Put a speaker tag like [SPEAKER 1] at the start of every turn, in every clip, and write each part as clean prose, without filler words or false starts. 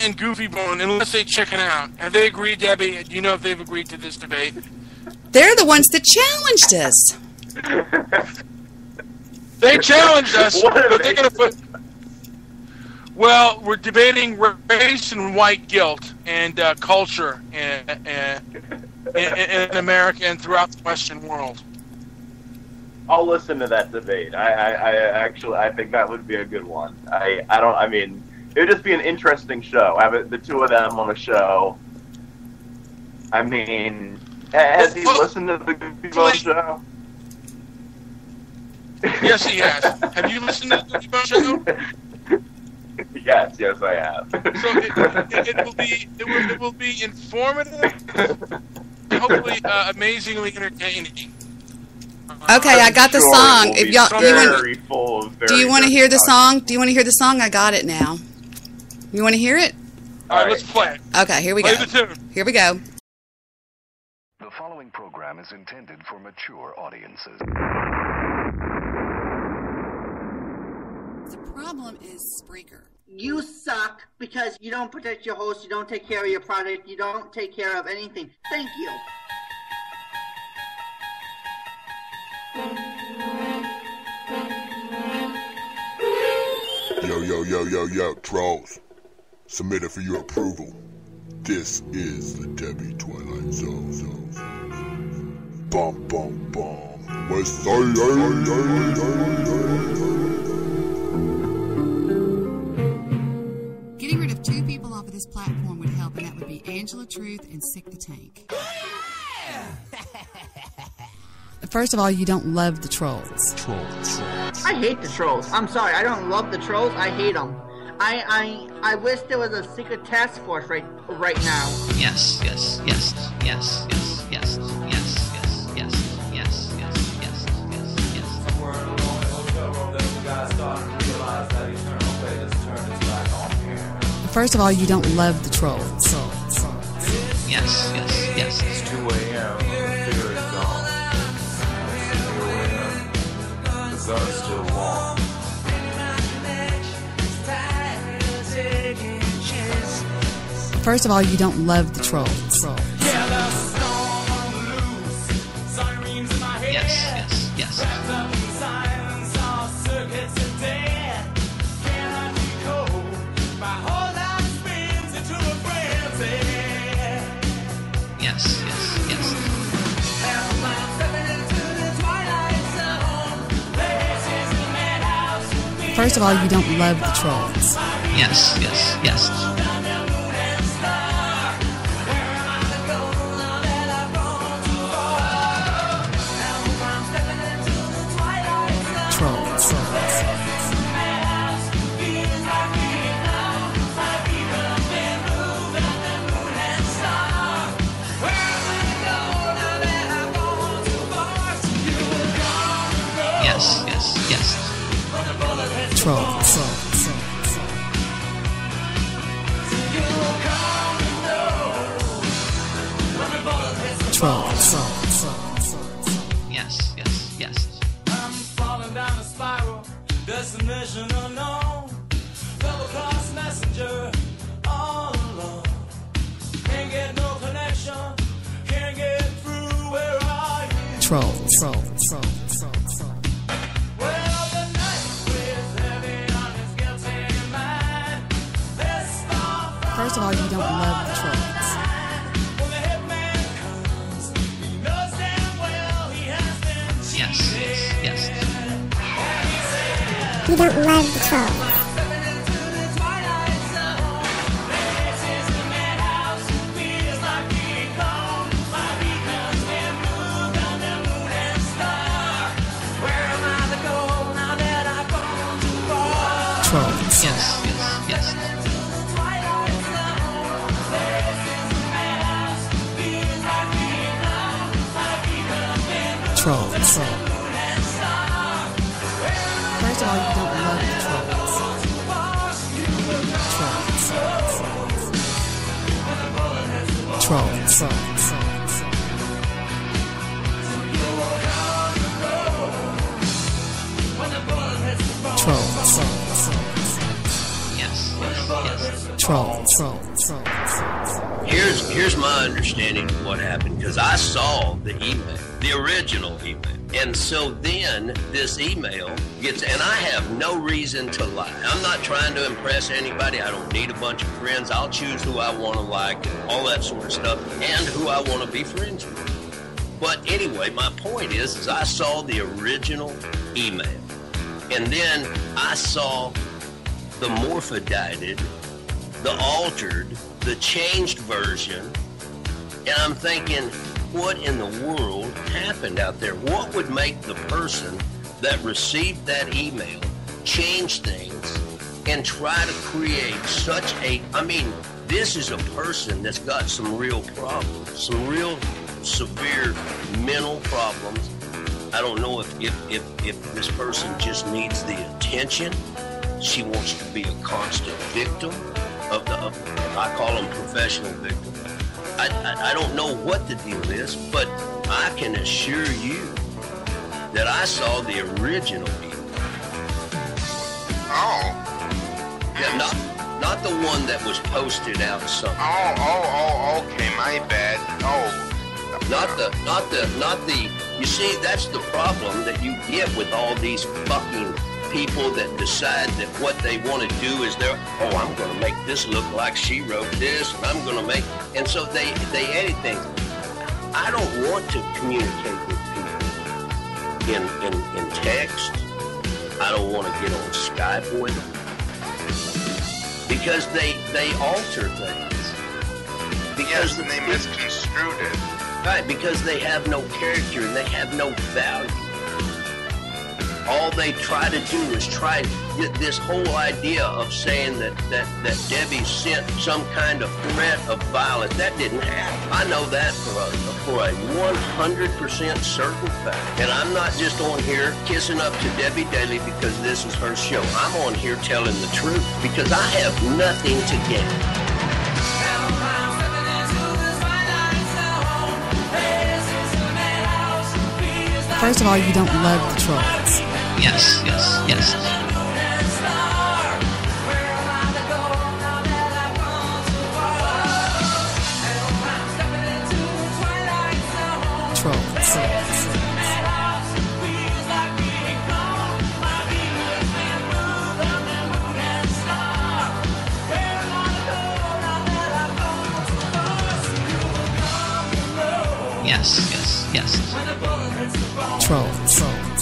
[SPEAKER 1] and Goofy Bone, unless they chicken out. Have they agreed, Debbie? Do you know if they've agreed to this debate?
[SPEAKER 2] They're the ones that challenged us.
[SPEAKER 1] They challenged us, but they're going to put... Well, we're debating race and white guilt and culture in America and throughout the Western world.
[SPEAKER 3] I'll listen to that debate. I think that would be a good one. It would just be an interesting show. Have the two of them on a show. I mean, has he listened to the Goofy Bone show?
[SPEAKER 1] Yes, he has. Have you listened to the Goofy Bone show?
[SPEAKER 3] Yes, I have.
[SPEAKER 1] So it will be informative, hopefully amazingly entertaining.
[SPEAKER 2] Okay, I got the song. If y'all, do you want to hear the song? Do you want to hear the song? I got it now. You want to hear it?
[SPEAKER 1] All right, let's play it.
[SPEAKER 2] Okay, here we go.
[SPEAKER 1] Play the tune.
[SPEAKER 2] Here we go.
[SPEAKER 4] The following program is intended for mature audiences.
[SPEAKER 2] The problem is Spreaker.
[SPEAKER 5] You suck because you don't protect your host, you don't take care of your product, you don't take care of anything. Thank you.
[SPEAKER 6] Yo, trolls. Submitted for your approval. This is the Debbie Twilight Zone. Bum, bum, bum. West Side.
[SPEAKER 2] Getting rid of two people off of this platform would help, and that would be Angela Truth and Sick the Tank. First of all, you don't love the trolls.
[SPEAKER 5] I hate the trolls. I'm sorry, I don't love the trolls. I hate them. I wish there was a secret task force right now.
[SPEAKER 7] Yes. Somewhere along the hotel room, the guy started to realize that eternal fate has turned its back on him.
[SPEAKER 2] First of all, you don't love the trolls.
[SPEAKER 7] Yes.
[SPEAKER 3] It's 2 a.m. The fear is gone. The sun's still warm.
[SPEAKER 2] First of all, you don't love the trolls.
[SPEAKER 7] Yes.
[SPEAKER 2] First of all, you don't love the trolls.
[SPEAKER 7] Yes.
[SPEAKER 2] Trolls.
[SPEAKER 7] Yes.
[SPEAKER 2] Trolls.
[SPEAKER 7] Yes.
[SPEAKER 8] I'm falling down a spiral, destination unknown. Double cross messenger, all alone. Can't get no connection, can't get through. Where are you?
[SPEAKER 2] Trolls.
[SPEAKER 8] Well, the night weighs heavy on his guilty mind. This far from
[SPEAKER 2] First of all, you don't love the trolls.
[SPEAKER 8] when the hitman comes, he knows damn well he has been cheated.
[SPEAKER 7] Yes.
[SPEAKER 9] You don't love the trolls.
[SPEAKER 2] Trolls.
[SPEAKER 7] Yes.
[SPEAKER 2] Trolls. First of all, you don't love the trolls. Trolls. Trolls.
[SPEAKER 7] Yes.
[SPEAKER 9] Here's my understanding of what happened, because I saw the email, the original email. And so then this email gets, and I have no reason to lie. I'm not trying to impress anybody. I don't need a bunch of friends. I'll choose who I want to like and all that sort of stuff, and who I want to be friends with. But anyway, my point is I saw the original email. And then I saw the morphodited, the altered, the changed version. And I'm thinking, what in the world happened out there? What would make the person that received that email change things and try to create such a... I mean, this is a person that's got some real problems, some real severe mental problems. I don't know if this person just needs the attention. She wants to be a constant victim of I call them professional victims. I don't know what the deal is, but I can assure you that I saw the original email.
[SPEAKER 10] Oh.
[SPEAKER 9] Yeah, not the one that was posted out somewhere.
[SPEAKER 10] Okay, my bad.
[SPEAKER 9] Not the, you see, that's the problem that you get with all these fucking people that decide that what they want to do is I'm going to make this look like she wrote this, and I'm going to make, and so they edit things. I don't want to communicate with people in text. I don't want to get on Skype with them because they alter things.
[SPEAKER 10] Because they misconstrued it.
[SPEAKER 9] Right, because they have no character and they have no value. All they try to do is try this whole idea of saying that Debbie sent some kind of threat of violence. That didn't happen. I know that for a 100% certain fact. And I'm not just on here kissing up to Debbie Daly because this is her show. I'm on here telling the truth because I have nothing to gain.
[SPEAKER 2] First of all, you don't love the trolls.
[SPEAKER 11] Yes. Trolls.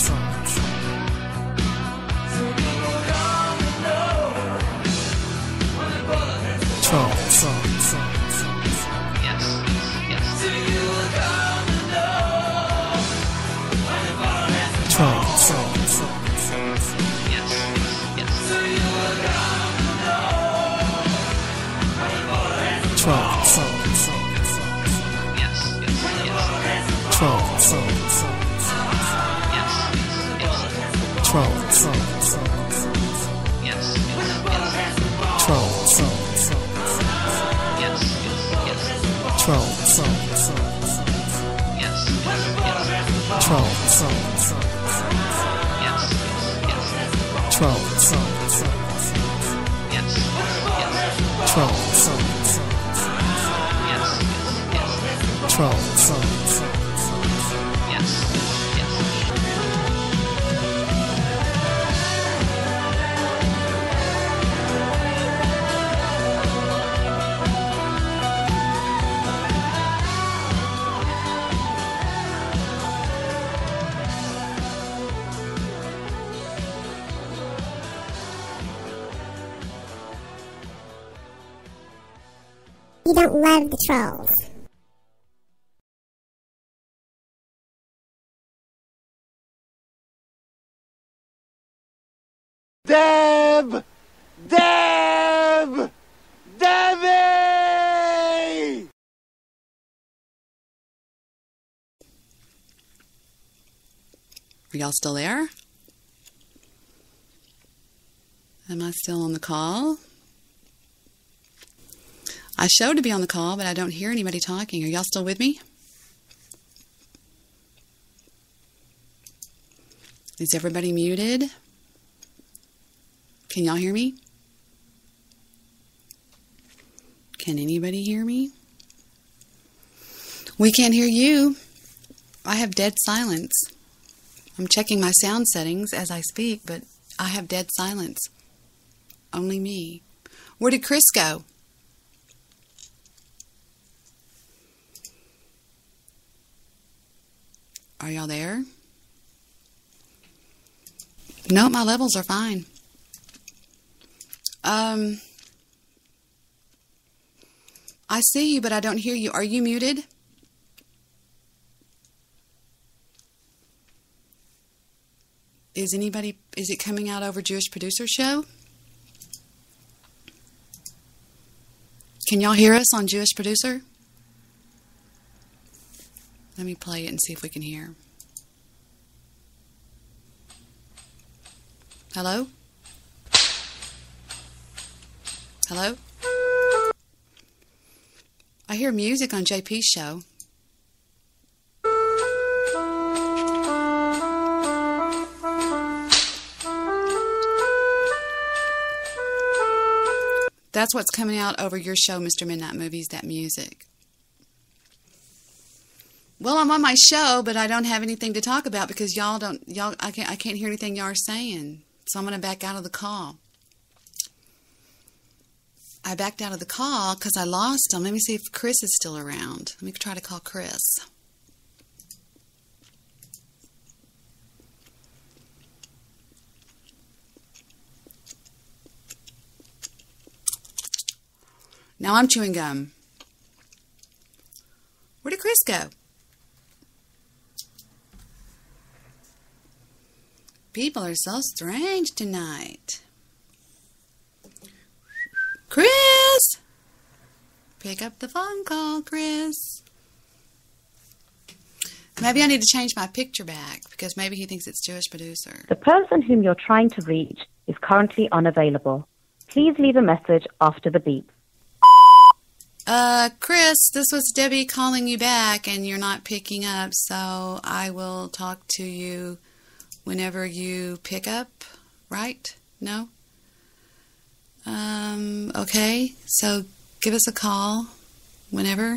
[SPEAKER 12] You don't love the trolls.
[SPEAKER 13] Debbie!
[SPEAKER 2] Are y'all still there? Am I still on the call? I show to be on the call, but I don't hear anybody talking. Are y'all still with me? Is everybody muted? Can y'all hear me? Can anybody hear me? We can't hear you. I have dead silence. I'm checking my sound settings as I speak, but I have dead silence. Only me. Where did Chris go? Are y'all there? No, my levels are fine. I see you, but I don't hear you. Are you muted? Is it coming out over Jewish Producer Show? Can y'all hear us on Jewish Producer? Let me play it and see if we can hear. Hello? Hello? I hear music on JP's show. That's what's coming out over your show, Mr. Midnight Movies, that music. Well, I'm on my show, but I don't have anything to talk about because I can't hear anything y'all are saying. So I'm going to back out of the call. I backed out of the call because I lost him. Let me see if Chris is still around. Let me try to call Chris. Now I'm chewing gum. Where did Chris go? People are so strange tonight. Chris! Pick up the phone call, Chris. Maybe I need to change my picture back because maybe he thinks it's Jewish Producer.
[SPEAKER 13] The person whom you're trying to reach is currently unavailable. Please leave a message after the beep.
[SPEAKER 2] Chris, this was Debbie calling you back and you're not picking up, so I will talk to you whenever you pick up, right? No? Okay, so give us a call whenever.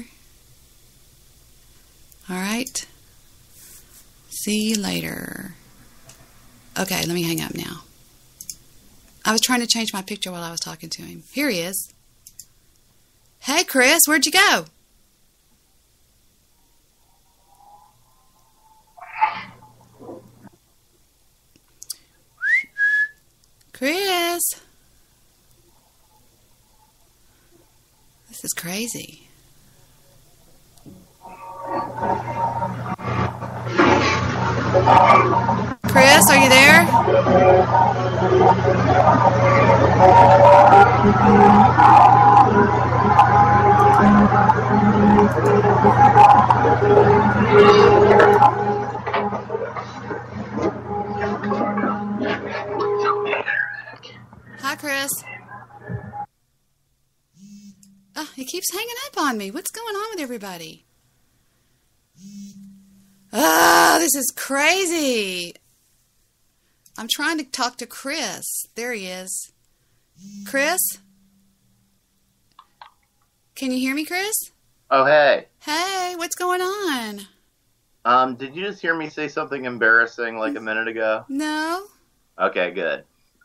[SPEAKER 2] All right. See you later. Okay, let me hang up now. I was trying to change my picture while I was talking to him. Here he is. Hey, Chris, where'd you go? Chris. This is crazy. Chris, are you there? Hi, Chris. Oh, he keeps hanging up on me. What's going on with everybody? Oh, this is crazy. I'm trying to talk to Chris. There he is. Chris? Can you hear me, Chris?
[SPEAKER 3] Oh, hey.
[SPEAKER 2] Hey, what's going on?
[SPEAKER 3] Did you just hear me say something embarrassing like a minute ago?
[SPEAKER 2] No.
[SPEAKER 3] Okay, good.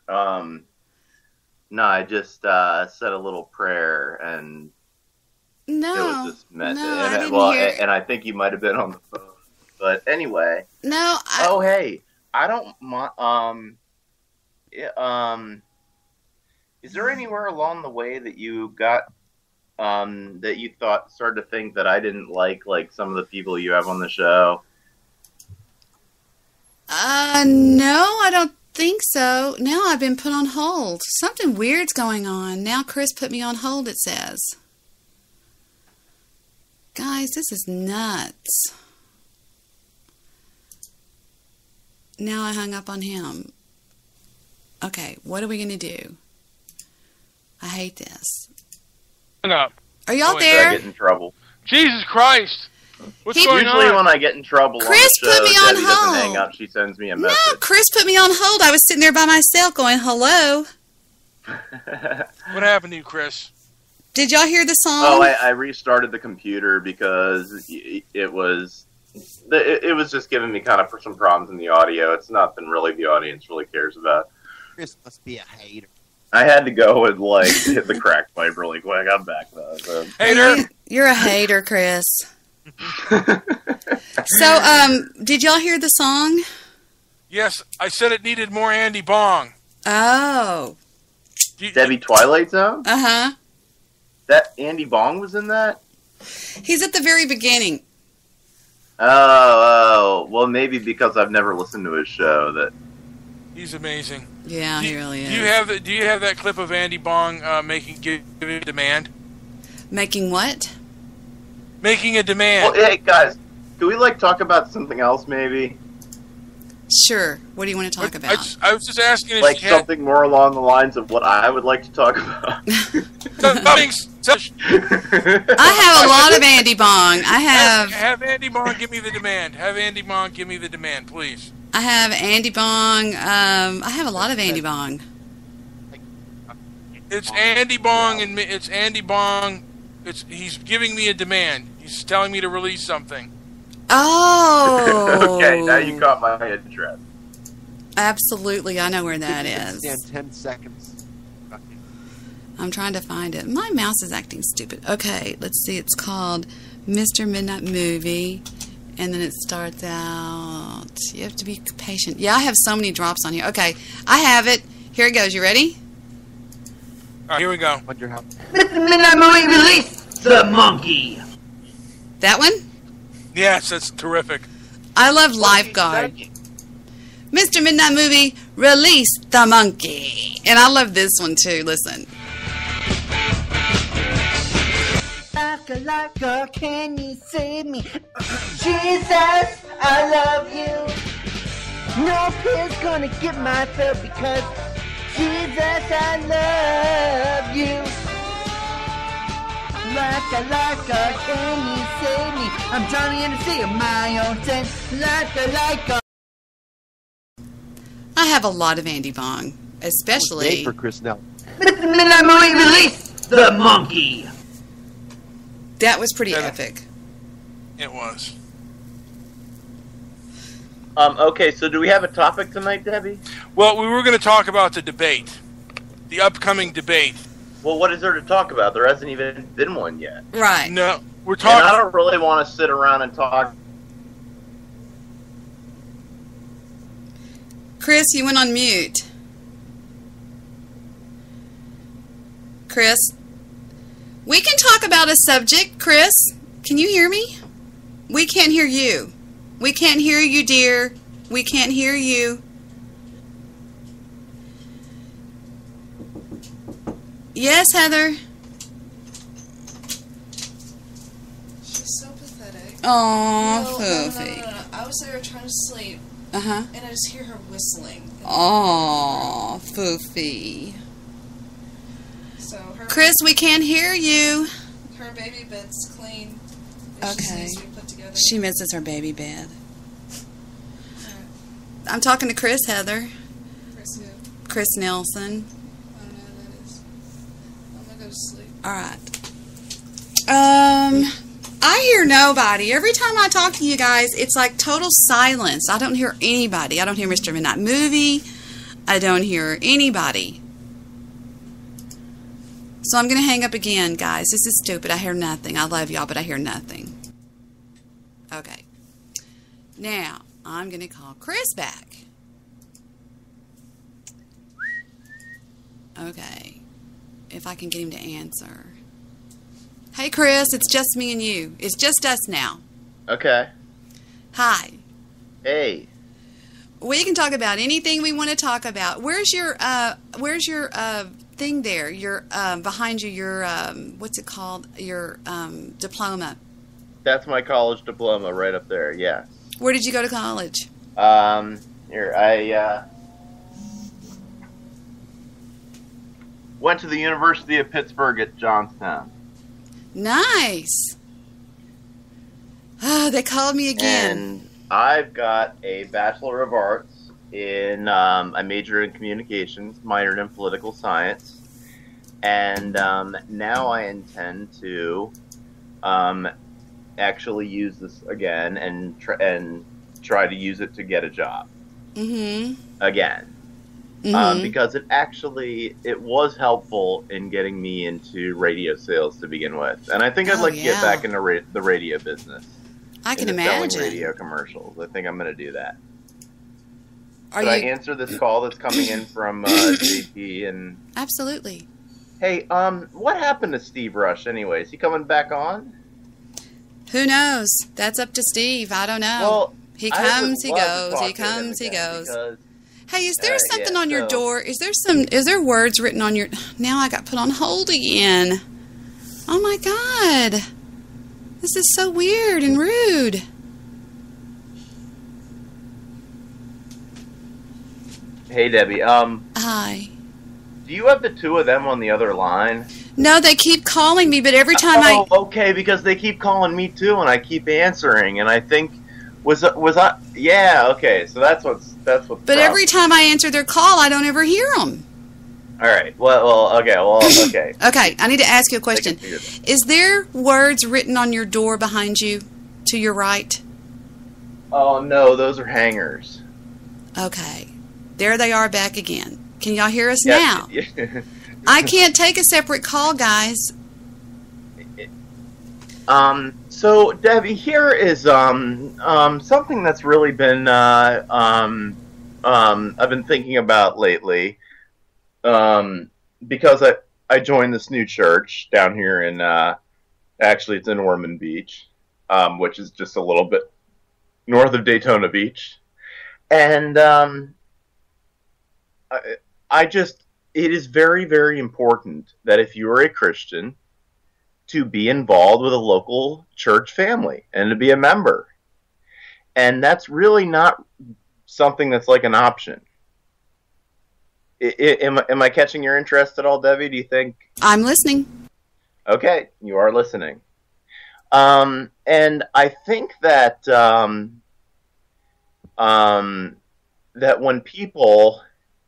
[SPEAKER 3] No, I just said a little prayer and
[SPEAKER 2] no,
[SPEAKER 3] it was just meant
[SPEAKER 2] no,
[SPEAKER 3] to.
[SPEAKER 2] I didn't hear.
[SPEAKER 3] And I think you might have been on the phone. But anyway.
[SPEAKER 2] No.
[SPEAKER 3] Oh, hey. I don't. Is there anywhere along the way that you got that you started to think that I didn't like some of the people you have on the show?
[SPEAKER 2] No, I don't think so. Now I've been put on hold. Something weird's going on. Now Chris put me on hold, it says. Guys, this is nuts. Now I hung up on him. Okay, what are we going to do? I hate this.
[SPEAKER 1] Hang up.
[SPEAKER 2] Are y'all there?
[SPEAKER 3] I get in trouble.
[SPEAKER 1] Jesus Christ. What's going on?
[SPEAKER 3] Usually when I get in trouble
[SPEAKER 2] Chris
[SPEAKER 3] on the show,
[SPEAKER 2] put me on
[SPEAKER 3] Debbie
[SPEAKER 2] hold.
[SPEAKER 3] doesn't hang up. She sends me a message.
[SPEAKER 2] No, Chris put me on hold. I was sitting there by myself going, hello.
[SPEAKER 1] What happened to you, Chris?
[SPEAKER 2] Did y'all hear the song?
[SPEAKER 3] Oh, I restarted the computer because it was just giving me kind of some problems in the audio. It's nothing really the audience really cares about.
[SPEAKER 14] Chris must be a hater.
[SPEAKER 3] I had to go and hit the crack pipe really quick. I'm back though. So.
[SPEAKER 1] Hater.
[SPEAKER 2] You're a hater, Chris. So, did y'all hear the song?
[SPEAKER 1] Yes, I said it needed more Andy Bong.
[SPEAKER 2] Oh.
[SPEAKER 3] Debbie Twilight Zone?
[SPEAKER 2] Uh-huh.
[SPEAKER 3] That Andy Bong was in that?
[SPEAKER 2] He's at the very beginning.
[SPEAKER 3] Oh, well, maybe because I've never listened to his show. That
[SPEAKER 1] he's amazing.
[SPEAKER 2] Yeah, he really is.
[SPEAKER 1] Do you have that clip of Andy Bong giving a demand?
[SPEAKER 2] Making what?
[SPEAKER 1] Making a demand.
[SPEAKER 3] Well, hey guys, can we talk about something else maybe?
[SPEAKER 2] Sure. What do you want to talk about?
[SPEAKER 1] I was just asking if
[SPEAKER 3] something more along the lines of what I would like to talk about.
[SPEAKER 2] I have a lot of Andy Bong.
[SPEAKER 1] Have Andy Bong give me the demand. Have Andy Bong give me the demand, please.
[SPEAKER 2] I have Andy Bong. I have a lot of Andy Bong.
[SPEAKER 1] It's Andy Bong and it's Andy Bong. He's giving me a demand. He's telling me to release something.
[SPEAKER 2] Oh.
[SPEAKER 3] Okay, now you caught my interest.
[SPEAKER 2] Absolutely, I know where that is.
[SPEAKER 14] Stand 10 seconds.
[SPEAKER 2] I'm trying to find it. My mouse is acting stupid. Okay, let's see. It's called Mr. Midnight Movie. And then it starts out. You have to be patient. Yeah, I have so many drops on here. Okay, I have it. Here it goes. You ready?
[SPEAKER 1] All right, here we go.
[SPEAKER 5] Mr. Midnight Movie, release the monkey.
[SPEAKER 2] That one?
[SPEAKER 1] Yes, that's terrific.
[SPEAKER 2] I love Lifeguard. Mr. Midnight Movie, release the monkey. And I love this one too. Listen.
[SPEAKER 5] Like, can you save me? Jesus, I love you. No kid's gonna get my fill because Jesus, I love you. Like, can you save me? I'm Johnny and the sea of my own sense. Like.
[SPEAKER 2] I have a lot of Andy Bong, especially
[SPEAKER 14] for Chris Nell.
[SPEAKER 5] Mr. Midnight Movie, release the monkey.
[SPEAKER 2] That was pretty epic.
[SPEAKER 1] It was.
[SPEAKER 3] Okay, so do we have a topic tonight, Debbie?
[SPEAKER 1] Well, we were going to talk about the debate. The upcoming debate.
[SPEAKER 3] Well, what is there to talk about? There hasn't even been one yet.
[SPEAKER 2] Right.
[SPEAKER 1] No, we're talking...
[SPEAKER 3] And I don't really want to sit around and talk...
[SPEAKER 2] Chris, you went on mute. Chris? We can talk about a subject, Chris. Can you hear me? We can't hear you. We can't hear you, dear. We can't hear you. Yes, Heather.
[SPEAKER 15] She's so pathetic.
[SPEAKER 2] Aw,
[SPEAKER 15] Foofy. No. I was there trying to sleep.
[SPEAKER 2] Uh-huh.
[SPEAKER 15] And I just hear her whistling.
[SPEAKER 2] Aw, Foofy.
[SPEAKER 15] So
[SPEAKER 2] Chris, we can't hear you.
[SPEAKER 15] Her baby bed's clean.
[SPEAKER 2] Okay.
[SPEAKER 15] She put together.
[SPEAKER 2] She misses her baby bed. I'm talking to Chris, Heather.
[SPEAKER 15] Chris who?
[SPEAKER 2] Chris Nelson.
[SPEAKER 15] I don't know who that is. I'm gonna go to sleep.
[SPEAKER 2] All right. I hear nobody. Every time I talk to you guys, it's like total silence. I don't hear anybody. I don't hear Mr. Midnight Movie. I don't hear anybody. So I'm going to hang up again, guys. This is stupid. I hear nothing. I love y'all, but I hear nothing. Okay. Now, I'm going to call Chris back. Okay. If I can get him to answer. Hey, Chris, it's just me and you. It's just us now.
[SPEAKER 3] Okay.
[SPEAKER 2] Hi.
[SPEAKER 3] Hey.
[SPEAKER 2] We can talk about anything we want to talk about. Where's your thing there? Your behind you, your what's it called? Your diploma.
[SPEAKER 3] That's my college diploma right up there. Yes.
[SPEAKER 2] Where did you go to college?
[SPEAKER 3] Here I went to the University of Pittsburgh at Johnstown.
[SPEAKER 2] Nice. Oh, they called me again.
[SPEAKER 3] And I've got a Bachelor of Arts in, I majored in communications, minored in political science. And now I intend to actually use this again and try to use it to get a job. Again. Because it was helpful in getting me into radio sales to begin with. And I think I'd like to get back into the radio business.
[SPEAKER 2] I can imagine.
[SPEAKER 3] Selling radio commercials. I think I'm going to do that. Should I answer this call that's coming in from JP? And
[SPEAKER 2] Absolutely.
[SPEAKER 3] Hey, what happened to Steve Rush anyway? Is he coming back on?
[SPEAKER 2] Who knows? That's up to Steve. I don't know.
[SPEAKER 3] Well,
[SPEAKER 2] he comes, he goes. He comes, he goes. Hey, is there something on your door? Is there words written on your... Now I got put on hold again. Oh my God. This is so weird and rude.
[SPEAKER 3] Hey, Debbie.
[SPEAKER 2] Hi.
[SPEAKER 3] Do you have the two of them on the other line?
[SPEAKER 2] No, they keep calling me, but every time
[SPEAKER 3] okay, because they keep calling me too, and I keep answering, and I think... Was I? Yeah, okay, so that's what's
[SPEAKER 2] But every time I answer their call, I don't ever hear them.
[SPEAKER 3] All right. Okay.
[SPEAKER 2] Okay, I need to ask you a question. Is there words written on your door behind you, to your right?
[SPEAKER 3] Oh, no, those are hangers.
[SPEAKER 2] Okay. There they are back again. Can y'all hear us now? I can't take a separate call, guys.
[SPEAKER 3] So, Debbie, here is something that's really been I've been thinking about lately, because I joined this new church down here in actually it's in Ormond Beach, which is just a little bit north of Daytona Beach, and it is very, very important that if you are a Christian, to be involved with a local church family and to be a member. And that's really not something that's like an option. Am I catching your interest at all, Debbie? Do you think?
[SPEAKER 2] I'm listening.
[SPEAKER 3] Okay, you are listening. And I think that that when people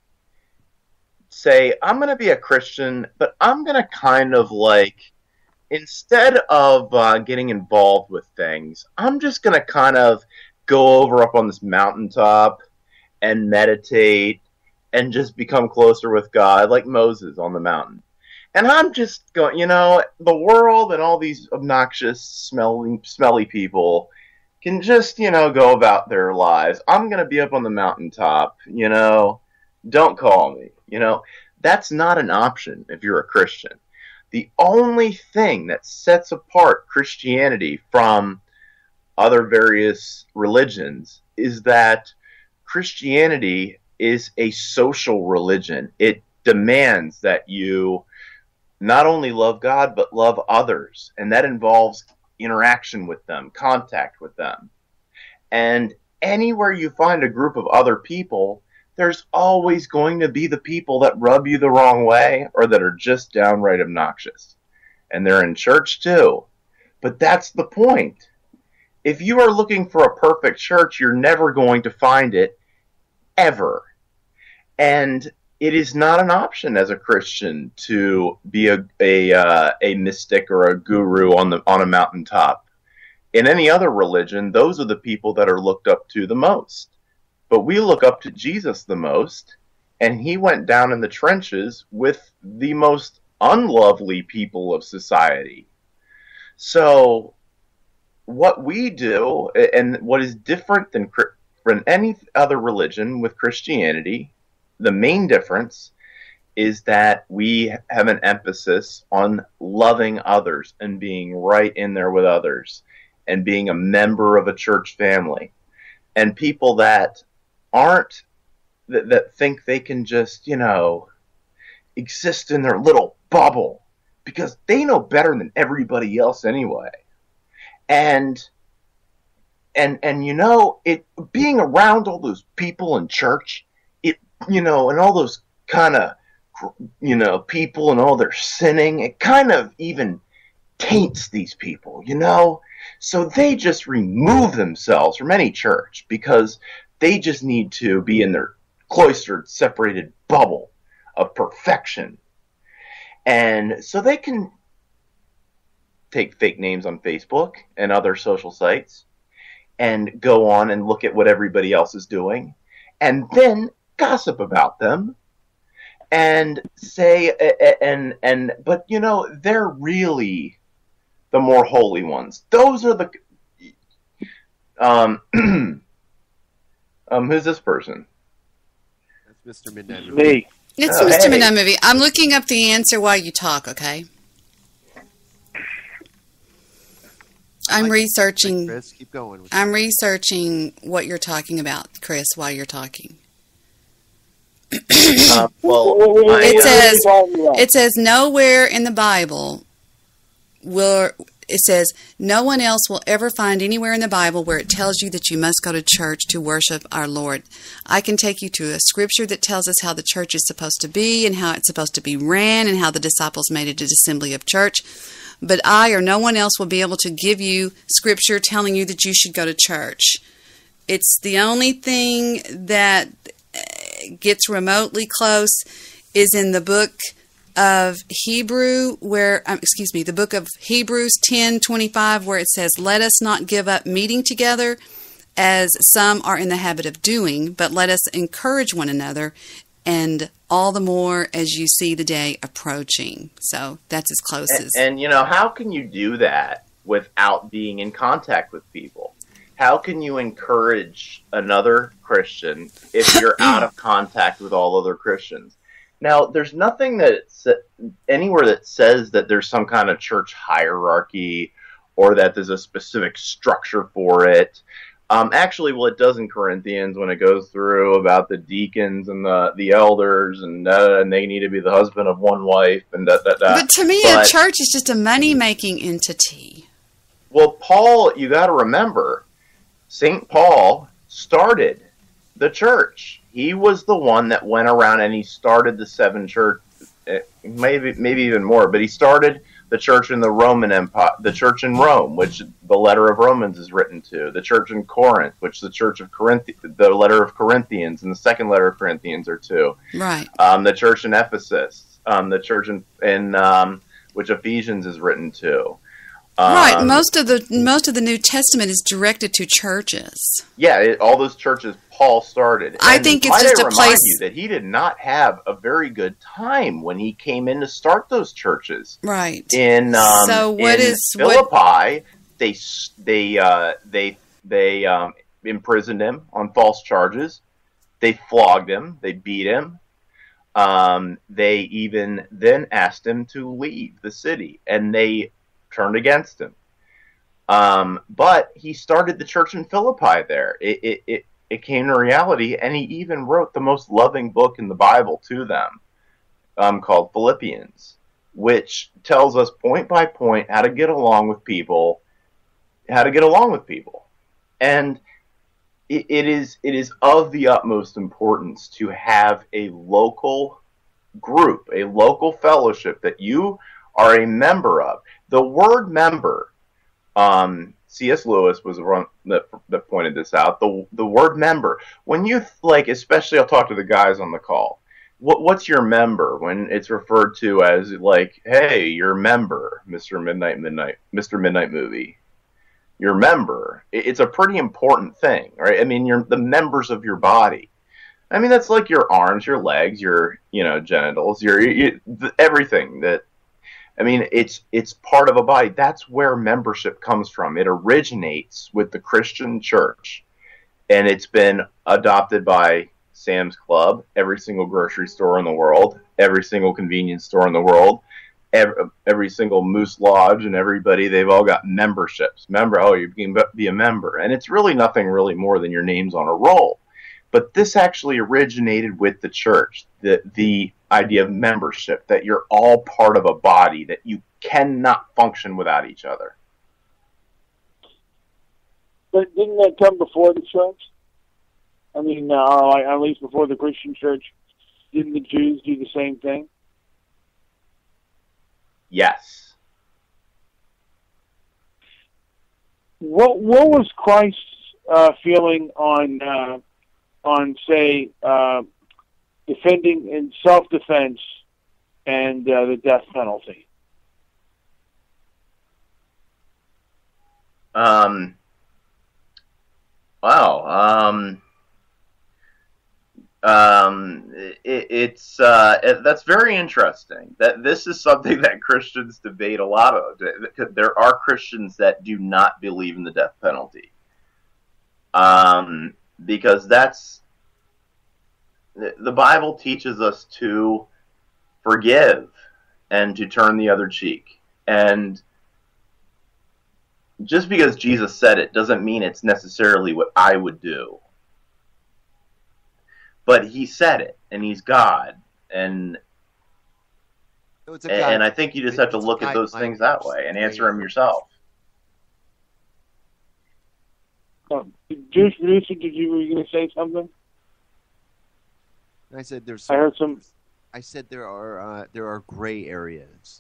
[SPEAKER 3] say, I'm going to be a Christian, but I'm going to kind of like, instead of getting involved with things, I'm just going to kind of go over up on this mountaintop and meditate and just become closer with God, like Moses on the mountain. And I'm just going, the world and all these obnoxious, smelly people can just, go about their lives. I'm going to be up on the mountaintop, don't call me, That's not an option if you're a Christian. The only thing that sets apart Christianity from other various religions is that Christianity is a social religion. It demands that you not only love God, but love others. And that involves interaction with them, contact with them. And anywhere you find a group of other people, there's always going to be the people that rub you the wrong way or that are just downright obnoxious. And they're in church too. But that's the point. If you are looking for a perfect church, you're never going to find it, ever. And it is not an option as a Christian to be a mystic or a guru on a mountaintop. In any other religion, those are the people that are looked up to the most. But we look up to Jesus the most, and he went down in the trenches with the most unlovely people of society. So what we do, and what is different than any other religion with Christianity, the main difference is that we have an emphasis on loving others and being right in there with others and being a member of a church family. And people that aren't, that think they can just, exist in their little bubble because they know better than everybody else anyway. And it being around all those people in church, and all those kind of, people and all their sinning, it kind of even taints these people, So they just remove themselves from any church because they just need to be in their cloistered, separated bubble of perfection. And so they can take fake names on Facebook and other social sites and go on and look at what everybody else is doing and then gossip about them and say, but you know, they're really the more holy ones. Those are the, who's this person?
[SPEAKER 14] That's Mr. Midnight
[SPEAKER 5] Movie. Me.
[SPEAKER 2] It's Mr. Midnight Movie. I'm looking up the answer while you talk, okay? I'm researching.
[SPEAKER 14] Chris, keep going.
[SPEAKER 2] I'm researching what you're talking about, Chris, while you're talking. It says nowhere in the Bible it says no one else will ever find anywhere in the Bible where it tells you that you must go to church to worship our Lord. I can take you to a scripture that tells us how the church is supposed to be and how it's supposed to be ran and how the disciples made it an assembly of church. But I or no one else will be able to give you scripture telling you that you should go to church. It's the only thing that gets remotely close is in the book of Hebrews, the book of Hebrews 10:25, where it says, "Let us not give up meeting together, as some are in the habit of doing, but let us encourage one another, and all the more as you see the day approaching." So that's as close as.
[SPEAKER 3] And you know, how can you do that without being in contact with people? How can you encourage another Christian if you're out of contact with all other Christians? Now, there's nothing anywhere that says that there's some kind of church hierarchy or that there's a specific structure for it. Actually, well, it does in Corinthians when it goes through about the deacons and the elders and they need to be the husband of one wife and da.
[SPEAKER 2] But to me, a church is just a money-making entity.
[SPEAKER 3] Well, Paul, you got to remember, St. Paul started the church. He was the one that went around and he started the 7 churches, maybe even more, but he started the church in the Roman Empire, the church in Rome, which the letter of Romans is written to, the church in Corinth, which the church of the letter of Corinthians and the second letter of Corinthians are to.
[SPEAKER 2] Right.
[SPEAKER 3] The church in Ephesus, the church in which Ephesians is written to.
[SPEAKER 2] Right. Most of the New Testament is directed to churches.
[SPEAKER 3] Yeah, all those churches Paul started.
[SPEAKER 2] I think it's just a place
[SPEAKER 3] that he did not have a very good time when he came in to start those churches.
[SPEAKER 2] Right.
[SPEAKER 3] In Philippi, they imprisoned him on false charges. They flogged him. They beat him. They even then asked him to leave the city, and they turned against him. But he started the church in Philippi there. It came to reality, and he even wrote the most loving book in the Bible to them, called Philippians, which tells us point by point how to get along with people, And it is of the utmost importance to have a local group, a local fellowship that you are a member of. The word member, C.S. Lewis was the one that pointed this out. The word member, when you especially I'll talk to the guys on the call. What's your member when it's referred to as like, hey, your member, Mr. Midnight Movie, your member. It's a pretty important thing, right? I mean, you're the members of your body. I mean, that's like your arms, your legs, your genitals, your everything that. I mean, it's part of a body. That's where membership comes from. It originates with the Christian church, and it's been adopted by Sam's Club, every single grocery store in the world, every single convenience store in the world, every single Moose Lodge, and everybody. They've all got memberships. You can be a member, and it's really nothing really more than your name's on a roll. But this actually originated with the church, the idea of membership, that you're all part of a body, that you cannot function without each other.
[SPEAKER 5] But didn't that come before the church? I mean, at least before the Christian church. Didn't the Jews do the same thing?
[SPEAKER 3] Yes.
[SPEAKER 5] What was Christ's feeling on say, defending in self-defense
[SPEAKER 16] and the death penalty?
[SPEAKER 3] Wow. That's very interesting. That this is something that Christians debate a lot of. There are Christians that do not believe in the death penalty, because the Bible teaches us to forgive and to turn the other cheek. And just because Jesus said it doesn't mean it's necessarily what I would do. But he said it, and he's God, and I think you just have to look at those things that way and answer them yourself.
[SPEAKER 16] Juice Producer, were you going to say something?
[SPEAKER 14] I said there's.
[SPEAKER 16] I heard some.
[SPEAKER 14] I said there are gray areas.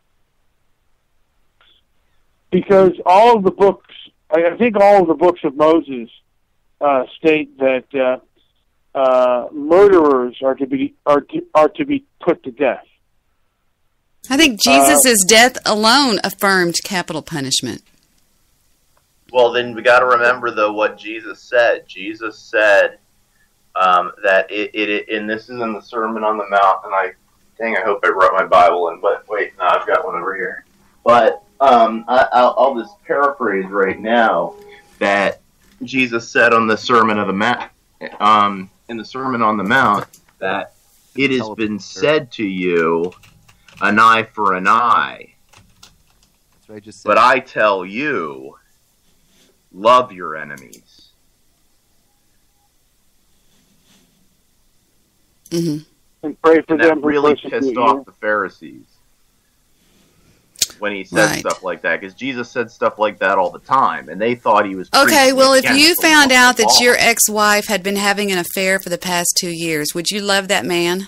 [SPEAKER 16] Because all of the books, I think all of the books of Moses state that murderers are to be put to death.
[SPEAKER 2] I think Jesus' death alone affirmed capital punishment.
[SPEAKER 3] Well, then we got to remember though what Jesus said. Jesus said that and this is in the Sermon on the Mount. And I hope I wrote my Bible in. But wait, no, I've got one over here. But I'll just paraphrase right now that Jesus said on the Sermon on the Mount. In the Sermon on the Mount, that it has been said to you, an eye for an eye.
[SPEAKER 14] That's what I just said.
[SPEAKER 3] But I tell you, love your enemies.
[SPEAKER 2] Mm-hmm.
[SPEAKER 16] And pray for them.
[SPEAKER 3] That really pissed off the Pharisees when he said stuff like that, because Jesus said stuff like that all the time, and they thought he was
[SPEAKER 2] okay. Well, if you found out that your ex-wife had been having an affair for the past 2 years, would you love that man?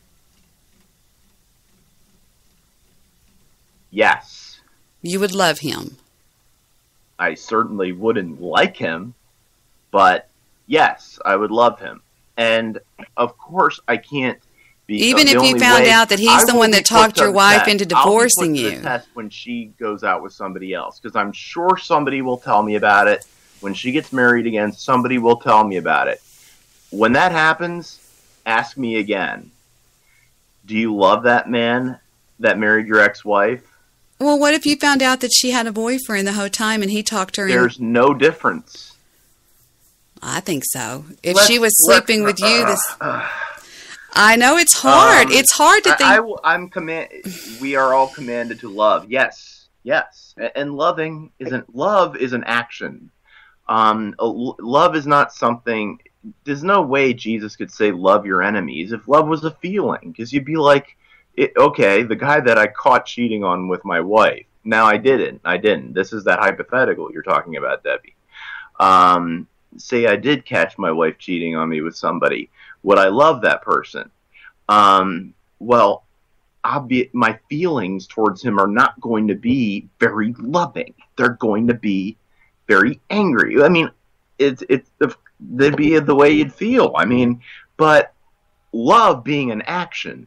[SPEAKER 3] Yes.
[SPEAKER 2] You would love him.
[SPEAKER 3] I certainly wouldn't like him, but yes, I would love him. And of course, I can't.
[SPEAKER 2] Even if you found out that he's the one that talked your wife into divorcing you.
[SPEAKER 3] I'll be put to the test when she goes out with somebody else, because I'm sure somebody will tell me about it. When she gets married again, somebody will tell me about it. When that happens, ask me again. Do you love that man that married your ex-wife?
[SPEAKER 2] Well, what if you found out that she had a boyfriend the whole time and he talked her in?
[SPEAKER 3] There's no difference.
[SPEAKER 2] I think so. If she was sleeping with you, I know it's hard. It's hard to think.
[SPEAKER 3] We are all commanded to love. Yes, yes. And love is an action. Love is not something. There's no way Jesus could say love your enemies if love was a feeling, because you'd be like, okay, the guy that I caught cheating on with my wife. Now I didn't. This is that hypothetical you're talking about, Debbie. Say I did catch my wife cheating on me with somebody. Would I love that person? Well, my feelings towards him are not going to be very loving. They're going to be very angry. I mean, they'd be the way you'd feel. I mean, but love being an action,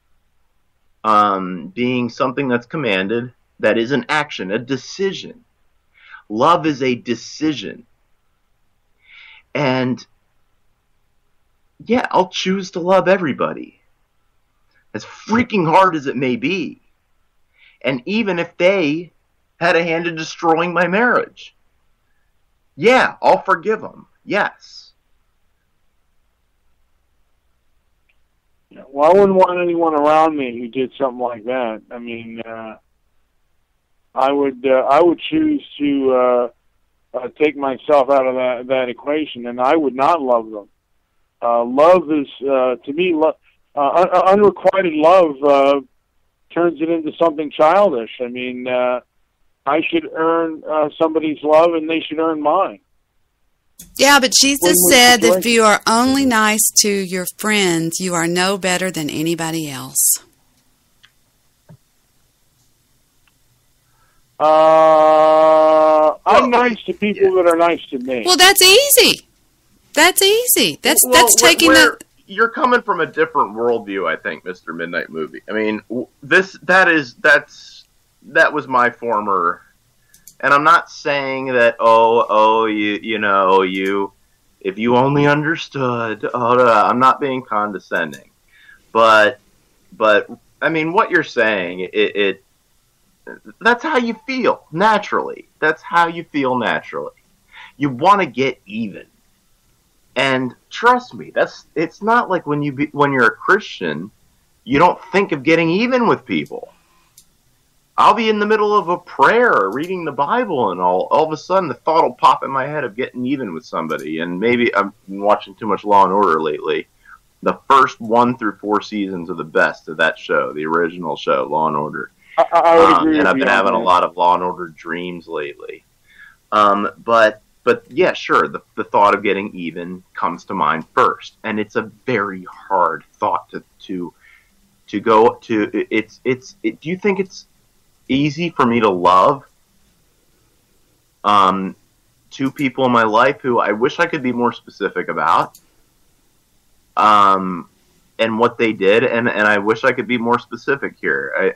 [SPEAKER 3] being something that's commanded, that is an action, a decision. Love is a decision. And yeah, I'll choose to love everybody, as freaking hard as it may be. And even if they had a hand in destroying my marriage, yeah, I'll forgive them. Yes.
[SPEAKER 16] Well, I wouldn't want anyone around me who did something like that. I mean, I would choose to take myself out of that equation, and I would not love them. Love is, to me, unrequited love turns it into something childish. I mean, I should earn somebody's love, and they should earn mine.
[SPEAKER 2] Yeah, but Jesus said that if you are only nice to your friends, you are no better than anybody else.
[SPEAKER 16] I'm nice to people that are nice to me.
[SPEAKER 2] Well, that's easy. That's easy. That's taking
[SPEAKER 3] you're coming from a different worldview, I think, Mr. Midnight Movie. I mean, that was my former, and I'm not saying that, if you only understood, I'm not being condescending, but I mean, what you're saying, that's how you feel naturally. That's how you feel naturally. You want to get even. And trust me, it's not like when you're a Christian, you don't think of getting even with people. I'll be in the middle of a prayer, or reading the Bible, and all of a sudden the thought will pop in my head of getting even with somebody. And maybe I've been watching too much Law and Order lately. The first 1 through 4 seasons are the best of that show, the original show, Law and Order.
[SPEAKER 16] I would agree.
[SPEAKER 3] And I've been having a lot of Law and Order dreams lately. But yeah, sure, the thought of getting even comes to mind first, and it's a very hard thought to go to. Do you think it's easy for me to love 2 people in my life who I wish I could be more specific about, and what they did, and I wish I could be more specific here.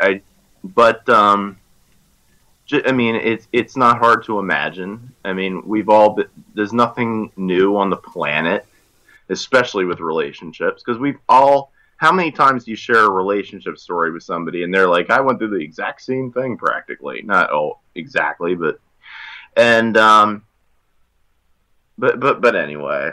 [SPEAKER 3] I mean, it's not hard to imagine. I mean, there's nothing new on the planet, especially with relationships, because how many times do you share a relationship story with somebody and they're like, I went through the exact same thing practically. Not exactly, but anyway.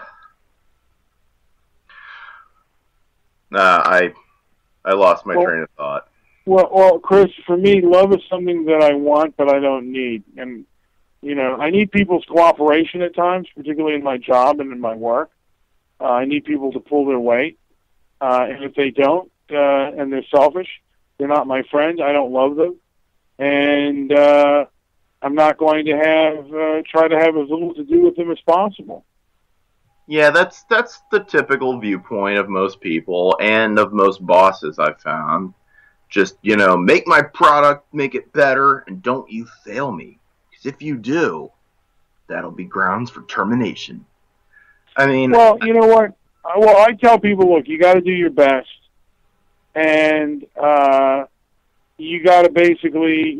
[SPEAKER 3] I lost my train of thought.
[SPEAKER 16] Well, Chris, for me, love is something that I want, but I don't need. And, I need people's cooperation at times, particularly in my job and in my work. I need people to pull their weight. And if they don't, and they're selfish, they're not my friend, I don't love them. And I'm not going to try to have as little to do with them as possible.
[SPEAKER 3] Yeah, that's the typical viewpoint of most people and of most bosses I've found. Just, make my product, make it better, and don't you fail me. Because if you do, that'll be grounds for termination. I mean...
[SPEAKER 16] Well, you know what? Well, I tell people, look, you got to do your best. And you got to basically,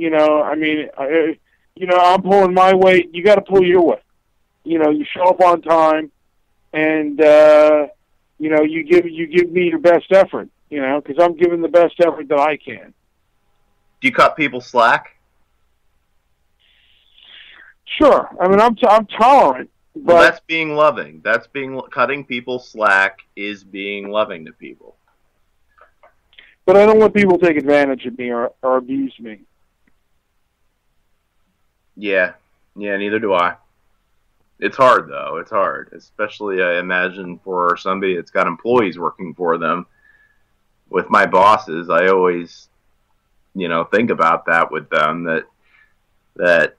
[SPEAKER 16] I'm pulling my weight. You got to pull your weight. You show up on time, and, you give me your best effort. Because I'm giving the best effort that I can.
[SPEAKER 3] Do you cut people slack?
[SPEAKER 16] Sure. I mean, I'm tolerant. But
[SPEAKER 3] well, that's being loving. Cutting people slack is being loving to people.
[SPEAKER 16] But I don't let people take advantage of me or abuse me.
[SPEAKER 3] Yeah, neither do I. It's hard, though. It's hard. Especially, I imagine, for somebody that's got employees working for them. With my bosses, I always, think about that with them. That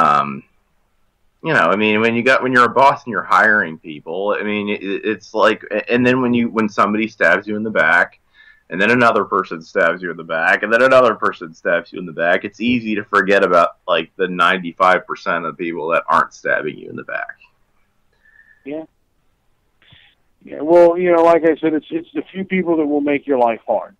[SPEAKER 3] I mean, when you're a boss and you're hiring people, I mean, it's like, and then when somebody stabs you in the back, and then another person stabs you in the back, and then another person stabs you in the back, it's easy to forget about like the 95% of people that aren't stabbing you in the back.
[SPEAKER 16] Yeah. Yeah, well, like I said, it's the few people that will make your life hard,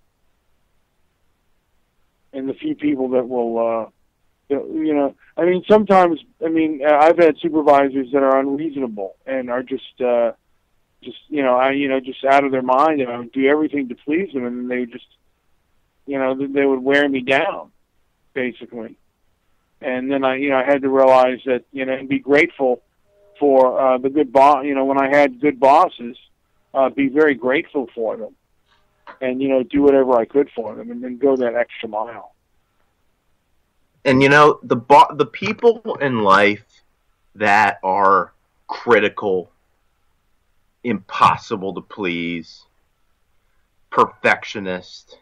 [SPEAKER 16] and the few people that will, I mean, sometimes, I've had supervisors that are unreasonable and are just out of their mind, and I would do everything to please them, and they would just, they would wear me down, basically, and then I had to realize that, and be grateful for the good boss. When I had good bosses. Be very grateful for them, and do whatever I could for them, and then go that extra mile.
[SPEAKER 3] And the people in life that are critical, impossible to please, perfectionist,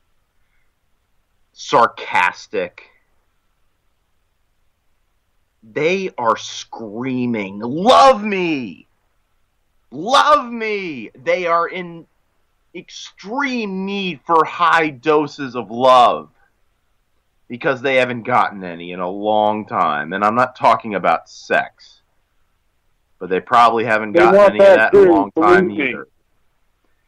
[SPEAKER 3] sarcastic, they are screaming, "Love me! Love me!" They are in extreme need for high doses of love because they haven't gotten any in a long time. And I'm not talking about sex, but they probably haven't gotten any of that in a long time either.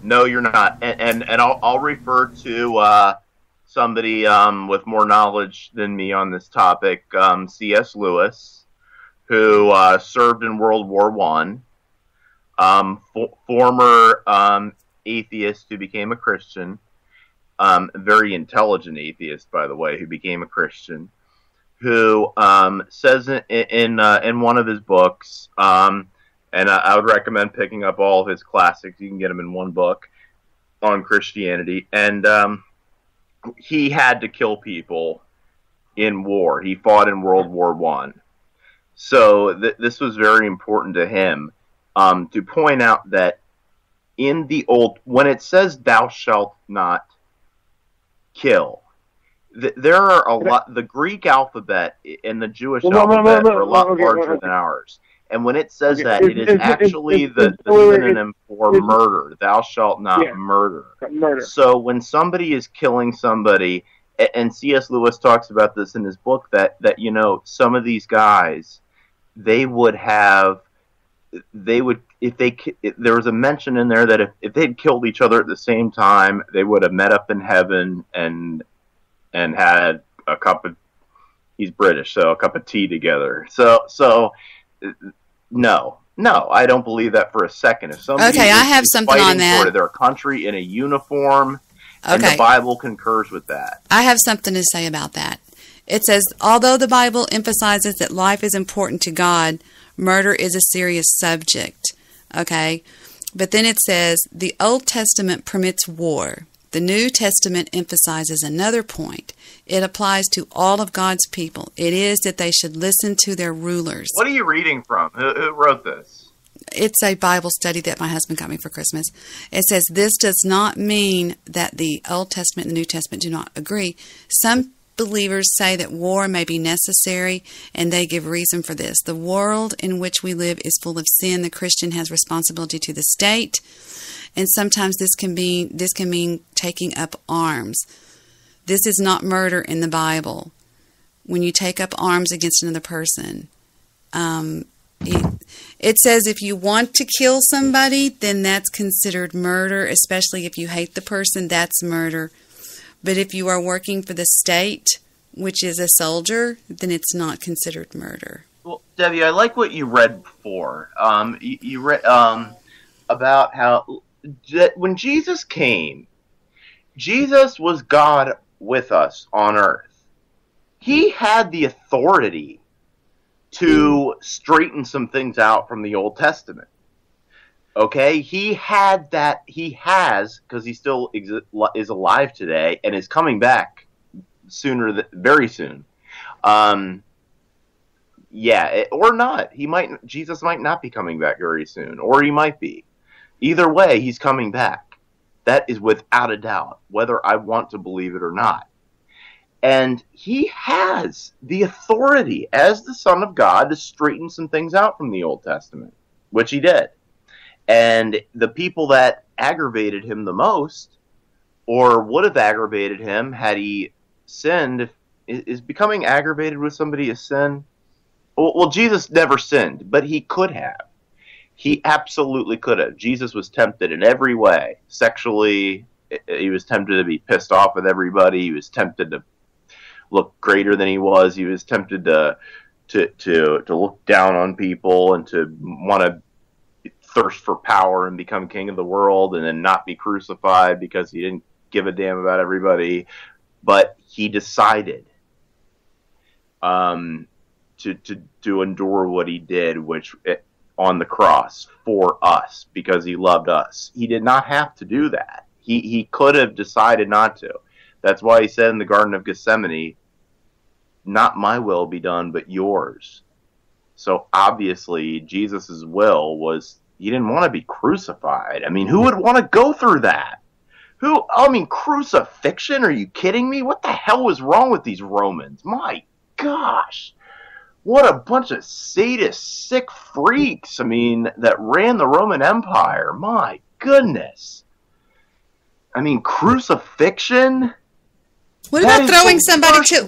[SPEAKER 3] No, you're not. And I'll refer to somebody with more knowledge than me on this topic, C.S. Lewis, who served in World War I, former atheist who became a Christian, very intelligent atheist, by the way, who became a Christian, who says in one of his books, and I would recommend picking up all of his classics. You can get them in one book on Christianity. And he had to kill people in war. He fought in World War I. So this was very important to him to point out that in the old, when it says thou shalt not kill, there are a lot, the Greek alphabet and the Jewish alphabet are a lot larger than ours. And when it says that, it is actually the synonym for murder. Thou shalt not murder. So when somebody is killing somebody, and C.S. Lewis talks about this in his book, that you know, some of these guys, there was a mention in there that if they'd killed each other at the same time, they would have met up in heaven and had a cup of, he's British, so a cup of tea together. So no, I don't believe that for a second. If somebody
[SPEAKER 2] I have something on that.
[SPEAKER 3] For their country in a uniform, and the Bible concurs with that.
[SPEAKER 2] I have something to say about that. It says, although the Bible emphasizes that life is important to God, murder is a serious subject. Okay? But then it says, the Old Testament permits war. The New Testament emphasizes another point. It applies to all of God's people. It is that they should listen to their rulers.
[SPEAKER 3] What are you reading from? Who wrote this?
[SPEAKER 2] It's a Bible study that my husband got me for Christmas. It says, this does not mean that the Old Testament and the New Testament do not agree. Some believers say that war may be necessary, and they give reason for this. The world in which we live is full of sin. The Christian has responsibility to the state, and sometimes this can mean taking up arms. This is not murder in the Bible. When you take up arms against another person, it says if you want to kill somebody, then that's considered murder, especially if you hate the person, that's murder. But if you are working for the state, which is a soldier, then it's not considered murder.
[SPEAKER 3] Well, Debbie, I like what you read before. You read about how when Jesus came, Jesus was God with us on earth. He had the authority to straighten some things out from the Old Testament. Okay, he had that. He has, because he still is alive today and is coming back very soon. Yeah, or not. Jesus might not be coming back very soon, or he might be. Either way, he's coming back. That is without a doubt, whether I want to believe it or not. And he has the authority as the Son of God to straighten some things out from the Old Testament, which he did. And the people that aggravated him the most, or would have aggravated him had he sinned, is becoming aggravated with somebody a sin? Well, Jesus never sinned, but he could have. He absolutely could have. Jesus was tempted in every way. Sexually, he was tempted to be pissed off with everybody. He was tempted to look greater than he was. He was tempted to look down on people and to want to thirst for power and become king of the world and then not be crucified because he didn't give a damn about everybody. But he decided to endure what he did, which on the cross for us, because he loved us. He did not have to do that. He could have decided not to. That's why he said in the Garden of Gethsemane, not my will be done, but yours. So obviously Jesus' will was, he didn't want to be crucified. I mean, who would want to go through that? Crucifixion? Are you kidding me? What the hell was wrong with these Romans? My gosh. What a bunch of sadist, sick freaks, that ran the Roman Empire. My goodness. Crucifixion?
[SPEAKER 2] What about throwing somebody to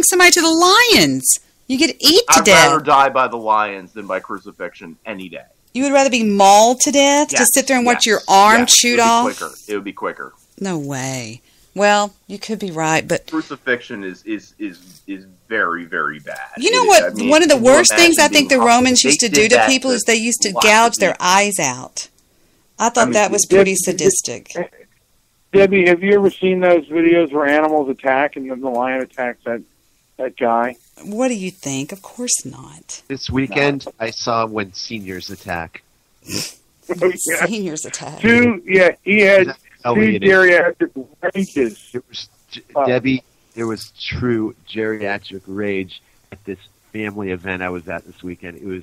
[SPEAKER 2] the lions? You get eat to death.
[SPEAKER 3] I'd rather die by the lions than by crucifixion any day.
[SPEAKER 2] You would rather be mauled to death to sit there and watch your arm chewed off?
[SPEAKER 3] Quicker. It would be quicker.
[SPEAKER 2] No way. Well, you could be right, but
[SPEAKER 3] crucifixion is very, very bad.
[SPEAKER 2] You know what? One of the worst things I think the Romans used to do to people is they used to gouge their eyes out. I thought that was pretty sadistic.
[SPEAKER 16] Debbie, have you ever seen those videos where animals attack and the lion attacks that guy?
[SPEAKER 2] What do you think? Of course not.
[SPEAKER 14] This weekend, I saw when seniors attack.
[SPEAKER 2] Seniors attack.
[SPEAKER 16] He had two geriatric rages.
[SPEAKER 14] It was, Debbie, there was true geriatric rage at this family event I was at this weekend. It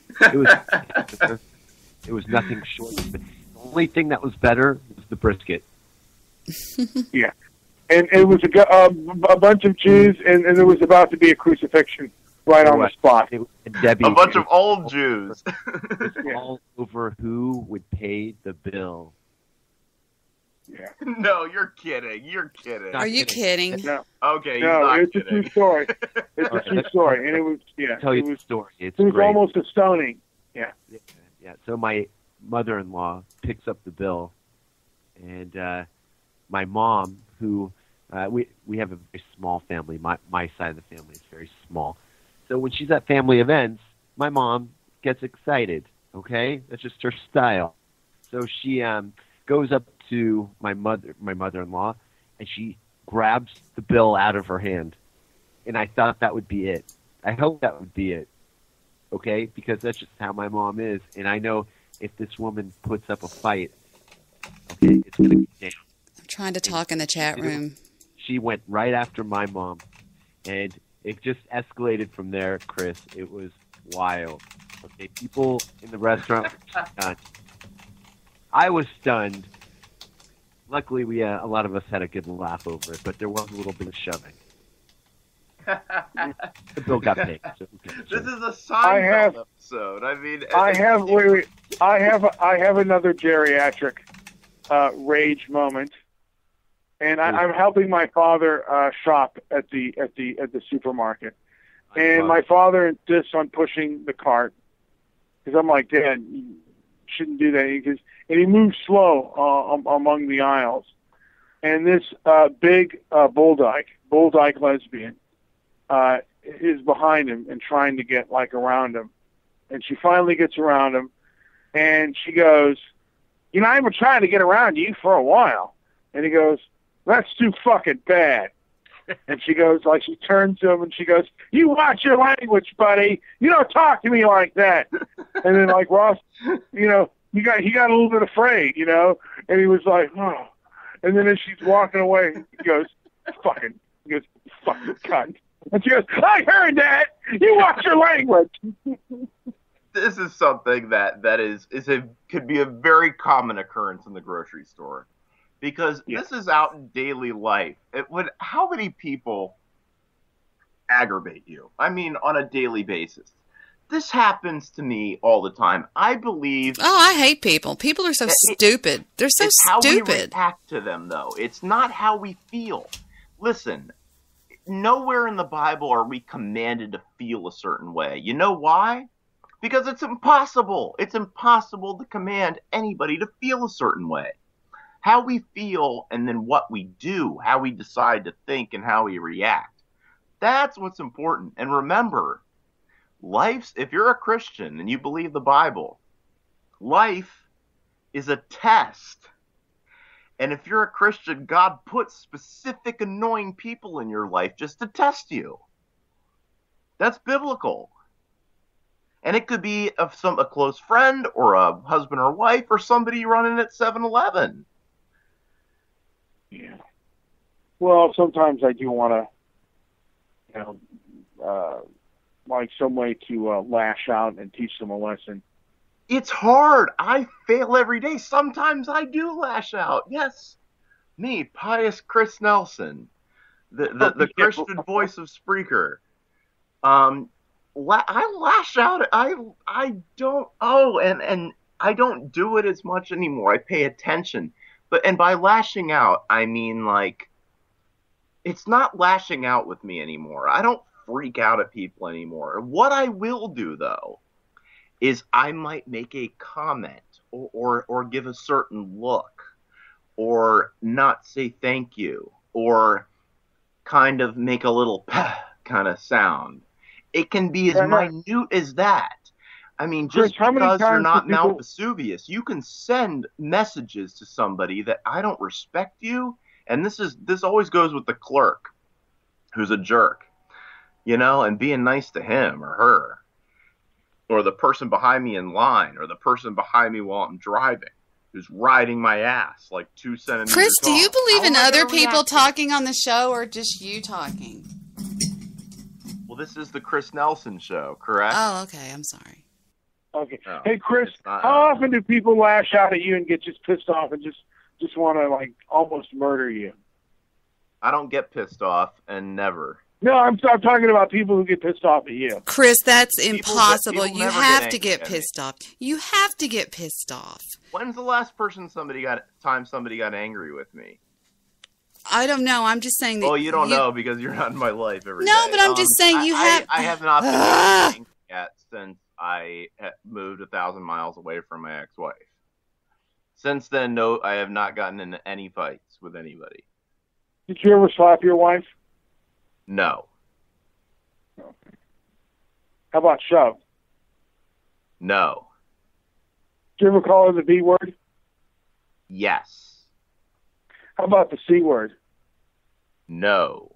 [SPEAKER 14] was nothing short of it. The only thing that was better was the brisket.
[SPEAKER 16] Yeah. And it was a bunch of Jews, and there was about to be a crucifixion right on the spot.
[SPEAKER 14] Debbie,
[SPEAKER 3] a bunch of old Jews.
[SPEAKER 14] All over who would pay the bill.
[SPEAKER 16] Yeah.
[SPEAKER 3] No, you're kidding. You're kidding.
[SPEAKER 2] Are you kidding?
[SPEAKER 16] No.
[SPEAKER 3] Okay,
[SPEAKER 16] no, it's
[SPEAKER 3] kidding.
[SPEAKER 16] A true story. It's a true story, and it was
[SPEAKER 14] Tell you the story. It
[SPEAKER 16] was
[SPEAKER 14] great.
[SPEAKER 16] almost a stoning. Yeah.
[SPEAKER 14] Yeah. So my mother-in-law picks up the bill, and my mom, who we have a very small family. My side of the family is very small. So when she's at family events, my mom gets excited. Okay, that's just her style. So she goes up to my mother-in-law, and she grabs the bill out of her hand. And I thought that would be it. I hope that would be it. Okay, because that's just how my mom is, and I know if this woman puts up a fight, okay, it's gonna be down.
[SPEAKER 2] I'm trying to talk in the chat room.
[SPEAKER 14] She went right after my mom, and it just escalated from there, Chris. It was wild. Okay, people in the restaurant were stunned. I was stunned. Luckily, a lot of us had a good laugh over it, but there was a little bit of shoving. The bill got paid. So
[SPEAKER 3] this is a Seinfeld episode. I mean,
[SPEAKER 16] I have another geriatric rage moment. And I'm helping my father shop at the supermarket, and my father insists on pushing the cart because I'm like, Dad, you shouldn't do that. And he moves slow among the aisles, and this big bull dyke lesbian is behind him and trying to get around him, and she finally gets around him, and she goes, I've been trying to get around you for a while, and he goes, that's too fucking bad. And she goes, she turns to him and she goes, you watch your language, buddy. You don't talk to me like that. And then Ross, he got a little bit afraid, and he was like, oh. And then as she's walking away, he goes, fucking cunt. And she goes, I heard that. You watch your language.
[SPEAKER 3] This is something that could be a very common occurrence in the grocery store. Because this is out in daily life. How many people aggravate you? I mean, on a daily basis. This happens to me all the time. I believe...
[SPEAKER 2] Oh, I hate people. People are so stupid. They're so
[SPEAKER 3] it's
[SPEAKER 2] stupid.
[SPEAKER 3] How we react to them, though. It's not how we feel. Listen, nowhere in the Bible are we commanded to feel a certain way. You know why? Because it's impossible. It's impossible to command anybody to feel a certain way. How we feel and then what we do, how we decide to think and how we react. That's what's important. And remember, if you're a Christian and you believe the Bible, life is a test. And if you're a Christian, God puts specific annoying people in your life just to test you. That's biblical. And it could be a close friend or a husband or wife or somebody running at 7-Eleven.
[SPEAKER 16] Yeah. Well, sometimes I do want to, some way to lash out and teach them a lesson.
[SPEAKER 3] It's hard. I fail every day. Sometimes I do lash out. Yes. Me, pious Chris Nelson, the Christian voice of Spreaker. I lash out. I don't. Oh, and I don't do it as much anymore. I pay attention. And by lashing out, I mean, it's not lashing out with me anymore. I don't freak out at people anymore. What I will do, though, is I might make a comment or give a certain look or not say thank you or kind of make a little kind of sound. It can be as minute as that. I mean, just because you're not Mount Vesuvius, you can send messages to somebody that I don't respect you. And this always goes with the clerk who's a jerk, you know, and being nice to him or her, or the person behind me in line, or the person behind me while I'm driving who's riding my ass like 2 centimeters
[SPEAKER 2] Chris, do you believe in other people
[SPEAKER 3] react?
[SPEAKER 2] talking on the show or just you talking?
[SPEAKER 3] Well, this is the Chris Nelson show, correct?
[SPEAKER 2] Oh, okay. I'm sorry.
[SPEAKER 16] Okay. Hey, Chris, how often do people lash out at you and get just pissed off and just want to, like, almost murder you?
[SPEAKER 3] I don't get pissed off, and never.
[SPEAKER 16] No, I'm talking about people who get pissed off at you.
[SPEAKER 2] Chris, that's impossible. You have to get
[SPEAKER 3] angry at
[SPEAKER 2] pissed off. You have to get pissed off.
[SPEAKER 3] When's the last somebody got angry with me?
[SPEAKER 2] I don't know. I'm just saying that.
[SPEAKER 3] Well, you don't know because you're not in my life every day.
[SPEAKER 2] No, but I'm just saying you have.
[SPEAKER 3] I have not been angry yet since I moved 1,000 miles away from my ex-wife. Since then, no, I have not gotten into any fights with anybody.
[SPEAKER 16] Did you ever slap your wife?
[SPEAKER 3] No.
[SPEAKER 16] Okay. How about shove?
[SPEAKER 3] No.
[SPEAKER 16] Did you ever call her the B word?
[SPEAKER 3] Yes.
[SPEAKER 16] How about the C word?
[SPEAKER 3] No.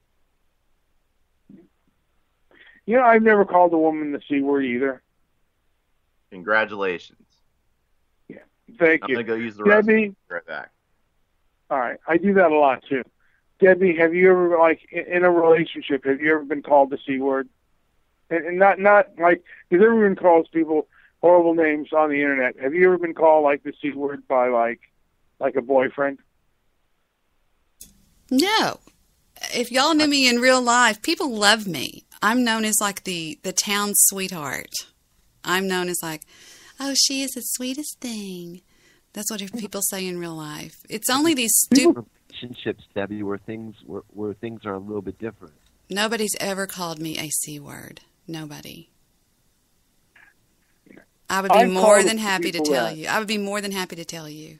[SPEAKER 16] You know, I've never called a woman the C word either.
[SPEAKER 3] Congratulations.
[SPEAKER 16] Yeah. Thank you.
[SPEAKER 3] I'm going to go use the restroom. Right back.
[SPEAKER 16] All right. I do that a lot, too. Debbie, have you ever, like, in a relationship, have you ever been called the C word? And not like, because everyone calls people horrible names on the internet. Have you ever been called, like, the C word by, like a boyfriend?
[SPEAKER 2] No. If y'all knew me in real life, people love me. I'm known as, like, the town sweetheart. I'm known as, like, oh, she is the sweetest thing. That's what people say in real life. It's only these stupid
[SPEAKER 14] relationships, Debbie, where things are a little bit different.
[SPEAKER 2] Nobody's ever called me a C word. Nobody. I would be more than happy to tell you. I would be more than happy to tell you.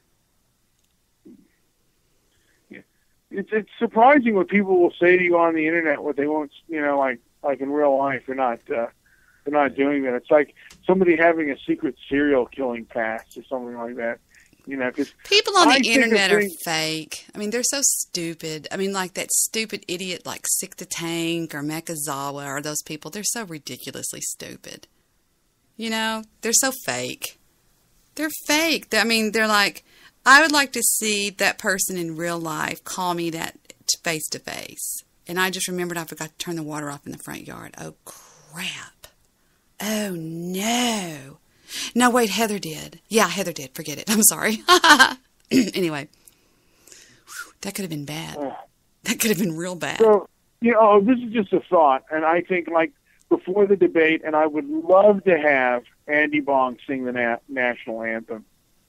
[SPEAKER 16] It's surprising what people will say to you on the internet, what they won't, you know, like in real life. They're not doing that. It's like somebody having a secret serial killing past or something like that. You know, because
[SPEAKER 2] people on the internet are fake. I mean, they're so stupid. I mean, like that stupid idiot like Sick the Tank or Mekazawa or those people. They're so ridiculously stupid. You know, they're so fake. They're fake. I mean, they're like, I would like to see that person in real life call me that face to face. And I just remembered I forgot to turn the water off in the front yard. Oh, crap. Oh, no. No, wait, Heather did. Yeah, Heather did. Forget it. I'm sorry. Anyway, that could have been bad. That could have been real bad.
[SPEAKER 16] So, you know, this is just a thought, and I think, like, before the debate, and I would love to have Andy Bong sing the national anthem.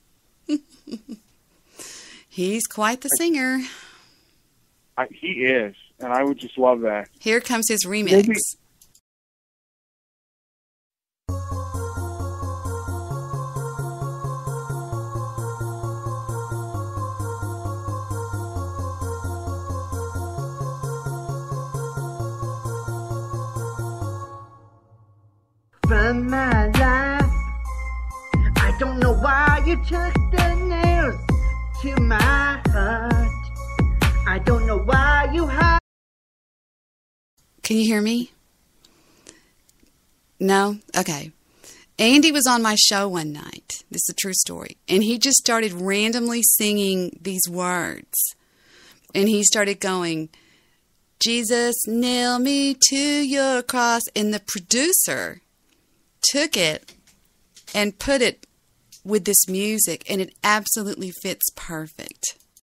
[SPEAKER 2] He's quite the singer.
[SPEAKER 16] He is, and I would just love that.
[SPEAKER 2] Here comes his remix.
[SPEAKER 16] Maybe.
[SPEAKER 5] From my life, I don't know why you took the nails to my heart. I don't know why you had.
[SPEAKER 2] Can you hear me? No? Okay. Andy was on my show one night. This is a true story. And he just started randomly singing these words. And he started going, Jesus, nail me to your cross. And the producer took it and put it with this music, and it absolutely fits perfect.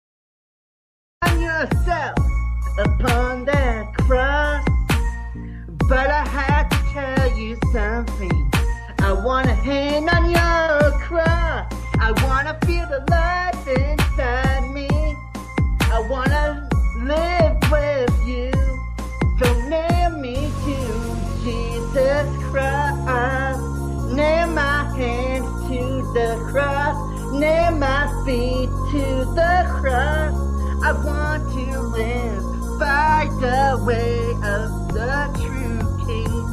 [SPEAKER 5] Yourself upon that cross, but I had to tell you something. I want to hang on your cross. I want to feel the life inside me. I want to live with you. So nail me to Jesus Christ. Nail feet to the cross. I want to live by the way of the true King.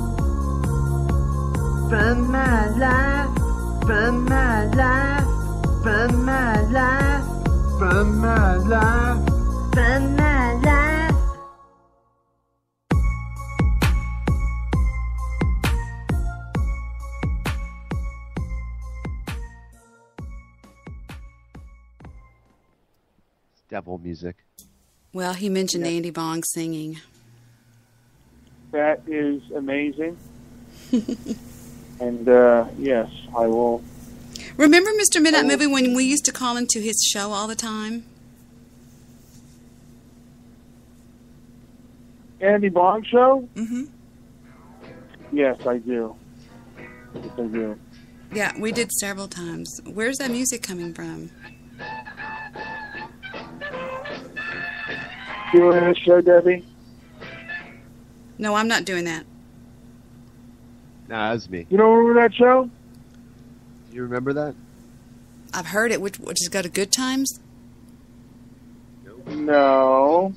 [SPEAKER 5] From my life, from my life, from my life, from my life, from my life.
[SPEAKER 14] Devil music.
[SPEAKER 2] Well, he mentioned Andy Bong singing.
[SPEAKER 16] That is amazing. And yes, I will.
[SPEAKER 2] Remember Mr. Midnight Movie when we used to call into his show all the time?
[SPEAKER 16] Andy Bong show?
[SPEAKER 2] Mm-hmm.
[SPEAKER 16] Yes, I do. Yes, I do.
[SPEAKER 2] Yeah, we did several times. Where's that music coming from?
[SPEAKER 16] You doing that show, Debbie?
[SPEAKER 2] No, I'm not doing that.
[SPEAKER 14] Nah, that was me.
[SPEAKER 16] You don't remember that show?
[SPEAKER 14] Do you remember that?
[SPEAKER 2] I've heard it. Which is go to Good Times?
[SPEAKER 16] No.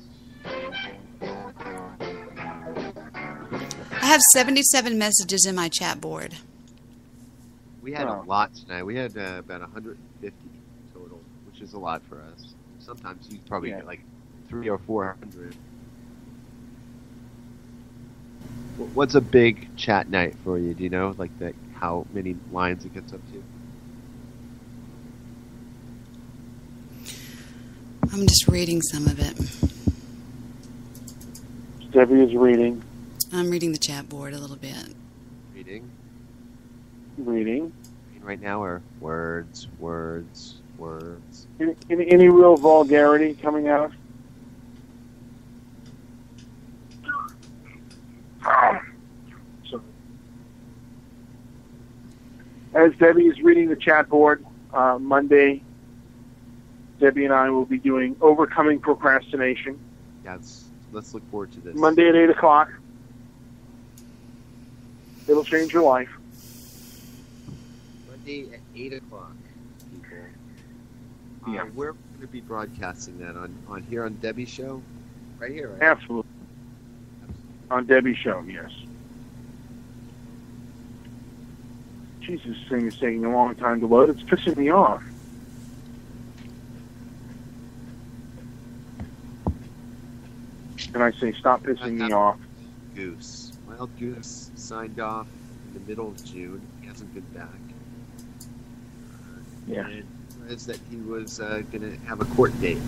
[SPEAKER 2] I have 77 messages in my chat board.
[SPEAKER 14] We had a lot tonight. We had about 150 total, which is a lot for us. Sometimes you probably get like 300 or 400. What's a big chat night for you? Do you know, like that? How many lines it gets up to?
[SPEAKER 2] I'm just reading some of it.
[SPEAKER 16] Debbie is reading.
[SPEAKER 2] I'm reading the chat board a little bit.
[SPEAKER 14] Reading. Right now are words.
[SPEAKER 16] Any real vulgarity coming out? So, as Debbie is reading the chat board, Monday, Debbie and I will be doing Overcoming Procrastination.
[SPEAKER 14] Yeah, let's look forward to this.
[SPEAKER 16] Monday at 8 o'clock. It'll change your life.
[SPEAKER 14] Monday at 8 o'clock, people.
[SPEAKER 16] Yeah.
[SPEAKER 14] We're going to be broadcasting that on here on Debbie's show? Right here, right?
[SPEAKER 16] Absolutely. On Debbie's show, yes. Jesus, this thing is taking a long time to load. It's pissing me off. And I say, stop pissing me off.
[SPEAKER 14] Goose. Wild Goose signed off in the middle of June. He hasn't been back.
[SPEAKER 16] Yeah.
[SPEAKER 14] And says that he was going to have a court date.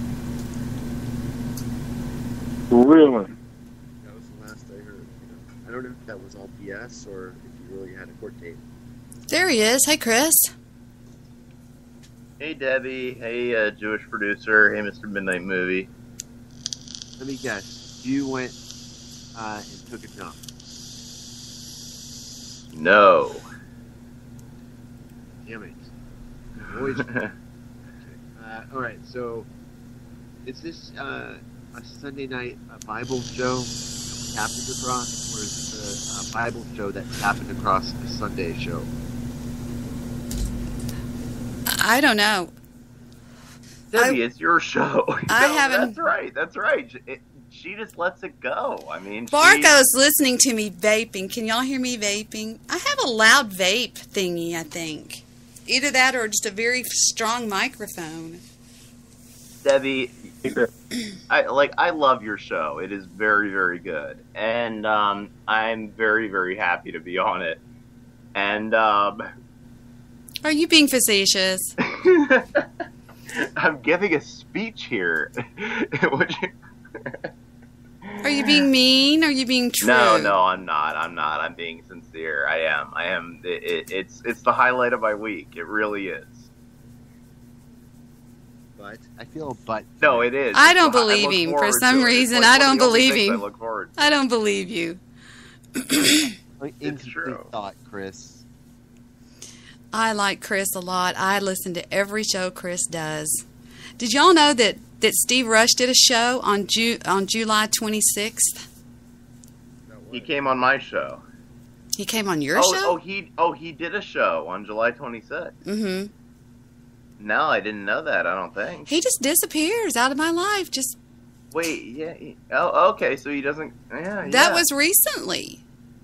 [SPEAKER 16] Really?
[SPEAKER 14] That was the last I heard. I don't know if that was all BS or if he really had a court date.
[SPEAKER 2] There he is. Hey, Chris.
[SPEAKER 3] Hey, Debbie. Hey, Jewish producer. Hey, Mr. Midnight Movie.
[SPEAKER 14] Let me guess. You went and took a dump.
[SPEAKER 3] No.
[SPEAKER 14] Damn it. Always. All right, so is this a Sunday night Bible show happened across, or is it a Bible show that's happened across a Sunday show?
[SPEAKER 2] I don't know.
[SPEAKER 3] Debbie, it's your show.
[SPEAKER 2] I haven't.
[SPEAKER 3] That's right. She just lets it go. I mean,
[SPEAKER 2] Barco's listening to me vaping. Can y'all hear me vaping? I have a loud vape thingy, I think. Either that or just a very strong microphone.
[SPEAKER 3] Debbie, I love your show. It is very, very good. And I'm very, very happy to be on it. And
[SPEAKER 2] are you being facetious?
[SPEAKER 3] I'm giving a speech here.
[SPEAKER 2] Are you being mean? Are you being true?
[SPEAKER 3] No, I'm not. I'm being sincere. I am. It's the highlight of my week. It really is.
[SPEAKER 14] But I feel but.
[SPEAKER 3] No, it is.
[SPEAKER 2] I don't believe him for some reason. I don't believe him. I don't believe you.
[SPEAKER 14] It's true. Thought, Chris.
[SPEAKER 2] I like Chris a lot. I listen to every show Chris does. Did y'all know that Steve Rush did a show on July 26th?
[SPEAKER 3] He came on my show.
[SPEAKER 2] He came on your show?
[SPEAKER 3] He did a show on July 26th.
[SPEAKER 2] Mm-hmm.
[SPEAKER 3] No, I didn't know that. I don't think.
[SPEAKER 2] He just disappears out of my life. Just
[SPEAKER 3] wait, yeah. Oh, okay. So he doesn't. Yeah,
[SPEAKER 2] that was recently.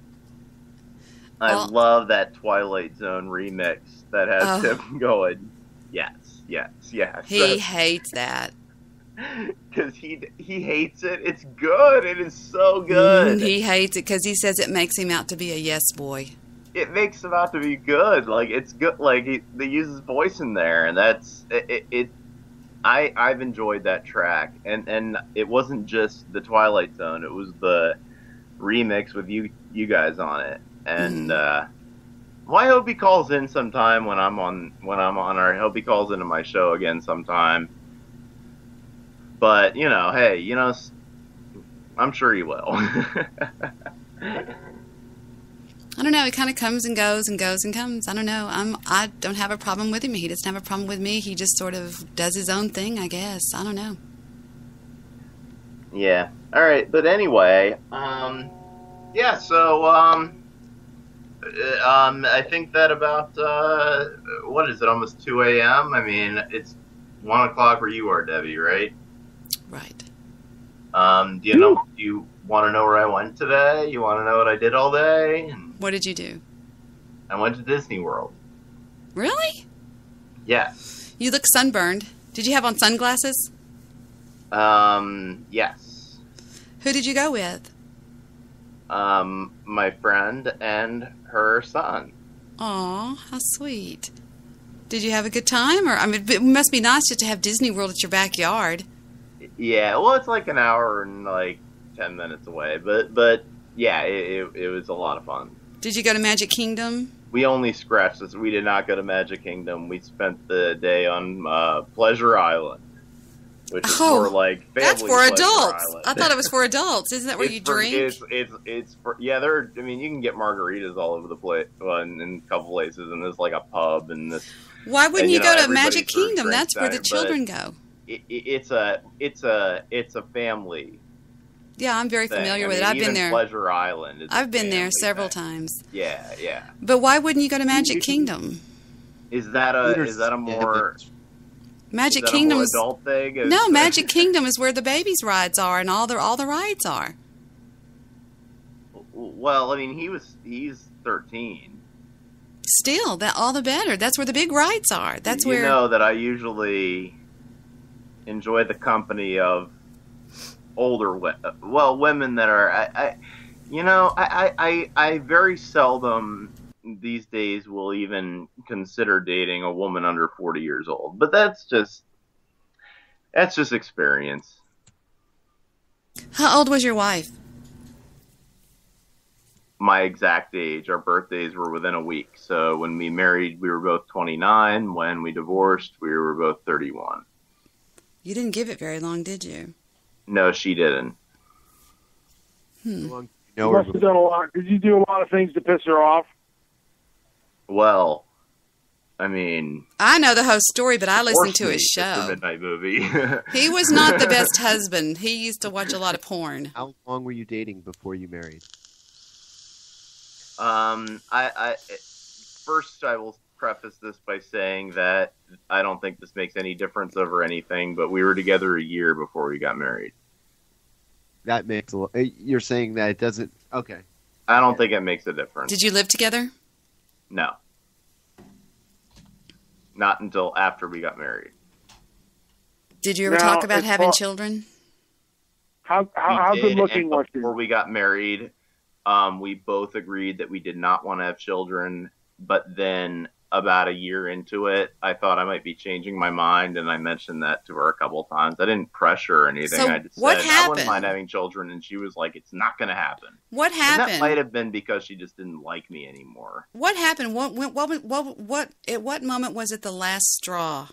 [SPEAKER 3] I love that Twilight Zone remix that has him going. Yes.
[SPEAKER 2] He hates that.
[SPEAKER 3] Because he hates it. It's good. It is so good.
[SPEAKER 2] He hates it because he says it makes him out to be a yes boy.
[SPEAKER 3] It makes him out to be good. Like, it's good. Like, they use his voice in there, and that's it. I've enjoyed that track, and it wasn't just the Twilight Zone. It was the remix with you guys on it, and well, I hope he calls in sometime when I'm on I hope he calls into my show again sometime. But hey, I'm sure he will.
[SPEAKER 2] I don't know. He kind of comes and goes and goes and comes. I don't know. I don't have a problem with him. He doesn't have a problem with me. He just sort of does his own thing, I guess. I don't know.
[SPEAKER 3] Yeah. All right. But anyway, yeah. So, I think that about what is it? Almost 2 a.m. I mean, it's 1 o'clock where you are, Debbie, right?
[SPEAKER 2] Right.
[SPEAKER 3] Do you want to know where I went today? You want to know what I did all day?
[SPEAKER 2] What did you do?
[SPEAKER 3] I went to Disney World.
[SPEAKER 2] Really?
[SPEAKER 3] Yes.
[SPEAKER 2] You look sunburned. Did you have on sunglasses?
[SPEAKER 3] Yes.
[SPEAKER 2] Who did you go with?
[SPEAKER 3] My friend and her son.
[SPEAKER 2] Aw, how sweet. Did you have a good time? Or I mean, it must be nice just to have Disney World at your backyard.
[SPEAKER 3] Yeah, well, it's like an hour and like 10 minutes away, but yeah, it was a lot of fun.
[SPEAKER 2] Did you go to Magic Kingdom?
[SPEAKER 3] We only scratched this. We did not go to Magic Kingdom. We spent the day on Pleasure Island, which is more like family.
[SPEAKER 2] That's for
[SPEAKER 3] Pleasure
[SPEAKER 2] adults.
[SPEAKER 3] Island.
[SPEAKER 2] I thought it was for adults. Isn't that where you drink?
[SPEAKER 3] It's for there. I mean, you can get margaritas all over the place in a couple places, and there's like a pub and this.
[SPEAKER 2] Why wouldn't you go to Magic Kingdom? That's where the children go.
[SPEAKER 3] It's a family.
[SPEAKER 2] Yeah, I'm very familiar with it. I've been there.
[SPEAKER 3] Pleasure Island.
[SPEAKER 2] I've been there several times.
[SPEAKER 3] Yeah.
[SPEAKER 2] But why wouldn't you go to Magic Kingdom?
[SPEAKER 3] Is that a more
[SPEAKER 2] Magic Kingdom
[SPEAKER 3] is adult thing?
[SPEAKER 2] No, Magic Kingdom is where the babies' rides are and all the rides are.
[SPEAKER 3] Well, I mean, he's 13.
[SPEAKER 2] Still, that all the better. That's where the big rides are. That's where
[SPEAKER 3] you know that I usually enjoy the company of older women that are I very seldom these days will even consider dating a woman under 40 years old, but that's just experience.
[SPEAKER 2] How old was your wife?
[SPEAKER 3] My exact age. Our birthdays were within a week. So when we married, we were both 29. When we divorced, we were both 31.
[SPEAKER 2] You didn't give it very long, did you?
[SPEAKER 3] No, she didn't.
[SPEAKER 16] You must have done a lot. Did you do a lot of things to piss her off?
[SPEAKER 3] Well, I mean,
[SPEAKER 2] I know the whole story, but I listened to his show.
[SPEAKER 3] Mr. Midnight Movie.
[SPEAKER 2] He was not the best husband. He used to watch a lot of porn.
[SPEAKER 14] How long were you dating before you married?
[SPEAKER 3] First, I will preface this by saying that I don't think this makes any difference over anything, but we were together a year before we got married.
[SPEAKER 14] That makes a lot. You're saying that it doesn't. Okay.
[SPEAKER 3] I don't think it makes a difference.
[SPEAKER 2] Did you live together?
[SPEAKER 3] No. Not until after we got married.
[SPEAKER 2] Did you ever talk about having children?
[SPEAKER 16] How good looking was she?
[SPEAKER 3] Before we got married, we both agreed that we did not want to have children, but then about a year into it, I thought I might be changing my mind, and I mentioned that to her a couple of times. I didn't pressure or anything.
[SPEAKER 2] So
[SPEAKER 3] I just
[SPEAKER 2] what
[SPEAKER 3] said
[SPEAKER 2] happened?
[SPEAKER 3] I wouldn't mind having children, and she was like, "It's not going to happen."
[SPEAKER 2] What happened?
[SPEAKER 3] And that might have been because she just didn't like me anymore.
[SPEAKER 2] What happened? What? At what moment was it the last straw?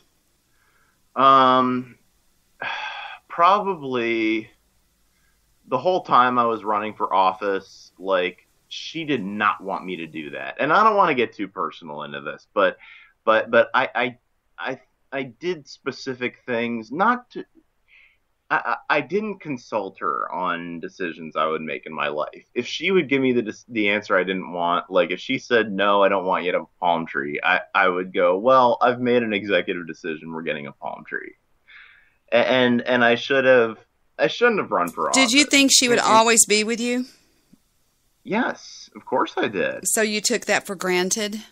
[SPEAKER 3] Probably the whole time I was running for office, like, she did not want me to do that. And I don't want to get too personal into this, but I did specific things, not to, I didn't consult her on decisions I would make in my life. If she would give me the answer I didn't want, like if she said, no, I don't want you to have a palm tree, I would go, well, I've made an executive decision. We're getting a palm tree. And I shouldn't have run for office.
[SPEAKER 2] Did you think she would always be with you?
[SPEAKER 3] Yes, of course I did.
[SPEAKER 2] So you took that for granted?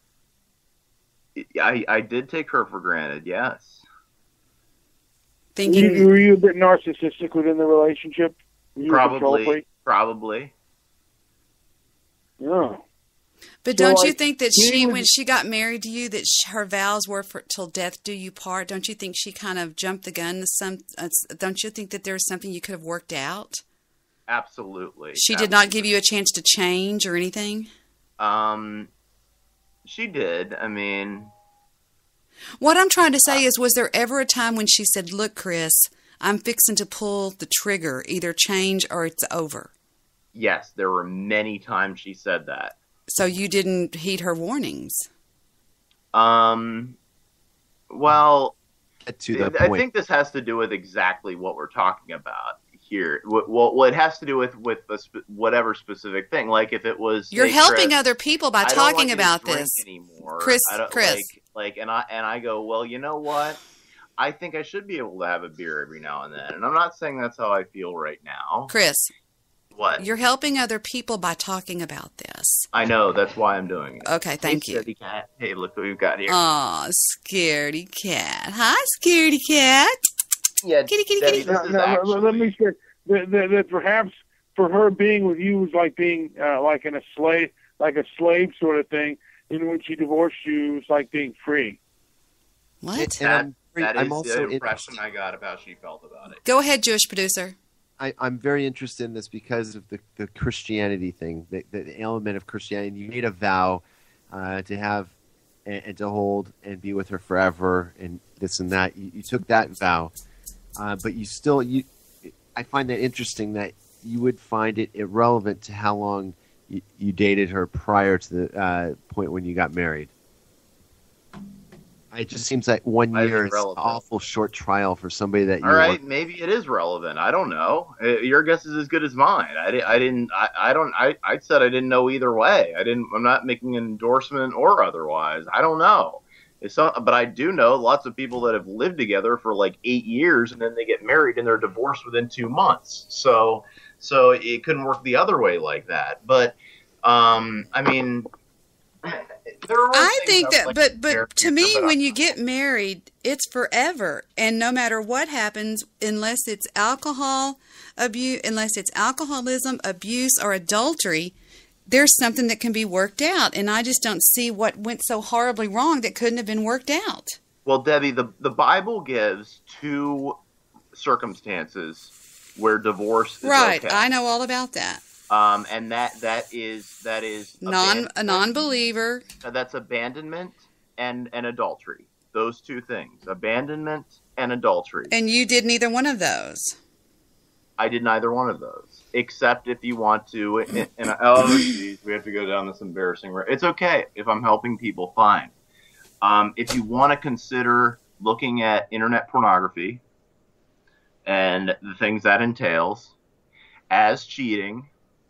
[SPEAKER 3] I did take her for granted, yes.
[SPEAKER 2] Thinking,
[SPEAKER 16] were you a bit narcissistic within the relationship? Were you a control freak?
[SPEAKER 3] Probably.
[SPEAKER 16] Yeah.
[SPEAKER 2] But
[SPEAKER 16] So,
[SPEAKER 2] don't you
[SPEAKER 16] like,
[SPEAKER 2] think that
[SPEAKER 16] he was-
[SPEAKER 2] when she got married to you, that her vows were for till death do you part? Don't you think she kind of jumped the gun? Don't you think that there was something you could have worked out?
[SPEAKER 3] Absolutely.
[SPEAKER 2] She did not give you a chance to change or anything?
[SPEAKER 3] She did. I mean...
[SPEAKER 2] What I'm trying to say is, was there ever a time when she said, look, Chris, I'm fixing to pull the trigger, either change or it's over?
[SPEAKER 3] Yes, there were many times she said that.
[SPEAKER 2] So you didn't heed her warnings?
[SPEAKER 3] Well,
[SPEAKER 14] to the
[SPEAKER 3] I
[SPEAKER 14] point.
[SPEAKER 3] think this has to do with exactly what we're talking about here. Well, it has to do with whatever specific thing. Like if it was...
[SPEAKER 2] You're
[SPEAKER 3] hey,
[SPEAKER 2] helping
[SPEAKER 3] Chris,
[SPEAKER 2] other people by
[SPEAKER 3] I don't
[SPEAKER 2] talking
[SPEAKER 3] want you to
[SPEAKER 2] about
[SPEAKER 3] drink
[SPEAKER 2] this.
[SPEAKER 3] anymore.
[SPEAKER 2] Chris,
[SPEAKER 3] I don't,
[SPEAKER 2] Chris.
[SPEAKER 3] and I go, well, you know what? I think I should be able to have a beer every now and then. And I'm not saying that's how I feel right now.
[SPEAKER 2] Chris.
[SPEAKER 3] What?
[SPEAKER 2] You're helping other people by talking about this.
[SPEAKER 3] I know. That's why I'm doing it.
[SPEAKER 2] Okay, thank you.
[SPEAKER 3] Scaredy cat. Hey, look what we've got here.
[SPEAKER 2] Aw, scaredy cat. Hi, scaredy cat.
[SPEAKER 3] Yeah,
[SPEAKER 2] kitty, kitty,
[SPEAKER 3] Debbie,
[SPEAKER 2] kitty.
[SPEAKER 3] this is
[SPEAKER 16] Now,
[SPEAKER 3] actually...
[SPEAKER 16] let me say that perhaps for her being with you was like being like a slave sort of thing. And when she divorced you, it was like being free.
[SPEAKER 2] What?
[SPEAKER 3] That
[SPEAKER 14] I'm
[SPEAKER 3] is
[SPEAKER 14] also
[SPEAKER 3] the impression I got of how she felt about it.
[SPEAKER 2] Go ahead, Jewish producer.
[SPEAKER 14] I'm very interested in this because of the Christianity thing, the element of Christianity. You made a vow to have and to hold and be with her forever and this and that. You took that vow, but you still I find that interesting that you would find it irrelevant to how long you dated her prior to the point when you got married. It just seems like 1 year is an awful short trial for somebody that you
[SPEAKER 3] All right, maybe it is relevant. I don't know. Your guess is as good as mine. I said I didn't know either way. I'm not making an endorsement or otherwise. I don't know. But I do know lots of people that have lived together for like 8 years and then they get married and they're divorced within 2 months. So it couldn't work the other way like that. But I mean,
[SPEAKER 2] I think that, but to me, when you get married, it's forever, and no matter what happens, unless it's alcoholism, abuse, or adultery, there's something that can be worked out, and I just don't see what went so horribly wrong that couldn't have been worked out.
[SPEAKER 3] Well, Debbie, the Bible gives 2 circumstances where divorce is
[SPEAKER 2] right.
[SPEAKER 3] okay.
[SPEAKER 2] I know all about that.
[SPEAKER 3] And that is
[SPEAKER 2] a non-believer.
[SPEAKER 3] That's abandonment and adultery. Those 2 things: abandonment and adultery.
[SPEAKER 2] And you did neither one of those.
[SPEAKER 3] I did neither one of those, except if you want to. Oh, geez, we have to go down this embarrassing road. It's okay if I'm helping people. Fine. If you want to consider looking at internet pornography and the things that entails as cheating.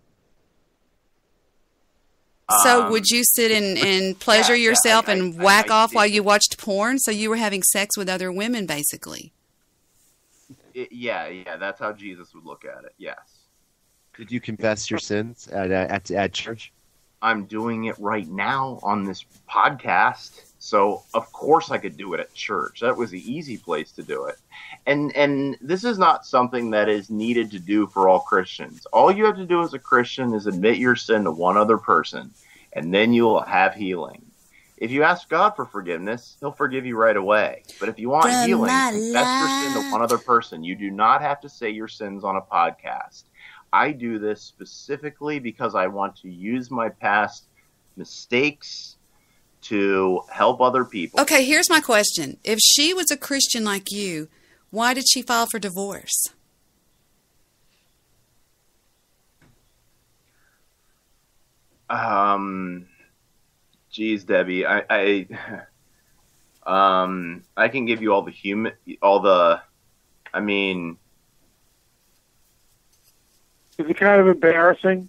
[SPEAKER 2] So would you sit and pleasure yourself and whack off while you watched porn? So you were having sex with other women, basically.
[SPEAKER 3] Yeah, that's how Jesus would look at it. Yes.
[SPEAKER 14] Did you confess your sins at church?
[SPEAKER 3] I'm doing it right now on this podcast, so of course I could do it at church. That was the easy place to do it. And this is not something that is needed to do for all Christians. All you have to do as a Christian is admit your sin to one other person, and then you will have healing. If you ask God for forgiveness, He'll forgive you right away. But if you want healing, confess your sin to one other person. You do not have to say your sins on a podcast. I do this specifically because I want to use my past mistakes to help other people.
[SPEAKER 2] Okay, here's my question. If she was a Christian like you, why did she file for divorce?
[SPEAKER 3] Geez, Debbie, I can give you I mean,
[SPEAKER 16] Is it kind of embarrassing?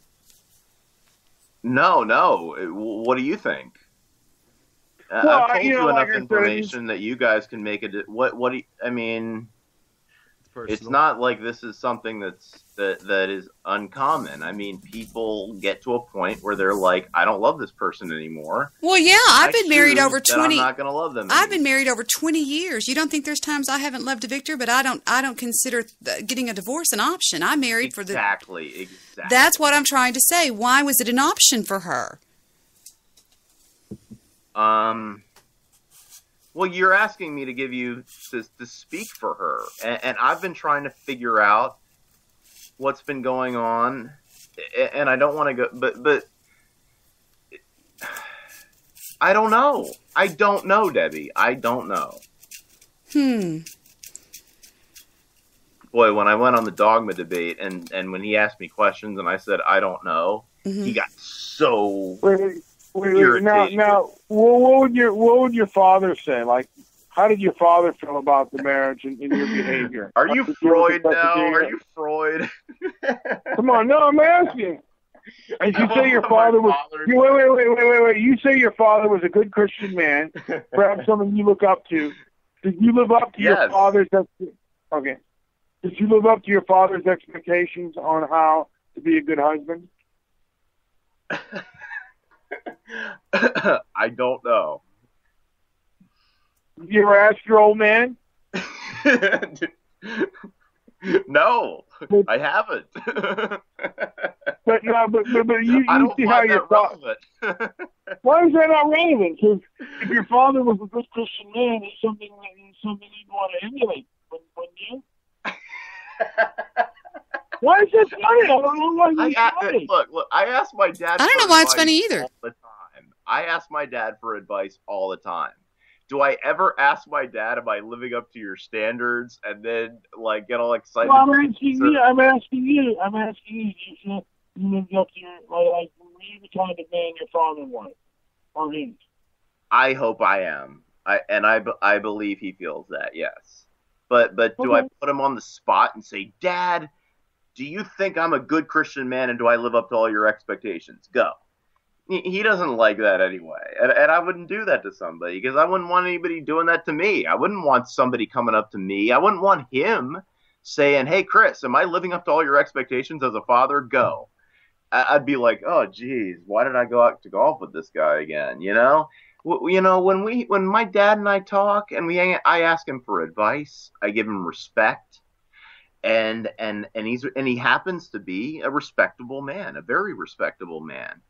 [SPEAKER 3] No. What do you think?
[SPEAKER 16] Well,
[SPEAKER 3] I've told you
[SPEAKER 16] like
[SPEAKER 3] enough
[SPEAKER 16] I said,
[SPEAKER 3] information that you guys can make it. What do you, I mean? It's not like this is something that is uncommon. I mean, people get to a point where they're like, I don't love this person anymore.
[SPEAKER 2] Well, yeah, I've been married over 20.
[SPEAKER 3] I'm not going to love them
[SPEAKER 2] I've been married over 20 years. You don't think there's times I haven't loved Victor, but I don't consider getting a divorce an option. I'm married for the
[SPEAKER 3] Exactly.
[SPEAKER 2] That's what I'm trying to say. Why was it an option for her?
[SPEAKER 3] Well, you're asking me to give you to speak for her, and I've been trying to figure out what's been going on, and I don't want to go, but I don't know. I don't know, Debbie. I don't know. Boy, when I went on the dogma debate, and when he asked me questions, and I said I don't know, he got so.
[SPEAKER 16] Wait. Now, what would your father say? Like, how did your father feel about the marriage and your behavior?
[SPEAKER 3] Are you Freud now? Are you Freud?
[SPEAKER 16] Come on, no, I'm asking. And you say your father was. Wait. You say your father was a good Christian man, perhaps someone you look up to. Did you live up to your father's? Okay. Did you live up to your father's expectations on how to be a good husband?
[SPEAKER 3] I don't know.
[SPEAKER 16] Did you ever ask your old man?
[SPEAKER 3] No, I haven't.
[SPEAKER 16] But you see how your father. Why is that not relevant? Because if your father was a good Christian man, it's something you'd want to emulate, wouldn't you? Why is that funny? I don't know why it's funny.
[SPEAKER 3] Look, I ask my dad.
[SPEAKER 2] I don't know why it's funny either.
[SPEAKER 3] All the time. I ask my dad for advice all the time. Do I ever ask my dad, am I living up to your standards, and then like get all excited?
[SPEAKER 16] Well, I'm asking you. You lived up to your were you the kind of man your father was, or is?
[SPEAKER 3] I hope I am. I believe he feels that. Yes. But do I put him on the spot and say, Dad, do you think I'm a good Christian man, and do I live up to all your expectations? Go. He doesn't like that anyway. And I wouldn't do that to somebody because I wouldn't want anybody doing that to me. I wouldn't want somebody coming up to me. I wouldn't want him saying, hey, Chris, am I living up to all your expectations as a father? Go. I'd be like, oh, geez, why did I go out to golf with this guy again? You know, when my dad and I talk and I ask him for advice, I give him respect. And he happens to be a respectable man, a very respectable man.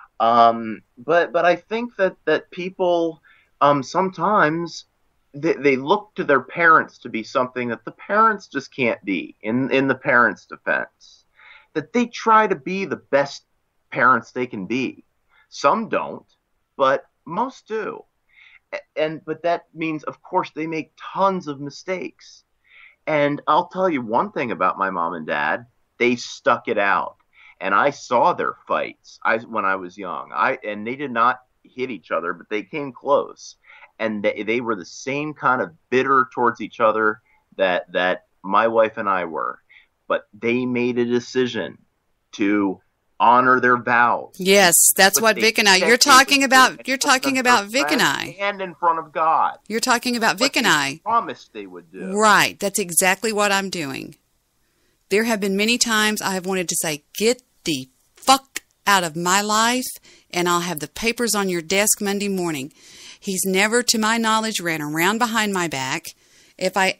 [SPEAKER 3] But I think that people sometimes they look to their parents to be something that the parents just can't be. In the parents' defense, that they try to be the best parents they can be. Some don't, but most do. But that means, of course, they make tons of mistakes. And I'll tell you one thing about my mom and dad: they stuck it out. And I saw their fights when I was young. And they did not hit each other, but they came close. And they were the same kind of bitter towards each other that my wife and I were. But they made a decision to honor their vows.
[SPEAKER 2] Yes, that's what Vic and I. You're talking about Vic and I.
[SPEAKER 3] And in front of God.
[SPEAKER 2] You're talking about Vic and I.
[SPEAKER 3] Promised they would do.
[SPEAKER 2] Right. That's exactly what I'm doing. There have been many times I have wanted to say, get the fuck out of my life, and I'll have the papers on your desk Monday morning. He's never, to my knowledge, ran around behind my back. If I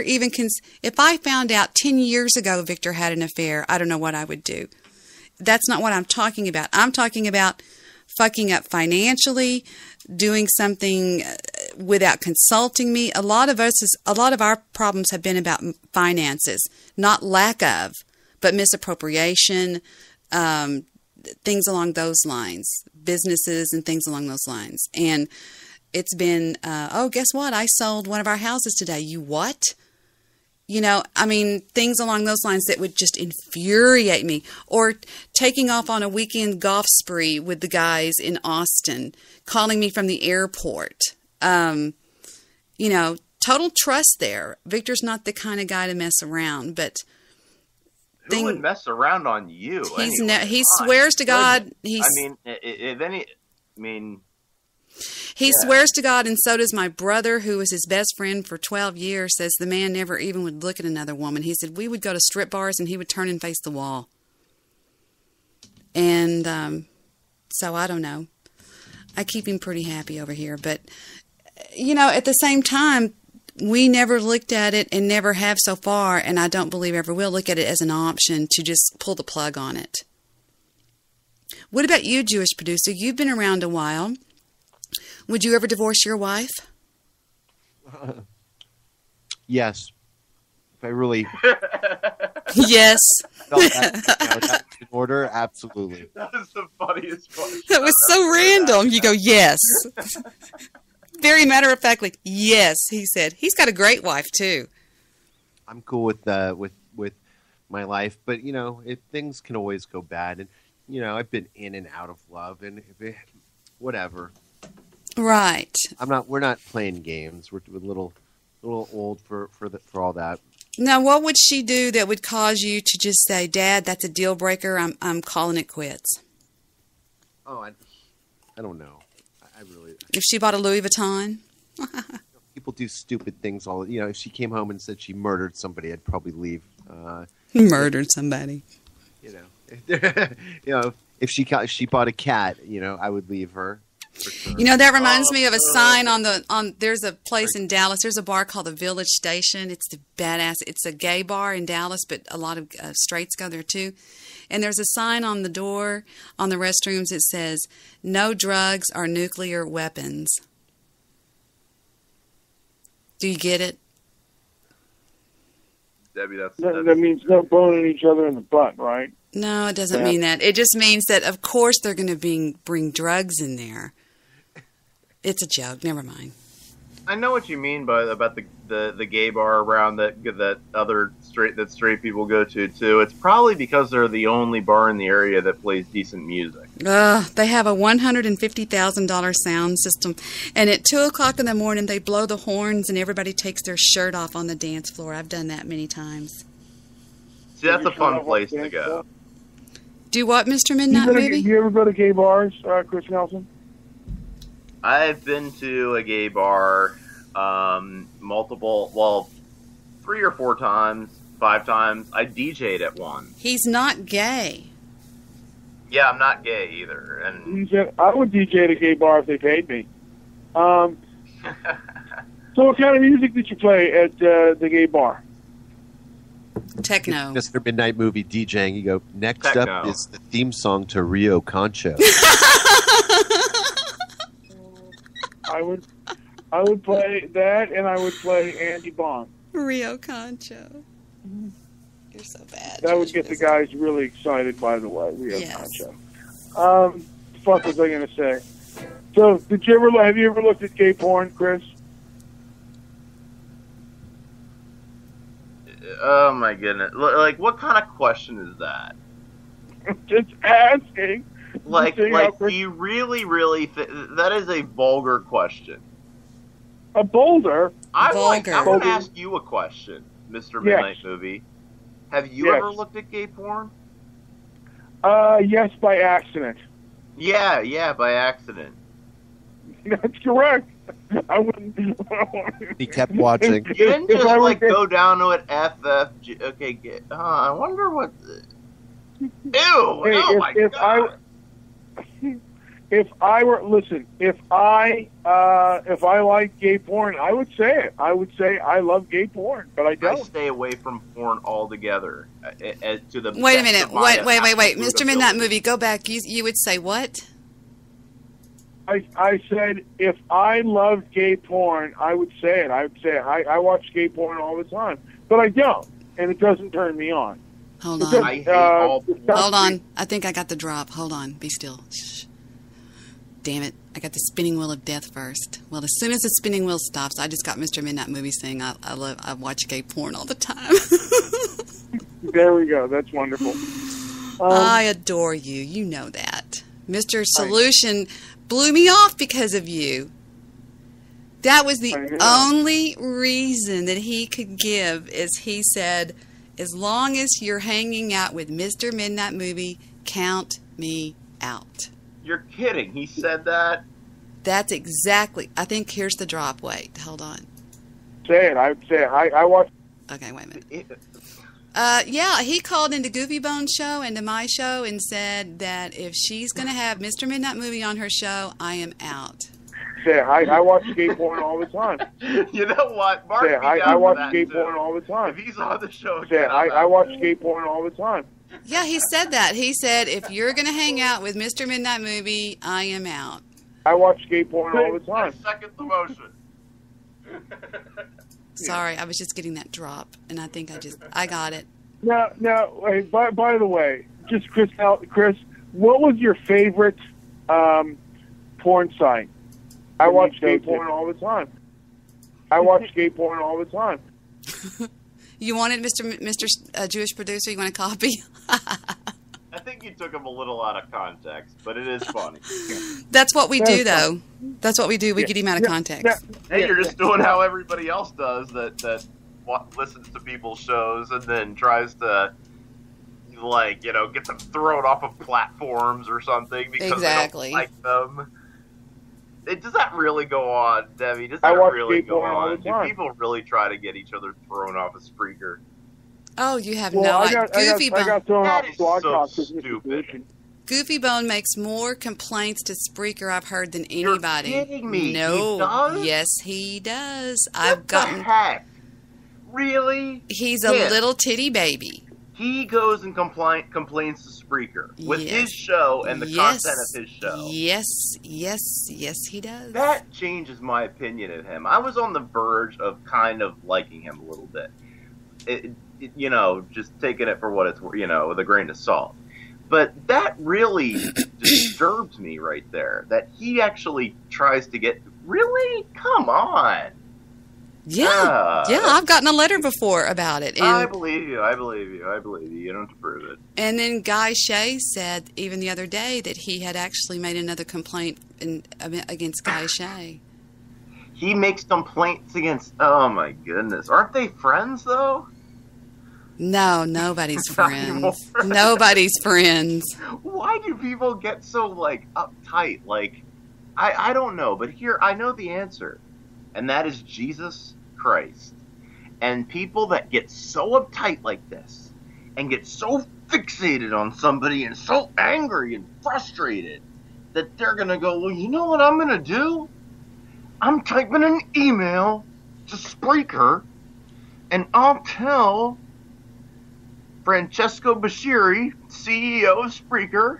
[SPEAKER 2] found out 10 years ago Victor had an affair, I don't know what I would do. That's not what I'm talking about. I'm talking about fucking up financially, doing something without consulting me. A lot of our problems have been about finances, not lack of, but misappropriation, things along those lines, businesses and things along those lines. And it's been, guess what? I sold one of our houses today. You what? You know, I mean, things along those lines that would just infuriate me. Or taking off on a weekend golf spree with the guys in Austin, calling me from the airport. You know, total trust there. Victor's not the kind of guy to mess around, but
[SPEAKER 3] Who would mess around on you?
[SPEAKER 2] He's
[SPEAKER 3] anyway?
[SPEAKER 2] he swears to God.
[SPEAKER 3] He
[SPEAKER 2] swears to God, and so does my brother, who was his best friend for 12 years, says the man never even would look at another woman. He said we would go to strip bars and he would turn and face the wall. And so I don't know. I keep him pretty happy over here. But, you know, at the same time, we never looked at it and never have so far, and I don't believe ever will look at it as an option to just pull the plug on it. What about you, Jewish producer? You've been around a while. Would you ever divorce your wife?
[SPEAKER 14] Yes. If I really...
[SPEAKER 2] Yes.
[SPEAKER 14] That's in order, absolutely.
[SPEAKER 3] That is the funniest question.
[SPEAKER 2] That was so random. You go, yes. Very matter-of-factly, yes, he said. He's got a great wife, too.
[SPEAKER 14] I'm cool with my life, but, you know, things can always go bad. And, you know, I've been in and out of love, and whatever.
[SPEAKER 2] Right.
[SPEAKER 14] We're not playing games. We're a little old for all that.
[SPEAKER 2] Now, what would she do that would cause you to just say, Dad, that's a deal breaker, I'm calling it quits?
[SPEAKER 14] Oh, I don't know. I really...
[SPEAKER 2] If she bought a Louis Vuitton?
[SPEAKER 14] People do stupid things all... You know, if she came home and said she murdered somebody, I'd probably leave.
[SPEAKER 2] Murdered somebody.
[SPEAKER 14] You know, if she bought a cat, you know, I would leave her. For sure.
[SPEAKER 2] You know, that reminds me of a sign there's a place in Dallas. There's a bar called the Village Station. It's the badass. It's a gay bar in Dallas, but a lot of straights go there too. And there's a sign on the door, on the restrooms, that says, no drugs or nuclear weapons. Do you get it?
[SPEAKER 3] Debbie,
[SPEAKER 16] that means no boning each other in the butt, right?
[SPEAKER 2] No, it doesn't mean that. It just means that, of course, they're going to bring drugs in there. It's a joke. Never mind.
[SPEAKER 3] I know what you mean about the gay bar around that other straight people go to too. It's probably because they're the only bar in the area that plays decent music.
[SPEAKER 2] They have a $150,000 sound system, and at 2:00 in the morning they blow the horns and everybody takes their shirt off on the dance floor. I've done that many times.
[SPEAKER 3] See, that's a fun place to go.
[SPEAKER 2] Do what, Mr. Midnight Movie?
[SPEAKER 16] Do you ever go to gay bars, Chris Nelson?
[SPEAKER 3] I've been to a gay bar 3 or 4 times, 5 times. I DJ'd at one.
[SPEAKER 2] He's not gay.
[SPEAKER 3] Yeah, I'm not gay either. And
[SPEAKER 16] I would DJ at a gay bar if they paid me. So what kind of music did you play at the gay bar?
[SPEAKER 2] Techno.
[SPEAKER 14] Mr. Midnight Movie DJing. You go, next
[SPEAKER 3] Techno.
[SPEAKER 14] up is the theme song to Rio Concho.
[SPEAKER 16] I would play that, and I would play Andy Bond.
[SPEAKER 2] Rio Concho. You're so bad.
[SPEAKER 16] That would get the guys really excited, by the way. Rio Concho. Fuck was I going to say? So, have you ever looked at gay porn, Chris?
[SPEAKER 3] Oh my goodness! Like, what kind of question is that?
[SPEAKER 16] Just asking.
[SPEAKER 3] Like, do you really that is a vulgar question?
[SPEAKER 16] A boulder?
[SPEAKER 3] I want to ask you a question, Mr. Midnight Movie. Have you ever looked at gay porn?
[SPEAKER 16] Yes, by accident.
[SPEAKER 3] Yeah, by accident.
[SPEAKER 16] That's correct. I wouldn't.
[SPEAKER 14] He kept watching.
[SPEAKER 3] You didn't just go down to it FFG. Okay, I wonder what. Ew!
[SPEAKER 16] Hey,
[SPEAKER 3] oh my god!
[SPEAKER 16] If I like gay porn, I would say it. I would say I love gay porn, but I don't.
[SPEAKER 3] I stay away from porn altogether. Wait
[SPEAKER 2] a minute. Wait. Mr. Midnight Movie, go back. You would say what?
[SPEAKER 16] I said if I loved gay porn, I would say it. I would say it. I watch gay porn all the time, but I don't, and it doesn't turn me on.
[SPEAKER 2] Hold on. Hold on. I think I got the drop. Hold on. Be still. Shh. Damn it. I got the spinning wheel of death first. Well, as soon as the spinning wheel stops, I just got Mr. Midnight Movie saying I watch gay porn all the time.
[SPEAKER 16] There we go. That's wonderful.
[SPEAKER 2] I adore you. You know that. Mr. Solution blew me off because of you. That was the only reason that he could give, is he said, As long as you're hanging out with Mr. Midnight Movie, count me out.
[SPEAKER 3] You're kidding. He said that?
[SPEAKER 2] That's exactly. I think here's the drop. Wait, hold on.
[SPEAKER 16] Say it. I say it. I watch.
[SPEAKER 2] Okay, wait a minute. Yeah, he called into Goofy Bone's show and to my show and said that if she's going to have Mr. Midnight Movie on her show, I am out.
[SPEAKER 16] Say it. I watch skate porn all the time.
[SPEAKER 3] You know what? Mark
[SPEAKER 16] Say it. I watch skate porn all the time.
[SPEAKER 3] If he's on the show
[SPEAKER 16] Say
[SPEAKER 3] again,
[SPEAKER 16] it. I watch skate porn all the time.
[SPEAKER 2] Yeah, he said that. He said, if you're going to hang out with Mr. Midnight Movie, I am out.
[SPEAKER 16] I watch skate porn all the time.
[SPEAKER 3] Second the motion.
[SPEAKER 2] Sorry, I was just getting that drop, and I think I got it.
[SPEAKER 16] Now, hey, by the way, just Chris, what was your favorite porn site? I watch skate porn all the time. I watch skate porn all the time.
[SPEAKER 2] You wanted Mr. Jewish producer? You want a copy?
[SPEAKER 3] I think you took him a little out of context, but it is funny.
[SPEAKER 2] That's what we do, though. That's what we do. We get him out of context.
[SPEAKER 3] Hey, you're just doing how everybody else does that listens to people's shows and then tries to, like, you know, get them thrown off of platforms or something because they don't like them. Does that really go on, Debbie? Does that really go on? Do people really try to get each other thrown off a Spreaker?
[SPEAKER 2] Oh, you have no idea. Goofy Bone.
[SPEAKER 16] I got thrown off
[SPEAKER 3] is
[SPEAKER 16] Blog
[SPEAKER 3] so
[SPEAKER 16] Talk.
[SPEAKER 3] stupid.
[SPEAKER 2] Goofy Bone makes more complaints to Spreaker I've heard than anybody.
[SPEAKER 3] You're kidding me.
[SPEAKER 2] No.
[SPEAKER 3] He does?
[SPEAKER 2] Yes, he does.
[SPEAKER 3] What the heck? Really?
[SPEAKER 2] He's a little titty baby.
[SPEAKER 3] He goes and complains to Spreaker with his show and the content of his show.
[SPEAKER 2] Yes, he does.
[SPEAKER 3] That changes my opinion of him. I was on the verge of kind of liking him a little bit. You know, just taking it for what it's, you know, with a grain of salt. But that really disturbs me right there. That he actually tries to get, really? Come on.
[SPEAKER 2] Yeah, I've gotten a letter before about it. And
[SPEAKER 3] I believe you. You don't have to prove it.
[SPEAKER 2] And then Guy Shea said, even the other day, that he had actually made another complaint against Guy Shea.
[SPEAKER 3] He makes complaints against, oh my goodness. Aren't they friends, though?
[SPEAKER 2] No, nobody's friends. Nobody's friends.
[SPEAKER 3] Why do people get so, like, uptight? Like, I don't know, but here, I know the answer. And that is Jesus Christ. And people that get so uptight like this and get so fixated on somebody and so angry and frustrated that they're going to go, well, you know what I'm going to do? I'm typing an email to Spreaker and I'll tell Francesco Bashiri, CEO of Spreaker,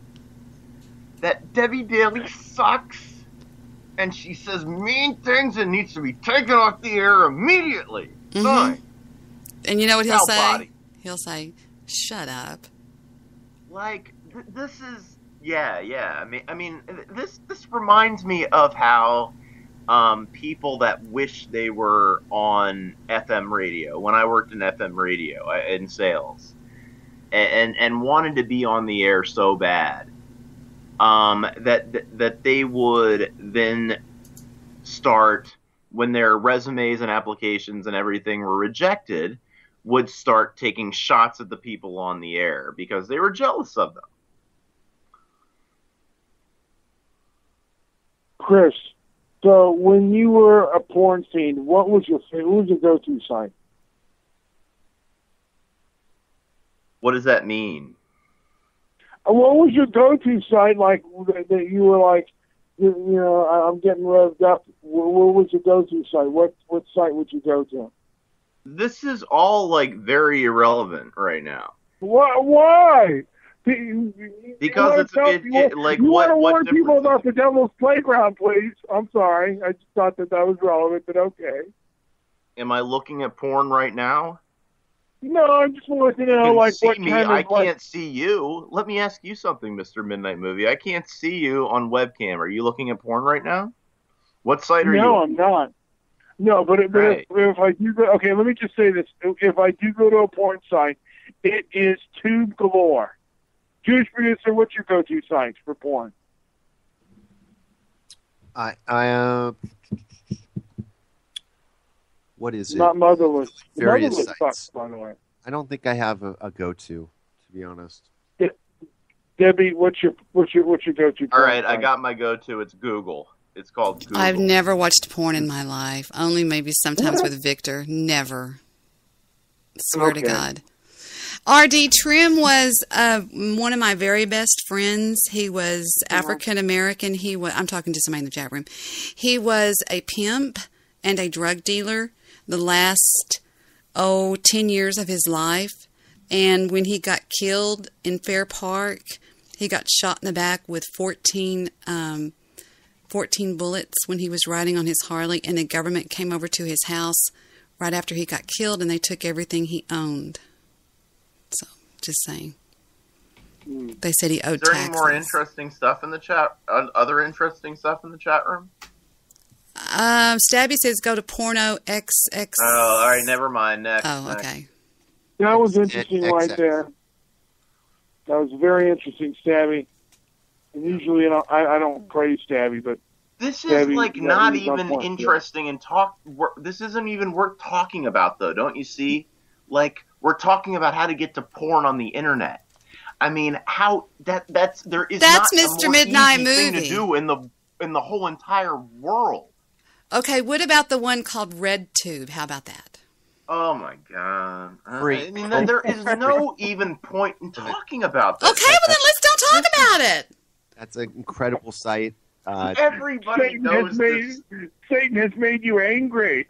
[SPEAKER 3] that Debbie Daly sucks. And she says mean things and needs to be taken off the air immediately. Sign.
[SPEAKER 2] And you know what he'll say?
[SPEAKER 3] Body.
[SPEAKER 2] He'll say, shut up.
[SPEAKER 3] Like, this is, yeah. I mean, this reminds me of how people that wish they were on FM radio, when I worked in FM radio in sales, and wanted to be on the air so bad. That they would then start, when their resumes and applications and everything were rejected, would start taking shots at the people on the air because they were jealous of them.
[SPEAKER 16] Chris, so when you were a porn scene, what was your go-to site?
[SPEAKER 3] What does that mean?
[SPEAKER 16] What was your go-to site, like, that you were like, you know, I'm getting revved up? What was your go-to site? What site would you go to?
[SPEAKER 3] This is all, like, very irrelevant right now.
[SPEAKER 16] Why?
[SPEAKER 3] Because like,
[SPEAKER 16] you
[SPEAKER 3] what
[SPEAKER 16] want to warn people about the Devil's Playground, please. I'm sorry. I just thought that was relevant, but okay.
[SPEAKER 3] Am I looking at porn right now?
[SPEAKER 16] No, I just want to know, like, what
[SPEAKER 3] me.
[SPEAKER 16] kind of...
[SPEAKER 3] I can't see you. Let me ask you something, Mr. Midnight Movie. I can't see you on webcam. Are you looking at porn right now? What site are you?
[SPEAKER 16] No, I'm not. No, but if I do go... Okay, let me just say this. If I do go to a porn site, it is tube galore. Jewish producer, what's your go-to site for porn?
[SPEAKER 14] What is it?
[SPEAKER 16] Not Motherless.
[SPEAKER 14] Various
[SPEAKER 16] Motherless
[SPEAKER 14] sites.
[SPEAKER 16] sucks, by the way.
[SPEAKER 14] I don't think I have a go-to be honest.
[SPEAKER 16] Debbie, what's your go-to?
[SPEAKER 3] All right, I got my go-to. It's Google. It's called Google.
[SPEAKER 2] I've never watched porn in my life. Only maybe sometimes with Victor. Never. Swear to God. R.D. Trim was one of my very best friends. He was African American. I'm talking to somebody in the chat room. He was a pimp and a drug dealer the last 10 years of his life. And when he got killed in Fair Park, he got shot in the back with 14 bullets when he was riding on his Harley, and the government came over to his house right after he got killed, and they took everything he owned. So, just saying. They said he owed taxes.
[SPEAKER 3] Is there any more interesting stuff in the chat? Other interesting stuff in the chat room?
[SPEAKER 2] Stabby says go to porno XX.
[SPEAKER 3] Oh, all right, never mind. Next.
[SPEAKER 2] Oh, okay.
[SPEAKER 16] That was interesting right there. That was very interesting, Stabby. And usually, I don't praise Stabby, but
[SPEAKER 3] this is
[SPEAKER 16] Stabby,
[SPEAKER 3] like not even interesting and talk. This isn't even worth talking about, though. Don't you see? Like we're talking about how to get to porn on the internet. I mean, how that's there is
[SPEAKER 2] that's
[SPEAKER 3] not
[SPEAKER 2] Mr.
[SPEAKER 3] a more
[SPEAKER 2] Midnight
[SPEAKER 3] easy
[SPEAKER 2] Movie
[SPEAKER 3] thing to do in the whole entire world.
[SPEAKER 2] Okay, what about the one called RedTube? How about that?
[SPEAKER 3] Oh my God! I mean, there is no even point in talking about this.
[SPEAKER 2] Okay, well then let's don't talk about it.
[SPEAKER 14] That's an incredible site.
[SPEAKER 3] Everybody knows this.
[SPEAKER 16] Satan has made you angry.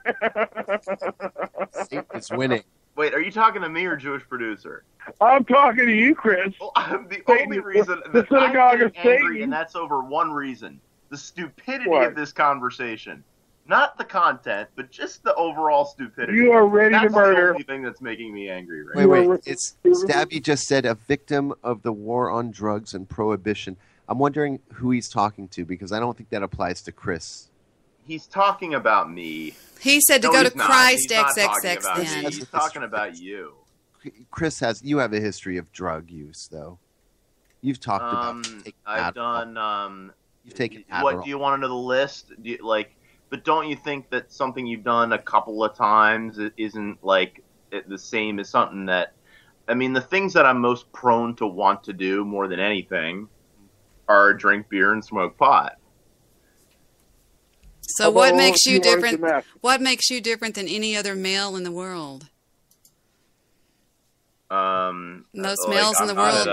[SPEAKER 14] Satan is winning.
[SPEAKER 3] Wait, are you talking to me or Jewish producer?
[SPEAKER 16] I'm talking to you, Chris.
[SPEAKER 3] Well, the only reason that I'm getting angry, and that's over one reason: the stupidity of this conversation. Not the content, but just the overall stupidity.
[SPEAKER 16] You are ready to murder.
[SPEAKER 3] That's the only thing that's making me angry right now.
[SPEAKER 14] Wait. It's Stabby just said a victim of the war on drugs and prohibition. I'm wondering who he's talking to because I don't think that applies to Chris.
[SPEAKER 3] He's talking about me.
[SPEAKER 2] He said to go to Christ XXX then.
[SPEAKER 3] He's talking about you.
[SPEAKER 14] Chris you have a history of drug use though. You've talked about taking
[SPEAKER 3] I've
[SPEAKER 14] Adderall.
[SPEAKER 3] done
[SPEAKER 14] You've taken Adderall.
[SPEAKER 3] What do you want to know the list? But don't you think that something you've done a couple of times isn't like the same as something that, I mean, the things that I'm most prone to want to do more than anything are drink beer and smoke pot.
[SPEAKER 2] So what makes you different? What makes you different than any other male in the world? Most males in the world.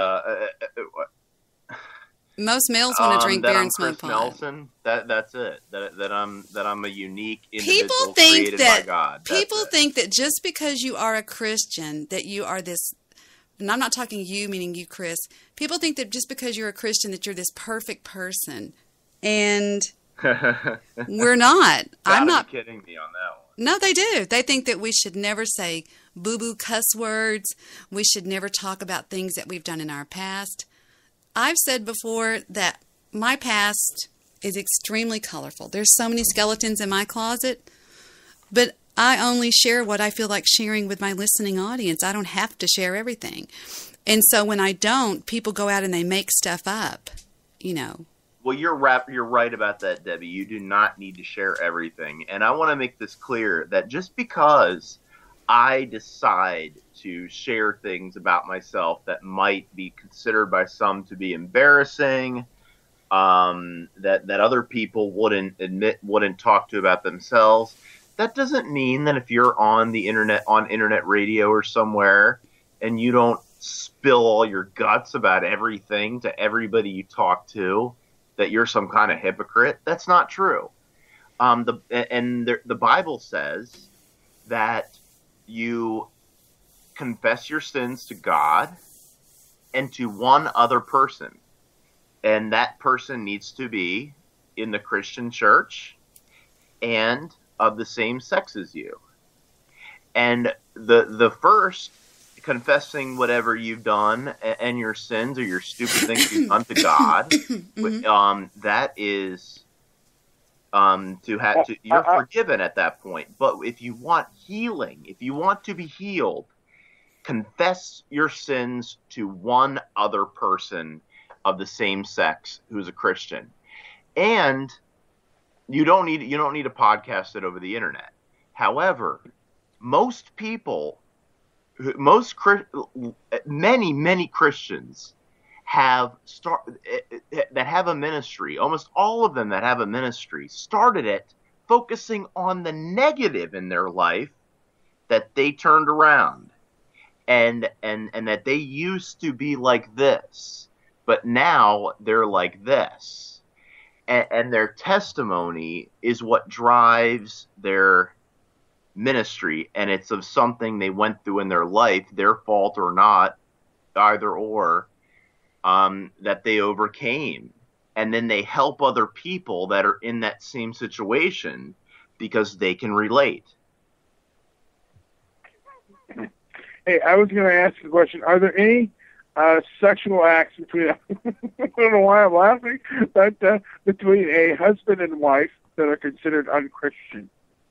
[SPEAKER 2] Most males want to drink beer and smoke pot.
[SPEAKER 3] Nelson, that's it. That I'm a unique individual created by God.
[SPEAKER 2] People think that just because you are a Christian, that you are this. And I'm not talking you, meaning you, Chris. People think that just because you're a Christian, that you're this perfect person, and we're not. I'm not
[SPEAKER 3] kidding me on that one.
[SPEAKER 2] No, they do. They think that we should never say boo-boo cuss words. We should never talk about things that we've done in our past. I've said before that my past is extremely colorful. There's so many skeletons in my closet, but I only share what I feel like sharing with my listening audience. I don't have to share everything. And so when I don't, people go out and they make stuff up, you know.
[SPEAKER 3] Well, you're right about that, Debbie. You do not need to share everything. And I want to make this clear that just because I decide to share things about myself that might be considered by some to be embarrassing, that other people wouldn't talk to about themselves, that doesn't mean that if you're on the internet, on internet radio or somewhere, and you don't spill all your guts about everything to everybody you talk to, that you're some kind of hypocrite. That's not true. The Bible says that you confess your sins to God and to one other person. And that person needs to be in the Christian church and of the same sex as you. And the first, confessing whatever you've done and your sins or your stupid things you've done to God, that is you're forgiven at that point. But if you want healing, if you want to be healed, confess your sins to one other person of the same sex who's a Christian. And you don't need to podcast it over the internet. However, most people many Christians that have a ministry, almost all of them that have a ministry, started it focusing on the negative in their life that they turned around, and that they used to be like this, but now they're like this, and their testimony is what drives their ministry, and it's of something they went through in their life, their fault or not, either or, that they overcame. And then they help other people that are in that same situation because they can relate.
[SPEAKER 16] Hey, I was going to ask you a question. Are there any sexual acts between, I don't know why I'm laughing, but between a husband and wife that are considered unchristian?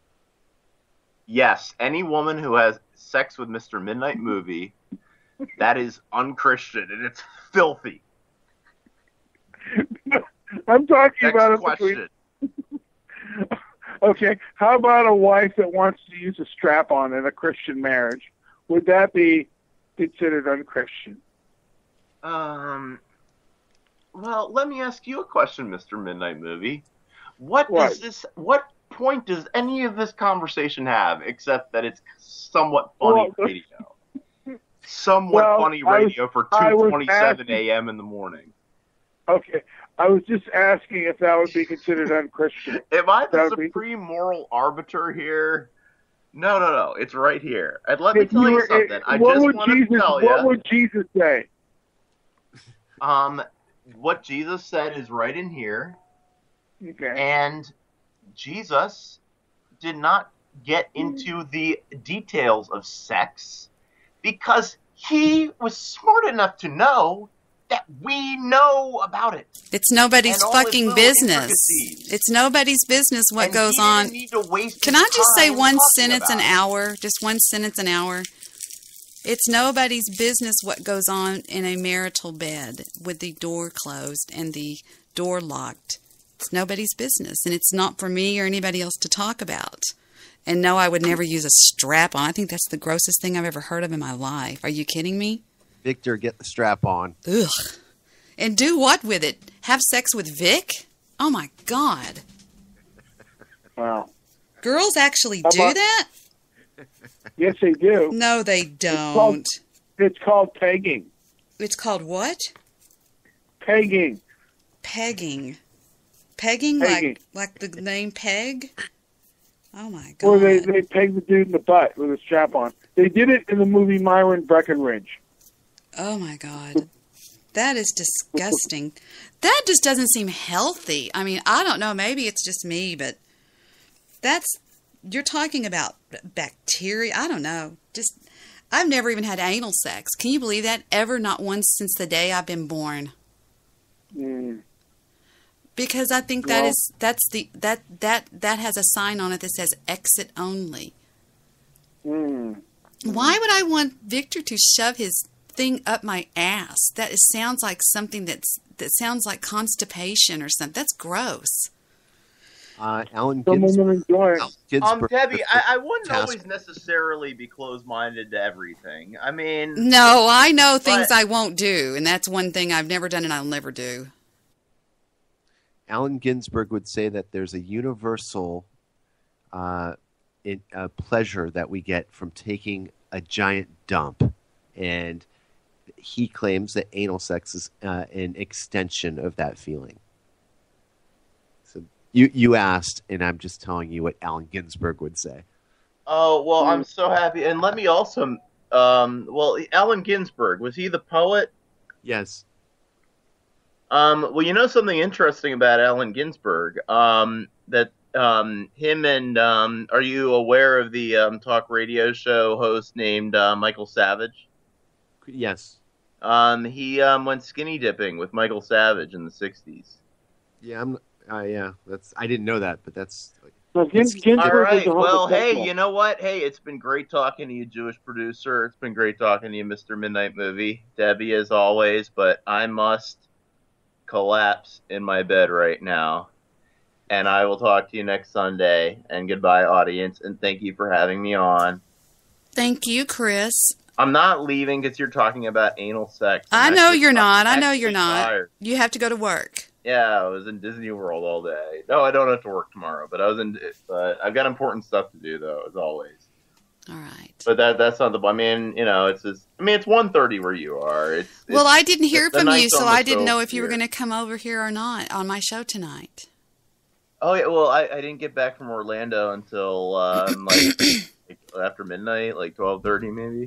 [SPEAKER 3] Yes, any woman who has sex with Mr. Midnight Movie, that is unchristian, and it's filthy.
[SPEAKER 16] I'm talking
[SPEAKER 3] Next
[SPEAKER 16] about
[SPEAKER 3] question.
[SPEAKER 16] Okay, how about a wife that wants to use a strap-on in a Christian marriage? Would that be considered unchristian?
[SPEAKER 3] Well, let me ask you a question, Mr. Midnight Movie. What point does any of this conversation have, except that it's somewhat funny radio? Somewhat funny radio for 2:27 a.m. in the morning.
[SPEAKER 16] Okay, I was just asking if that would be considered unchristian.
[SPEAKER 3] Am I the supreme moral arbiter here? No. It's right here. And let me tell you something.
[SPEAKER 16] What would Jesus say?
[SPEAKER 3] What Jesus said is right in here.
[SPEAKER 16] Okay.
[SPEAKER 3] And Jesus did not get into the details of sex because he was smart enough to know that we know about it.
[SPEAKER 2] It's nobody's fucking business. It's nobody's business what goes on. Can I just say one sentence an hour? Just one sentence an hour. It's nobody's business what goes on in a marital bed with the door closed and the door locked. It's nobody's business, and it's not for me or anybody else to talk about. And no, I would never use a strap on. I think that's the grossest thing I've ever heard of in my life. Are you kidding me?
[SPEAKER 14] Victor, get the strap on.
[SPEAKER 2] Ugh. And do what with it? Have sex with Vic? Oh, my God.
[SPEAKER 16] Wow.
[SPEAKER 2] Girls actually do that?
[SPEAKER 16] Yes, they do.
[SPEAKER 2] No, they don't.
[SPEAKER 16] It's called pegging.
[SPEAKER 2] It's called what?
[SPEAKER 16] Pegging.
[SPEAKER 2] Pegging. Pegging? Like the name Peg? Oh, my God.
[SPEAKER 16] Or they peg the dude in the butt with a strap on. They did it in the movie Myron Breckenridge.
[SPEAKER 2] Oh, my God. That is disgusting. That just doesn't seem healthy. I mean, I don't know. Maybe it's just me, but you're talking about bacteria. I don't know. I've never even had anal sex. Can you believe that? Ever, not once since the day I've been born. Because I think that has a sign on it that says exit only. Why would I want Victor to shove his thing up my ass? That sounds like something that sounds like constipation or something. That's gross.
[SPEAKER 14] Alan Ginsberg.
[SPEAKER 3] Debbie, I wouldn't always necessarily be closed-minded to everything. I mean...
[SPEAKER 2] No, I know things I won't do, and that's one thing I've never done and I'll never do.
[SPEAKER 14] Allen Ginsberg would say that there's a universal pleasure that we get from taking a giant dump, and he claims that anal sex is an extension of that feeling. So you asked, and I'm just telling you what Allen Ginsberg would say.
[SPEAKER 3] Oh, well, I'm so happy. And let me also, Allen Ginsberg, was he the poet?
[SPEAKER 14] Yes.
[SPEAKER 3] Well, you know something interesting about Allen Ginsberg, that him and, are you aware of the talk radio show host named Michael Savage?
[SPEAKER 14] Yes.
[SPEAKER 3] He went skinny dipping with Michael Savage in the 60s.
[SPEAKER 14] Yeah, I didn't know that, but that's...
[SPEAKER 3] All right, well, hey, you know what? Hey, it's been great talking to you, Jewish producer. It's been great talking to you, Mr. Midnight Movie. Debbie, as always, but I must collapse in my bed right now. And I will talk to you next Sunday. And goodbye, audience, and thank you for having me on.
[SPEAKER 2] Thank you, Chris.
[SPEAKER 3] I'm not leaving because you're talking about anal sex.
[SPEAKER 2] I
[SPEAKER 3] and
[SPEAKER 2] know
[SPEAKER 3] just-
[SPEAKER 2] you're not. I
[SPEAKER 3] I'm
[SPEAKER 2] know you're
[SPEAKER 3] actually
[SPEAKER 2] not.
[SPEAKER 3] tired.
[SPEAKER 2] You have to go to work.
[SPEAKER 3] Yeah, I was in Disney World all day. No, I don't have to work tomorrow, but I've got important stuff to do though, as always.
[SPEAKER 2] All right.
[SPEAKER 3] But that's not the. I mean, it's just. I mean, it's 1:30 where you are.
[SPEAKER 2] Well, I didn't hear
[SPEAKER 3] the
[SPEAKER 2] from you,
[SPEAKER 3] night's
[SPEAKER 2] so I
[SPEAKER 3] almost
[SPEAKER 2] didn't know
[SPEAKER 3] over
[SPEAKER 2] if you were
[SPEAKER 3] here.
[SPEAKER 2] going to come over here or not on my show tonight.
[SPEAKER 3] Oh yeah, well, I didn't get back from Orlando until like after midnight, like 12:30 maybe.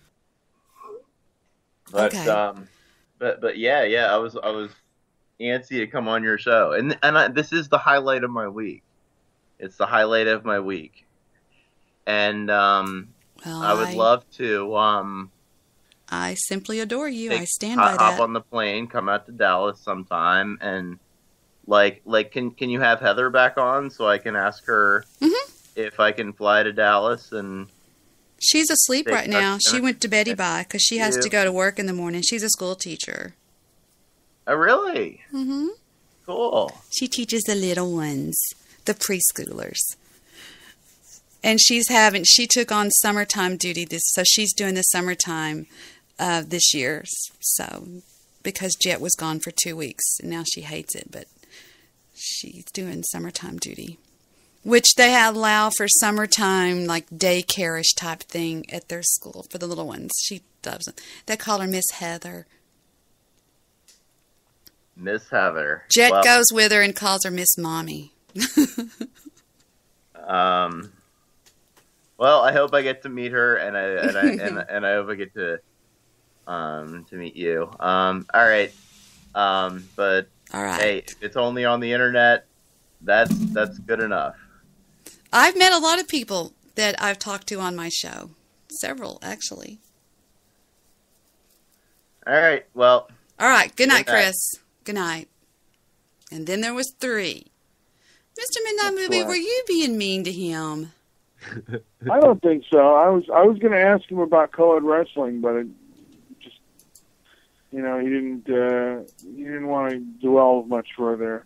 [SPEAKER 3] But
[SPEAKER 2] Okay.
[SPEAKER 3] but yeah, I was antsy to come on your show, and this is the highlight of my week. It's the highlight of my week, and I would love to
[SPEAKER 2] I simply adore you. I stand
[SPEAKER 3] hop
[SPEAKER 2] by that.
[SPEAKER 3] on the plane, come out to Dallas sometime, and like can you have Heather back on so I can ask her if I can fly to Dallas and.
[SPEAKER 2] She's asleep right now. She went to Betty Bye because she has to
[SPEAKER 3] Yeah.
[SPEAKER 2] go to work in the morning. She's a school teacher.
[SPEAKER 3] Oh, really?
[SPEAKER 2] Mm-hmm.
[SPEAKER 3] Cool.
[SPEAKER 2] She teaches the little ones, the preschoolers. And she took on summertime duty so she's doing the summertime this year. So, because Jet was gone for 2 weeks, and now she hates it, but she's doing summertime duty. Which they allow for summertime, like daycare-ish type thing at their school for the little ones. She doesn't. They call her Miss Heather.
[SPEAKER 3] Miss Heather.
[SPEAKER 2] Jet goes with her and calls her Miss Mommy.
[SPEAKER 3] Well, I hope I get to meet her, and I hope I get to meet you. All right. But
[SPEAKER 2] all right.
[SPEAKER 3] Hey, if it's only on the internet, that's good enough.
[SPEAKER 2] I've met a lot of people that I've talked to on my show. Several, actually.
[SPEAKER 3] All right. Well.
[SPEAKER 2] All right. Good night, Chris. Good night. And then there was 3. Mr. Midnight Movie, were you being mean to him?
[SPEAKER 16] I don't think so. I was going to ask him about co-ed wrestling, but it just, he didn't want to dwell much further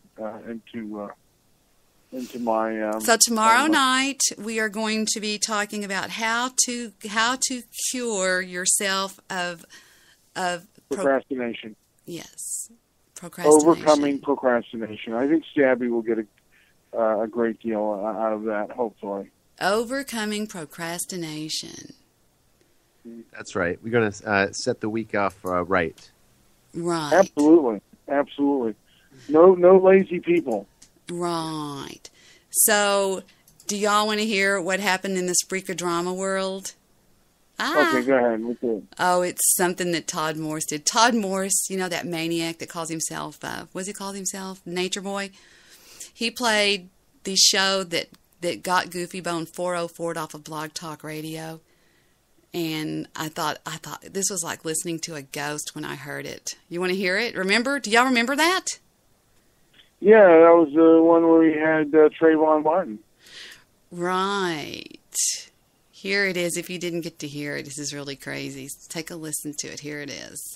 [SPEAKER 16] into my.
[SPEAKER 2] So tomorrow night we are going to be talking about how to cure yourself of
[SPEAKER 16] procrastination.
[SPEAKER 2] Yes, procrastination.
[SPEAKER 16] Overcoming procrastination. I think Stabby will get a great deal out of that. Hopefully.
[SPEAKER 2] Overcoming procrastination.
[SPEAKER 14] That's right. We're going to set the week off right.
[SPEAKER 2] Right.
[SPEAKER 16] Absolutely. No lazy people.
[SPEAKER 2] Right. So, do y'all want to hear what happened in the Spreaker drama world?
[SPEAKER 16] Okay, go ahead. What's it?
[SPEAKER 2] Oh, it's something that Todd Morse did. Todd Morse, that maniac that calls himself, what does he call himself? Nature Boy. He played the show that got Goofy Bone 404'd off of Blog Talk Radio. And I thought this was like listening to a ghost when I heard it. You want to hear it? Remember? Do y'all remember that?
[SPEAKER 16] Yeah, that was the one where we had Trayvon Martin.
[SPEAKER 2] Right. Here it is. If you didn't get to hear it, this is really crazy. Take a listen to it. Here it is.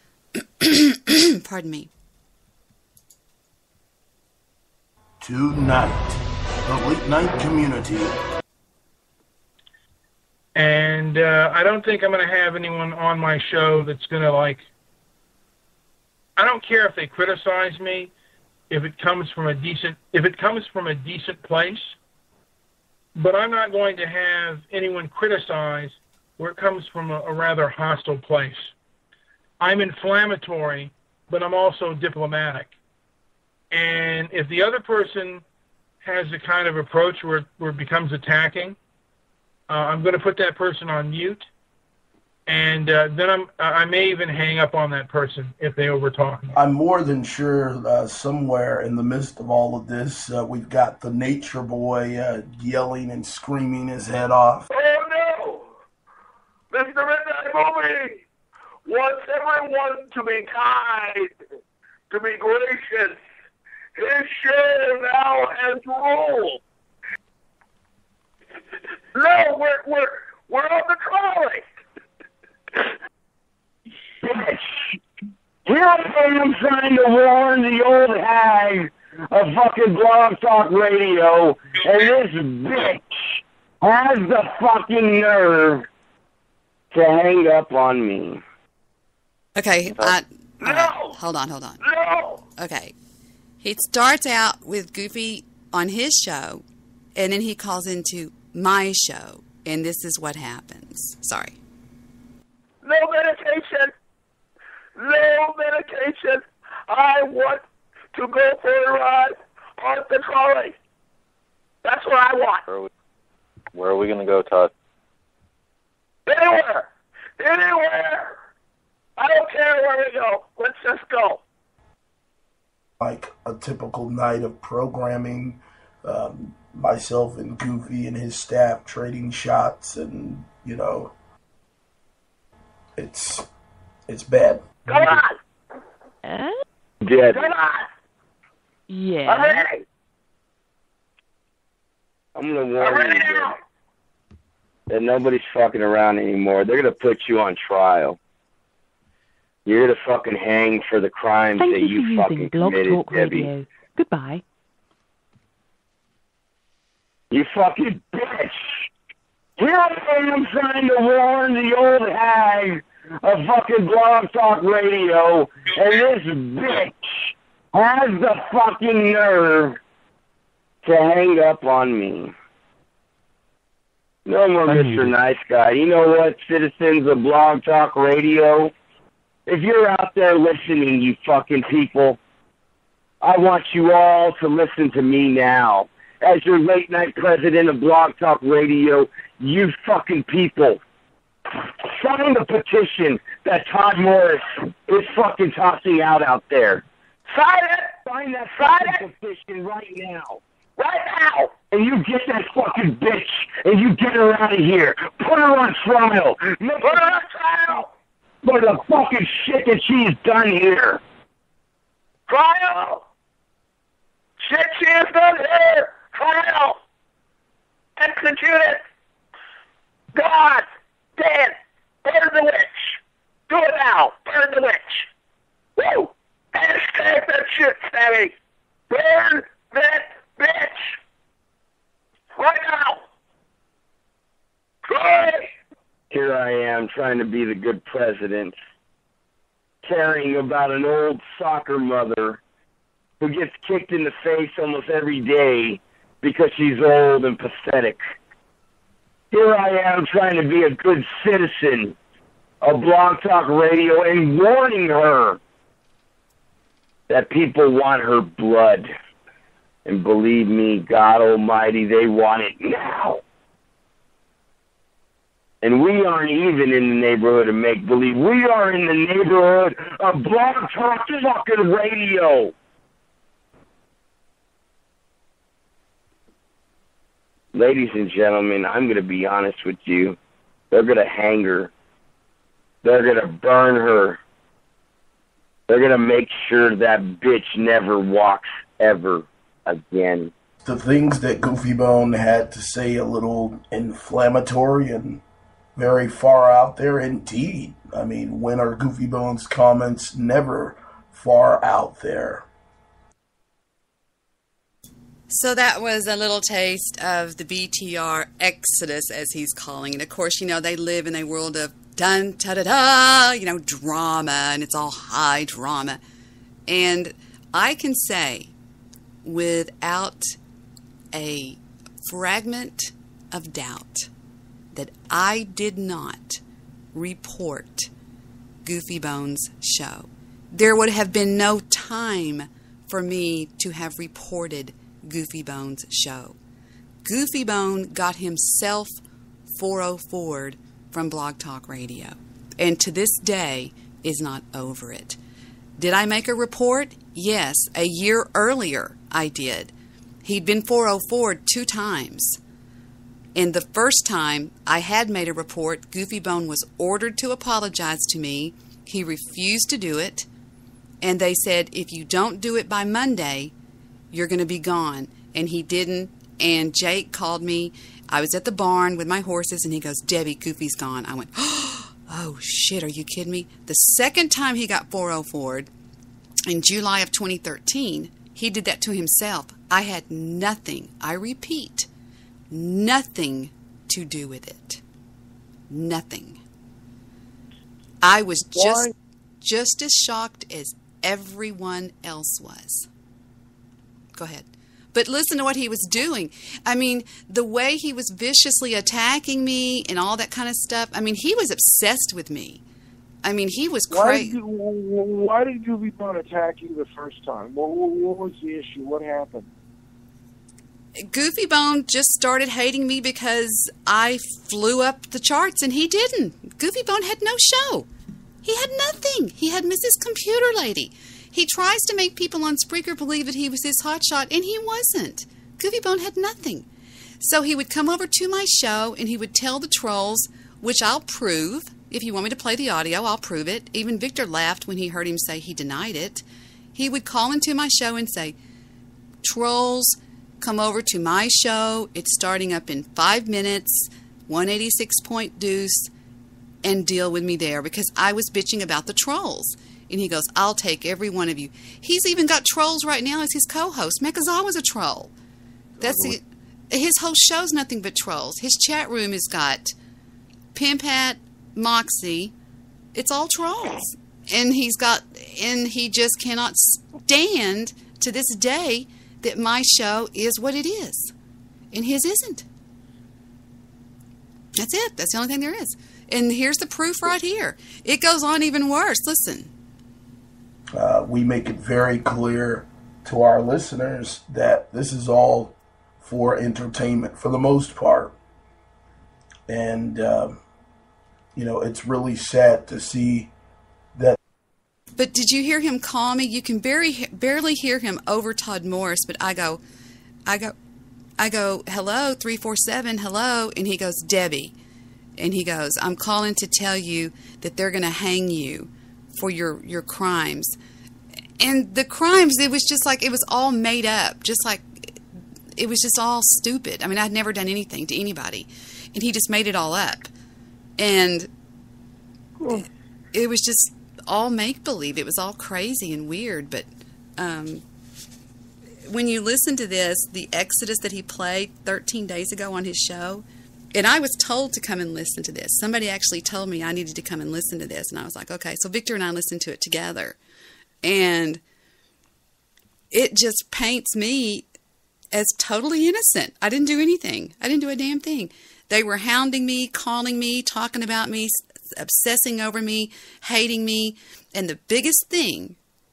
[SPEAKER 2] Pardon me.
[SPEAKER 17] Tonight, the late night community.
[SPEAKER 18] And I don't think I'm going to have anyone on my show that's going to I don't care if they criticize me, if it comes from a decent place, but I'm not going to have anyone criticize where it comes from a rather hostile place. I'm inflammatory, but I'm also diplomatic. And if the other person has the kind of approach where it becomes attacking, I'm going to put that person on mute, and then I may even hang up on that person if they overtalk me.
[SPEAKER 17] I'm more than sure somewhere in the midst of all of this, we've got the Nature Boy yelling and screaming his head off.
[SPEAKER 19] Oh no! Mr. Midnight Movie wants everyone to be kind, to be gracious. His show now has rules. No, we're on the trolley.
[SPEAKER 5] Here I am trying to warn the old hag of fucking Blog Talk Radio, and this bitch has the fucking nerve
[SPEAKER 20] to hang up on me.
[SPEAKER 2] Okay, hold on.
[SPEAKER 19] No!
[SPEAKER 2] Okay. He starts out with Goofy on his show, and then he calls into my show, and this is what happens. Sorry.
[SPEAKER 19] No medication. No medication. I want to go for a ride on the trolley. That's what I want.
[SPEAKER 21] Where are we going to go, Todd?
[SPEAKER 19] Anywhere. Anywhere. I don't care where we go. Let's just go.
[SPEAKER 17] Like a typical night of programming, myself and Goofy and his staff trading shots, and it's bad.
[SPEAKER 19] Come on.
[SPEAKER 20] Dead.
[SPEAKER 19] Come on.
[SPEAKER 22] Yeah.
[SPEAKER 19] I'm ready.
[SPEAKER 20] I'm gonna warn you that nobody's fucking around anymore. They're gonna put you on trial. You're gonna fucking hang for the crimes
[SPEAKER 22] Thank
[SPEAKER 20] that
[SPEAKER 22] you
[SPEAKER 20] you
[SPEAKER 22] for
[SPEAKER 20] fucking
[SPEAKER 22] using Blog
[SPEAKER 20] committed,
[SPEAKER 22] Talk
[SPEAKER 20] Debbie.
[SPEAKER 22] Radio. Goodbye.
[SPEAKER 20] You fucking bitch! Here I am trying to warn the old hag of fucking Blog Talk Radio, and this bitch has the fucking nerve to hang up on me. No more Mr. Nice Guy. You know what, citizens of Blog Talk Radio? If you're out there listening, you fucking people, I want you all to listen to me now. As your late night president of Blog Talk Radio, you fucking people, sign the petition that Todd Morris is fucking tossing out there.
[SPEAKER 19] Sign it!
[SPEAKER 20] Sign that fucking petition right now.
[SPEAKER 19] Right now!
[SPEAKER 20] And you get that fucking bitch, and you get her out of here. Put her on trial.
[SPEAKER 19] Put her on trial!
[SPEAKER 20] For the fucking shit that she's done here.
[SPEAKER 19] Trial! Shit she has done here! Trial! Execute it! God! Dead! Burn the witch! Do it now! Burn the witch! Woo! Hashtag that shit, Sammy! Burn that bitch! Right now! Try!
[SPEAKER 20] Here I am trying to be the good president, caring about an old soccer mother who gets kicked in the face almost every day because she's old and pathetic. Here I am trying to be a good citizen of Blog Talk Radio and warning her that people want her blood. And believe me, God Almighty, they want it now. And we aren't even in the neighborhood of make-believe. We are in the neighborhood of Blog Talk fucking Radio. Ladies and gentlemen, I'm going to be honest with you. They're going to hang her. They're going to burn her. They're going to make sure that bitch never walks ever again.
[SPEAKER 17] The things that Goofy Bone had to say, a little inflammatory and very far out there indeed. I mean, when are Goofy Bone's comments never far out there?
[SPEAKER 2] So that was a little taste of the BTR exodus, as he's calling it. Of course, they live in a world of dun-ta-da-da, drama, and it's all high drama. And I can say, without a fragment of doubt, that I did not report Goofy Bone's show. There would have been no time for me to have reported Goofy Bone's show. Goofy Bone got himself 404'd from Blog Talk Radio, and to this day is not over it. Did I make a report? Yes, a year earlier I did. He'd been 404'd 2 times. And the first time I had made a report, Goofy Bone was ordered to apologize to me. He refused to do it. And they said, if you don't do it by Monday, you're going to be gone. And he didn't. And Jake called me. I was at the barn with my horses, and he goes, Debbie, Goofy's gone. I went, oh, shit, are you kidding me? The second time he got 404'd, in July of 2013, he did that to himself. I had nothing, I repeat, nothing to do with it. Nothing. I was just as shocked as everyone else was. Go ahead. But listen to what he was doing. I mean, the way he was viciously attacking me and all that kind of stuff. I mean, he was obsessed with me. I mean, he was crazy.
[SPEAKER 16] Why did Goofy Bone attack you the first time? What was the issue? What happened?
[SPEAKER 2] Goofy Bone just started hating me because I flew up the charts and he didn't. Goofy Bone had no show. He had nothing. He had Mrs. Computer Lady. He tries to make people on Spreaker believe that he was his hotshot, and he wasn't. Goofy Bone had nothing. So he would come over to my show, and he would tell the trolls, which I'll prove. If you want me to play the audio, I'll prove it. Even Victor laughed when he heard him say he denied it. He would call into my show and say, "Trolls, come over to my show. It's starting up in 5 minutes, 186 point deuce, and deal with me there," because I was bitching about the trolls. And he goes, "I'll take every one of you." He's even got trolls right now as his co-host. Mekazawa's a troll. His whole show's nothing but trolls. His chat room has got Pimp Hat, Moxie. It's all trolls. And he just cannot stand to this day that my show is what it is. And his isn't. That's it. That's the only thing there is. And here's the proof right here. It goes on even worse. Listen.
[SPEAKER 17] We make it very clear to our listeners that this is all for entertainment for the most part. And, it's really sad to see that.
[SPEAKER 2] But did you hear him call me? You can barely hear him over Todd Morris, but I go, "Hello, 347, hello." And he goes, "Debbie." And he goes, "I'm calling to tell you that they're going to hang you for your crimes." And the crimes, it was just like, it was all made up. Just like, it was just all stupid. I mean, I'd never done anything to anybody. And he just made it all up. And it was just all make-believe. It was all crazy and weird. But when you listen to this, the Exodus that he played 13 days ago on his show, and I was told to come and listen to this. Somebody actually told me I needed to come and listen to this. And I was like, okay. So Victor and I listened to it together. And it just paints me as totally innocent. I didn't do anything. I didn't do a damn thing. They were hounding me, calling me, talking about me, obsessing over me, hating me. And the biggest thing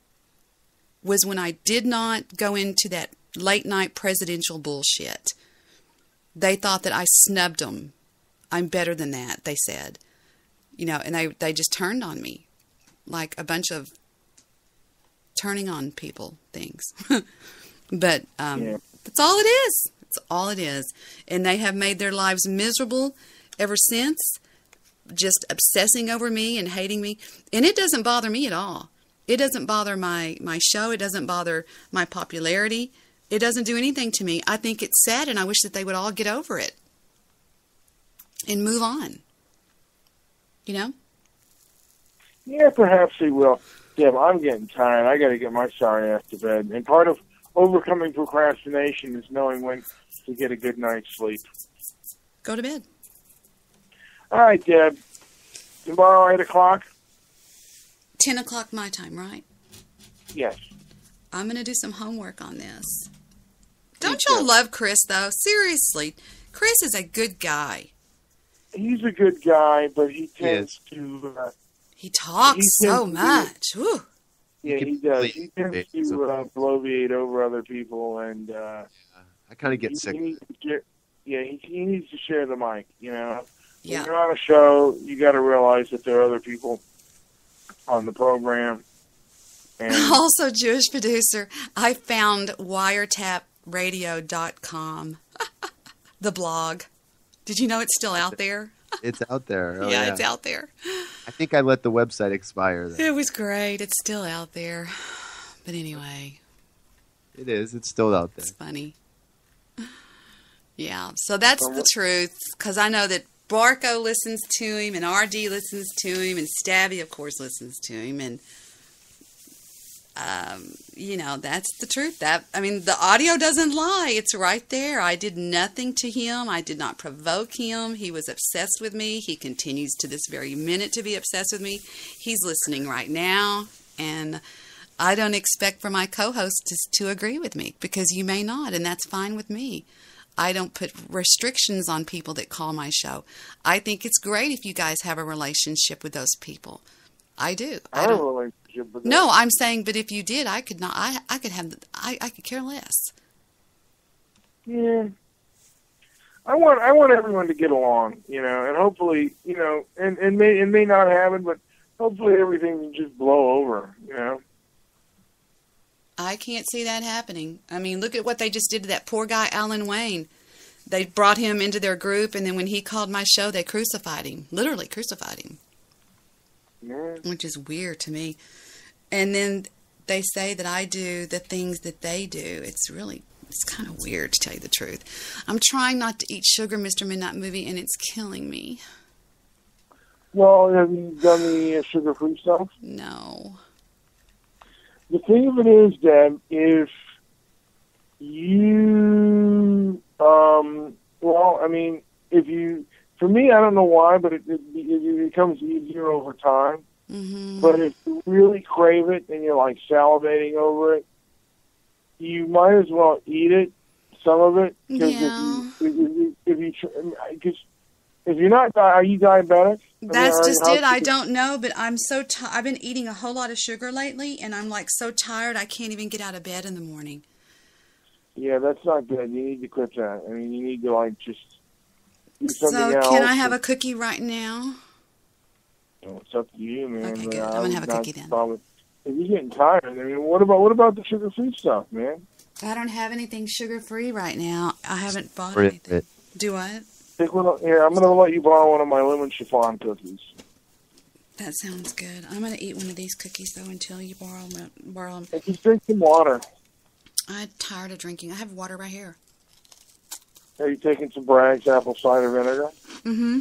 [SPEAKER 2] was when I did not go into that late night presidential bullshit. They thought that I snubbed them. I'm better than that, they said. And they just turned on me like a bunch of turning on people things. But that's all it is. It's all it is. And they have made their lives miserable ever since, just obsessing over me and hating me. And it doesn't bother me at all. It doesn't bother my show. It doesn't bother my popularity. It doesn't do anything to me. I think it's sad, and I wish that they would all get over it and move on.
[SPEAKER 16] Yeah, perhaps they will. Yeah, but I'm getting tired. I got to get my sorry ass to bed. And part of overcoming procrastination is knowing when to get a good night's sleep.
[SPEAKER 2] Go to bed.
[SPEAKER 16] All right, Deb. Tomorrow, 8 o'clock?
[SPEAKER 2] 10 o'clock my time, right?
[SPEAKER 16] Yes.
[SPEAKER 2] I'm going to do some homework on this. Don't y'all love Chris, though? Seriously. Chris is a good guy.
[SPEAKER 16] He's a good guy, but he tends to...
[SPEAKER 2] he talks so much. Whew.
[SPEAKER 16] Yeah, he does. He tends to bloviate over other people, and...
[SPEAKER 14] I kind of get sick.
[SPEAKER 16] He needs to share the mic,
[SPEAKER 2] Yeah.
[SPEAKER 16] When you're on a show, you got to realize that there are other people on the program. And
[SPEAKER 2] also, Jewish producer, I found wiretapradio.com, the blog. Did you know it's still out there?
[SPEAKER 14] It's out there. Oh,
[SPEAKER 2] yeah, it's out there.
[SPEAKER 14] I think I let the website expire.
[SPEAKER 2] It was great. It's still out there. But anyway.
[SPEAKER 14] It is. It's still out there.
[SPEAKER 2] It's funny. Yeah, so that's the truth. Because I know that Barco listens to him, and RD listens to him, and Stabby, of course, listens to him. And That's the truth. The audio doesn't lie. It's right there. I did nothing to him. I did not provoke him. He was obsessed with me. He continues to this very minute to be obsessed with me. He's listening right now, and I don't expect for my co-host to agree with me, because you may not, and that's fine with me. I don't put restrictions on people that call my show. I think it's great if you guys have a relationship with those people. I do.
[SPEAKER 16] I have a relationship with them.
[SPEAKER 2] No, I'm saying, but if you did, I could not. I could care less.
[SPEAKER 16] Yeah. I want everyone to get along, and hopefully, and it may not happen, but hopefully everything will just blow over,
[SPEAKER 2] I can't see that happening. I mean, look at what they just did to that poor guy, Alan Wayne. They brought him into their group, and then when he called my show, they crucified him. Literally crucified him.
[SPEAKER 16] Yeah.
[SPEAKER 2] Which is weird to me. And then they say that I do the things that they do. It's kind of weird, to tell you the truth. I'm trying not to eat sugar, Mr. Midnight Movie, and it's killing me.
[SPEAKER 16] Well, have you done the sugar-free stuff?
[SPEAKER 2] No.
[SPEAKER 16] The thing of it is, Deb, if you, for me, I don't know why, but it becomes easier over time.
[SPEAKER 2] Mm-hmm.
[SPEAKER 16] But if you really crave it and you're like salivating over it, you might as well eat it, some of it, because if you're not, are you diabetic?
[SPEAKER 2] That's just it. I don't know, but I'm so I've been eating a whole lot of sugar lately, and I'm like so tired I can't even get out of bed in the morning.
[SPEAKER 16] Yeah, that's not good. You need to quit that. I mean, you need to just do something else.
[SPEAKER 2] So can I have a cookie right now?
[SPEAKER 16] Well, it's up to you, man.
[SPEAKER 2] Okay, good. I'm gonna have a cookie then.
[SPEAKER 16] If you're getting tired, I mean, what about the sugar-free stuff, man?
[SPEAKER 2] I don't have anything sugar-free right now. I haven't bought anything. Do what?
[SPEAKER 16] Take one. Here, I'm gonna let you borrow one of my lemon chiffon cookies.
[SPEAKER 2] That sounds good. I'm gonna eat one of these cookies though until you borrow them.
[SPEAKER 16] And just drink some water.
[SPEAKER 2] I'm tired of drinking. I have water right here.
[SPEAKER 16] Are you taking some Bragg's apple cider vinegar?
[SPEAKER 2] Mm-hmm.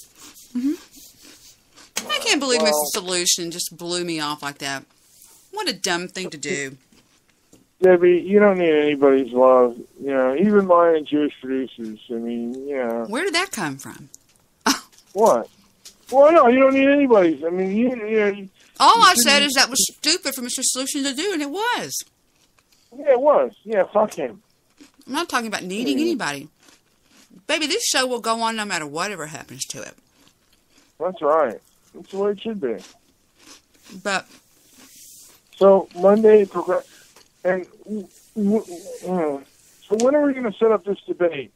[SPEAKER 2] Mm-hmm. I can't believe Mr. Solution just blew me off like that. What a dumb thing to do.
[SPEAKER 16] Debbie, you don't need anybody's love. Even mine and Jewish producers. I mean,
[SPEAKER 2] Where did that come from?
[SPEAKER 16] What? Well, no, you don't need anybody's. I mean,
[SPEAKER 2] all I said is that was stupid for Mr. Solution to do, and it was.
[SPEAKER 16] Yeah, it was. Yeah, fuck him.
[SPEAKER 2] I'm not talking about needing anybody. Baby, this show will go on no matter whatever happens to it.
[SPEAKER 16] That's right. That's the way it should be.
[SPEAKER 2] But
[SPEAKER 16] so Monday, and so when are we going to set up this debate?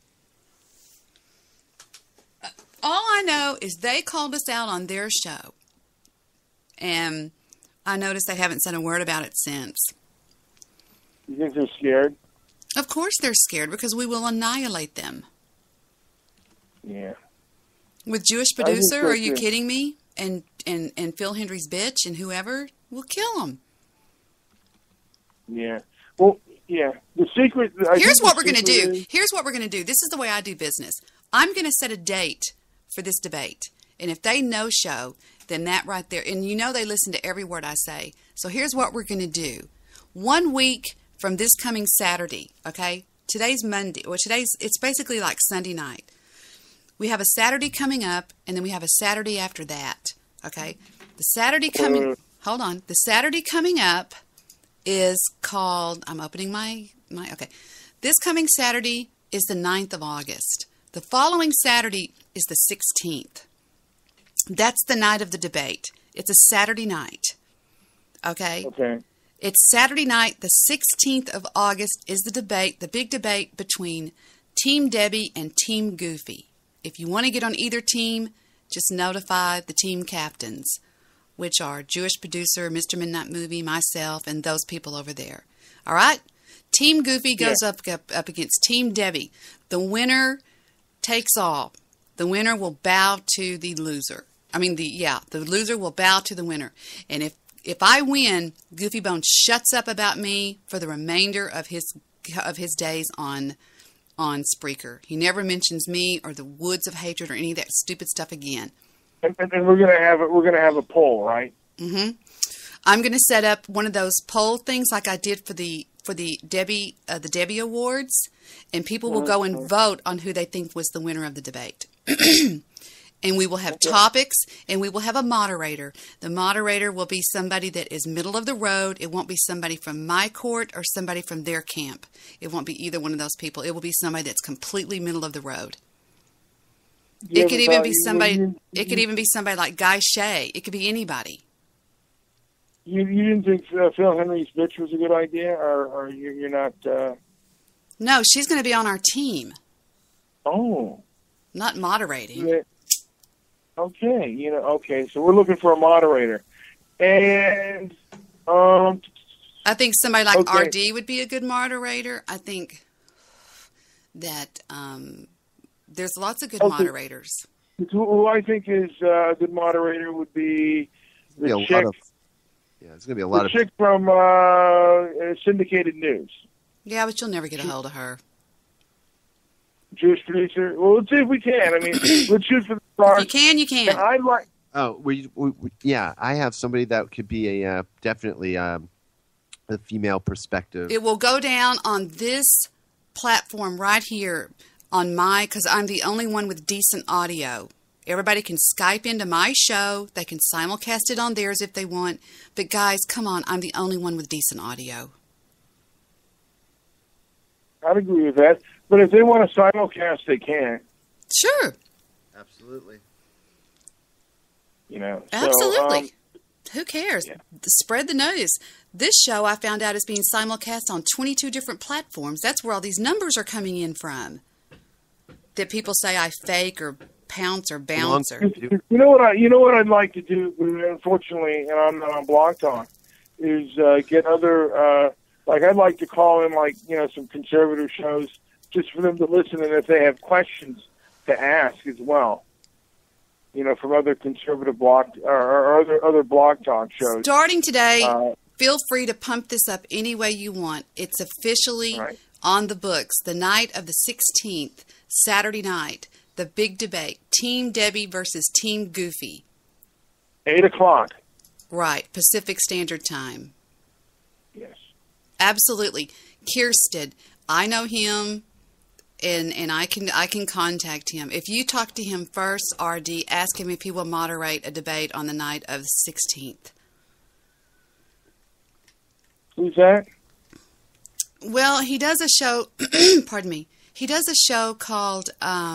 [SPEAKER 2] All I know is they called us out on their show, and I noticed they haven't said a word about it since.
[SPEAKER 16] You think they're scared?
[SPEAKER 2] Of course they're scared, because we will annihilate them.
[SPEAKER 16] Yeah.
[SPEAKER 2] With Jewish Producer, are you kidding me? And Phil Hendry's bitch and whoever, we'll kill them.
[SPEAKER 16] Yeah. Well, yeah. The secret...
[SPEAKER 2] Here's what we're going to do. Here's what we're going to do. This is the way I do business. I'm going to set a date for this debate. And if they no-show, then that right there... And they listen to every word I say. So here's what we're going to do. 1 week from this coming Saturday, okay? Today's Monday. Well, it's basically like Sunday night. We have a Saturday coming up, and then we have a Saturday after that, okay? The Saturday coming... Hold on. The Saturday coming up is called... I'm opening my... Okay. This coming Saturday is the 9th of August. The following Saturday is the 16th. That's the night of the debate. It's a Saturday night, okay?
[SPEAKER 16] Okay.
[SPEAKER 2] It's Saturday night, the 16th of August, is the debate, the big debate between Team Debbie and Team Goofy. If you want to get on either team, just notify the team captains, which are Jewish Producer, Mr. Midnight Movie, myself, and those people over there. All right? Team Goofy goes up against Team Debbie. The winner takes all. The winner will bow to the loser. The loser will bow to the winner. And if I win, Goofy Bone shuts up about me for the remainder of his days on Spreaker. He never mentions me or the Woods of Hatred or any of that stupid stuff again.
[SPEAKER 16] And we're gonna have a poll, right?
[SPEAKER 2] Mm-hmm. I'm going to set up one of those poll things like I did for the Debbie Awards, and people will go and vote on who they think was the winner of the debate. And we will have topics, and we will have a moderator. The moderator will be somebody that is middle of the road. It won't be somebody from my court or somebody from their camp. It won't be either one of those people. It will be somebody that's completely middle of the road. It could even be somebody. It could even be somebody like Guy Shea. It could be anybody.
[SPEAKER 16] You didn't think Phil Henry's bitch was a good idea, or you're not?
[SPEAKER 2] No, she's going to be on our team.
[SPEAKER 16] Oh.
[SPEAKER 2] Not moderating.
[SPEAKER 16] Yeah. Okay, okay. So we're looking for a moderator, and
[SPEAKER 2] I think somebody like RD would be a good moderator. I think that there's lots of good moderators.
[SPEAKER 16] Who I think is a good moderator would be the chick.
[SPEAKER 14] It's going to be a lot
[SPEAKER 16] the
[SPEAKER 14] of
[SPEAKER 16] chick from Syndicated News.
[SPEAKER 2] Yeah, but you'll never get a hold of her.
[SPEAKER 16] Jewish producer. Well, let's see if we can. I mean, let's shoot for the stars.
[SPEAKER 2] If you can, you can.
[SPEAKER 16] And I'd like.
[SPEAKER 14] Oh, yeah. I have somebody that could be a definitely a female perspective.
[SPEAKER 2] It will go down on this platform right here on because I'm the only one with decent audio. Everybody can Skype into my show. They can simulcast it on theirs if they want. But guys, come on, I'm the only one with decent audio.
[SPEAKER 16] I'd agree with that. But if they want to simulcast, they can.
[SPEAKER 2] Sure.
[SPEAKER 14] Absolutely.
[SPEAKER 2] Absolutely. Who cares? Yeah. Spread the news. This show I found out is being simulcast on 22 different platforms. That's where all these numbers are coming in from. That people say I fake or pounce or bounce or.
[SPEAKER 16] You know what I'd like to do, unfortunately, and I'm not on Blog Talk, is get other I'd like to call in some conservative shows just for them to listen, and if they have questions to ask as well. From other conservative blog or other Blog Talk shows.
[SPEAKER 2] Starting today, feel free to pump this up any way you want. It's officially on the books. The night of the 16th, Saturday night, the big debate: Team Debbie versus Team Goofy.
[SPEAKER 16] 8:00.
[SPEAKER 2] Right, Pacific Standard Time.
[SPEAKER 16] Yes.
[SPEAKER 2] Absolutely. Kirsten, I know him, and I can contact him. If you talk to him first, RD, ask him if he will moderate a debate on the night of the 16th.
[SPEAKER 16] Who's that?
[SPEAKER 2] Well, he does a show, pardon me, he does a show called,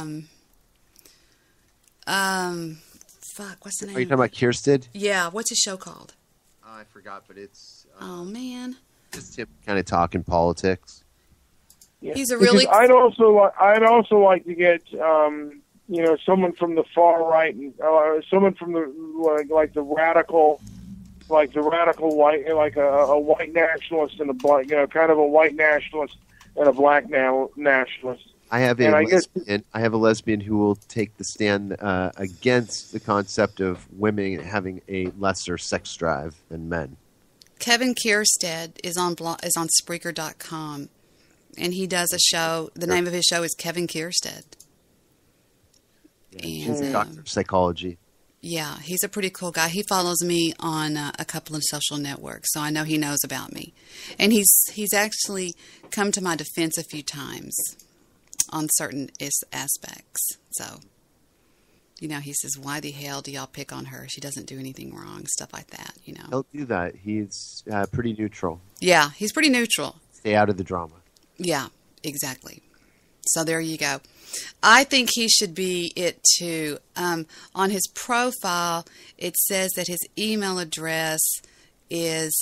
[SPEAKER 2] what's the name?
[SPEAKER 14] Are you talking about Kirsten?
[SPEAKER 2] Yeah, what's his show called?
[SPEAKER 14] Oh, I forgot, but it's...
[SPEAKER 2] oh, man.
[SPEAKER 14] Just him kind of talking politics.
[SPEAKER 16] Yeah.
[SPEAKER 2] He's a really...
[SPEAKER 16] I'd also like to get, someone from the far right, and someone from the the radical white, like a white nationalist and a black, kind of a white nationalist and a black nationalist.
[SPEAKER 14] I have a lesbian who will take the stand against the concept of women having a lesser sex drive than men.
[SPEAKER 2] Kevin Kierstead is on Spreaker.com, and he does a show. The name of his show is Kevin Kierstead.
[SPEAKER 14] Yeah, he's a doctor of psychology.
[SPEAKER 2] Yeah, he's a pretty cool guy. He follows me on a couple of social networks, so I know he knows about me. And he's actually come to my defense a few times on certain aspects. So, he says, why the hell do y'all pick on her? She doesn't do anything wrong, stuff like that,
[SPEAKER 14] He'll do that. He's pretty neutral.
[SPEAKER 2] Yeah, he's pretty neutral.
[SPEAKER 14] Stay out of the drama.
[SPEAKER 2] Yeah, exactly. So there you go. I think he should be it too. On his profile, it says that his email address is,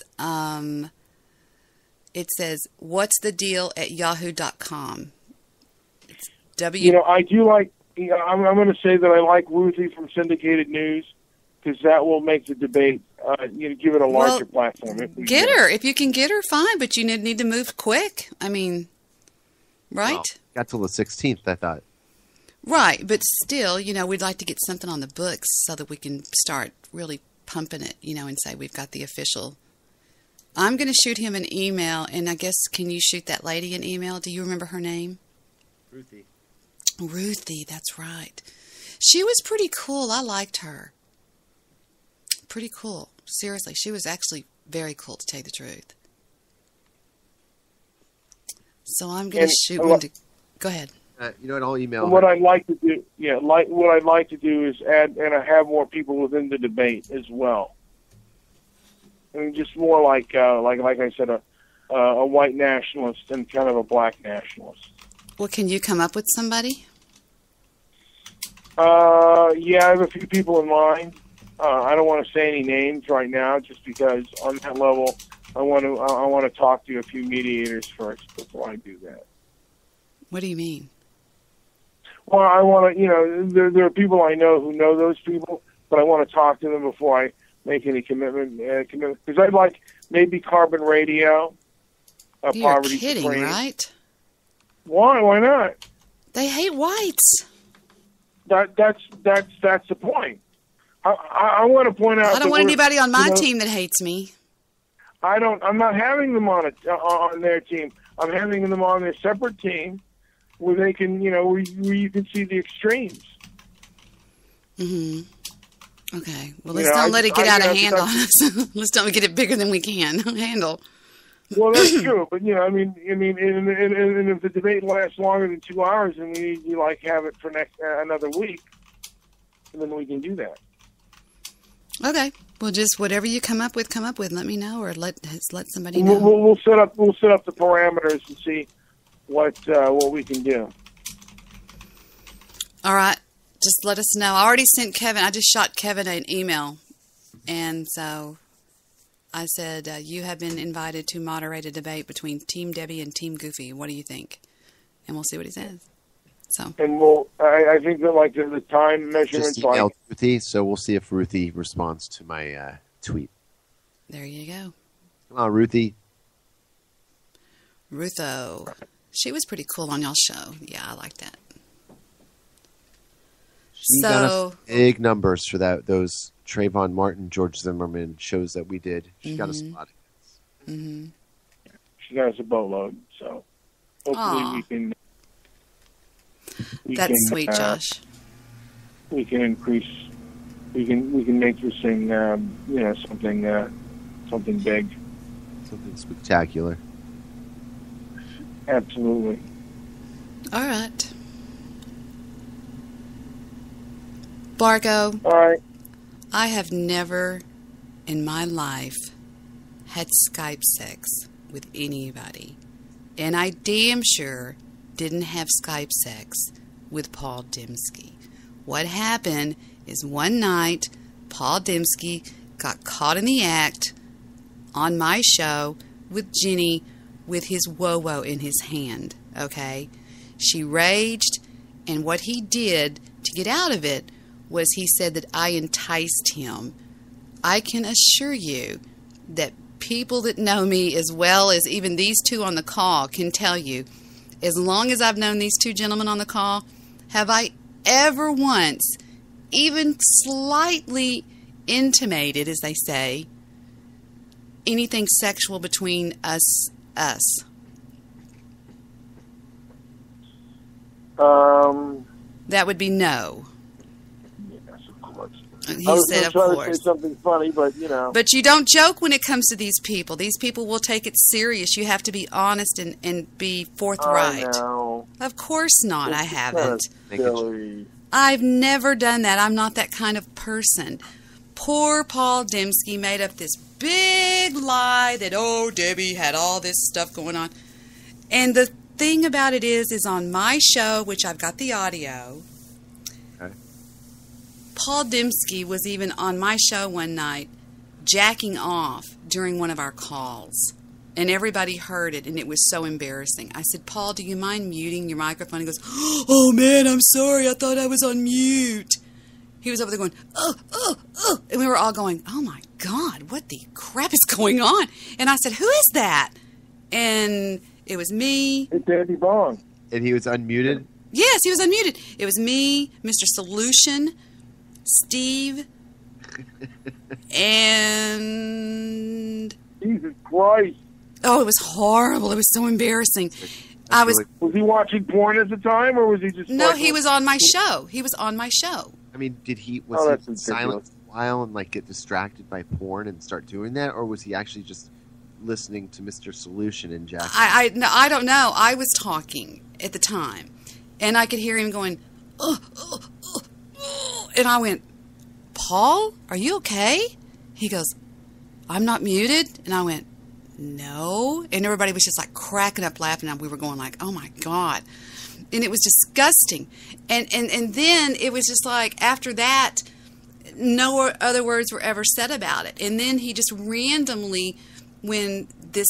[SPEAKER 2] it says, what's the deal at yahoo.com. It's
[SPEAKER 16] I do like, I'm going to say that I like Ruthie from Syndicated News, because that will make the debate, give it a larger platform.
[SPEAKER 2] Get her. If you can get her, fine, but you need to move quick. I mean, right?
[SPEAKER 14] Well, got till the 16th, I thought.
[SPEAKER 2] Right, but still, we'd like to get something on the books so that we can start really pumping it, and say we've got the official. I'm going to shoot him an email, and I guess, can you shoot that lady an email? Do you remember her name? Ruthie, that's right. She was pretty cool. I liked her. Pretty cool. Seriously, she was actually Very cool, to tell you the truth. So I'm going to shoot one to... Go ahead.
[SPEAKER 14] You know what? I'll email.
[SPEAKER 16] What I'd like to do, what I'd like to do is add and have more people within the debate as well. I mean, just more like I said, a white nationalist and kind of a black nationalist.
[SPEAKER 2] Well, can you come up with somebody?
[SPEAKER 16] Yeah, I have a few people in mind. I don't want to say any names right now, just because on that level, I want to talk to a few mediators first before I do that.
[SPEAKER 2] What do you mean?
[SPEAKER 16] Well, I want to, there are people I know who know those people, but I want to talk to them before I make any commitment. Because I'd like maybe Carbon Radio,
[SPEAKER 2] You're
[SPEAKER 16] Poverty
[SPEAKER 2] kidding,
[SPEAKER 16] Supreme.
[SPEAKER 2] right?
[SPEAKER 16] Why? Why not?
[SPEAKER 2] They hate whites.
[SPEAKER 16] That's the point. I want to point out.
[SPEAKER 2] I don't want anybody on my team that hates me.
[SPEAKER 16] I'm not having them on their team. I'm having them on their separate team, where they can, where you can see the extremes.
[SPEAKER 2] Okay. Well, let's don't let it get out of hand on us. Let's don't get it bigger than we can handle.
[SPEAKER 16] Well, that's true, but and if the debate lasts longer than 2 hours, and we need to have it for another week, then we can do that.
[SPEAKER 2] Okay. Well, just whatever you come up with. Let me know, or let somebody know.
[SPEAKER 16] We'll set up the parameters and see what we can do.
[SPEAKER 2] All right. Just let us know. I already sent Kevin. I just shot Kevin an email, and so I said you have been invited to moderate a debate between Team Debbie and Team Goofy. What do you think? And we'll see what he says. So.
[SPEAKER 16] And I think that the time measurements.
[SPEAKER 14] Just emailed Ruthie, so we'll see if Ruthie responds to my tweet.
[SPEAKER 2] There you go.
[SPEAKER 14] Come on, Ruthie.
[SPEAKER 2] Rutho. She was pretty cool on y'all's show. Yeah, I like that.
[SPEAKER 14] She got us big numbers for those Trayvon Martin, George Zimmerman shows that we did. She got us a lot of hits.
[SPEAKER 16] She got us a boatload, so hopefully we can.
[SPEAKER 2] That's sweet, Josh.
[SPEAKER 16] We can increase. We can make this thing, something big,
[SPEAKER 14] something spectacular.
[SPEAKER 16] Absolutely.
[SPEAKER 2] All right. Bargo.
[SPEAKER 16] All right.
[SPEAKER 2] I have never in my life had Skype sex with anybody. And I damn sure didn't have Skype sex with Paul Dembski. What happened is one night, Paul Dembski got caught in the act on my show with Jenny with his wo-wo in his hand, okay? She raged, and what he did to get out of it was he said that I enticed him. I can assure you that people that know me as well as even these two on the call can tell you, as long as I've known these two gentlemen on the call, have I ever once even slightly intimated, as they say, anything sexual between us? That would be no.
[SPEAKER 16] Yes, of course.
[SPEAKER 2] He
[SPEAKER 16] I was
[SPEAKER 2] said, of
[SPEAKER 16] trying
[SPEAKER 2] course.
[SPEAKER 16] to say something funny, but
[SPEAKER 2] But you don't joke when it comes to these people. These people will take it serious. You have to be honest and be forthright.
[SPEAKER 16] I know.
[SPEAKER 2] Of course not. I haven't.
[SPEAKER 16] Silly.
[SPEAKER 2] I've never done that. I'm not that kind of person. Poor Paul Dembski made up this big lie that, Debbie had all this stuff going on. And the thing about it is on my show, which I've got the audio,
[SPEAKER 14] okay.
[SPEAKER 2] Paul Dembski was even on my show one night jacking off during one of our calls. And everybody heard it, and it was so embarrassing. I said, Paul, do you mind muting your microphone? He goes, oh, man, I'm sorry. I thought I was on mute. He was over there going, and we were all going, oh, my God, what the crap is going on? And I said, who is that? And it was me.
[SPEAKER 16] It's Andy Bong.
[SPEAKER 14] And he was unmuted?
[SPEAKER 2] Yes, he was unmuted. It was me, Mr. Solution, Steve, and...
[SPEAKER 16] Jesus Christ.
[SPEAKER 2] Oh, it was horrible. It was so embarrassing. Was
[SPEAKER 16] he watching porn at the time, or was he just...
[SPEAKER 2] No, he was on my show. He was on my show.
[SPEAKER 14] I mean, was he silent while and like get distracted by porn and start doing that, or was he actually just listening to Mr. Solution and Jack?
[SPEAKER 2] No, I don't know. I was talking at the time, and I could hear him going, and I went, Paul, are you okay? He goes, I'm not muted. And I went, no. And everybody was just like cracking up laughing, and we were going like, oh my God. And it was disgusting. And then it was just like, after that, no other words were ever said about it. And then he just randomly, when this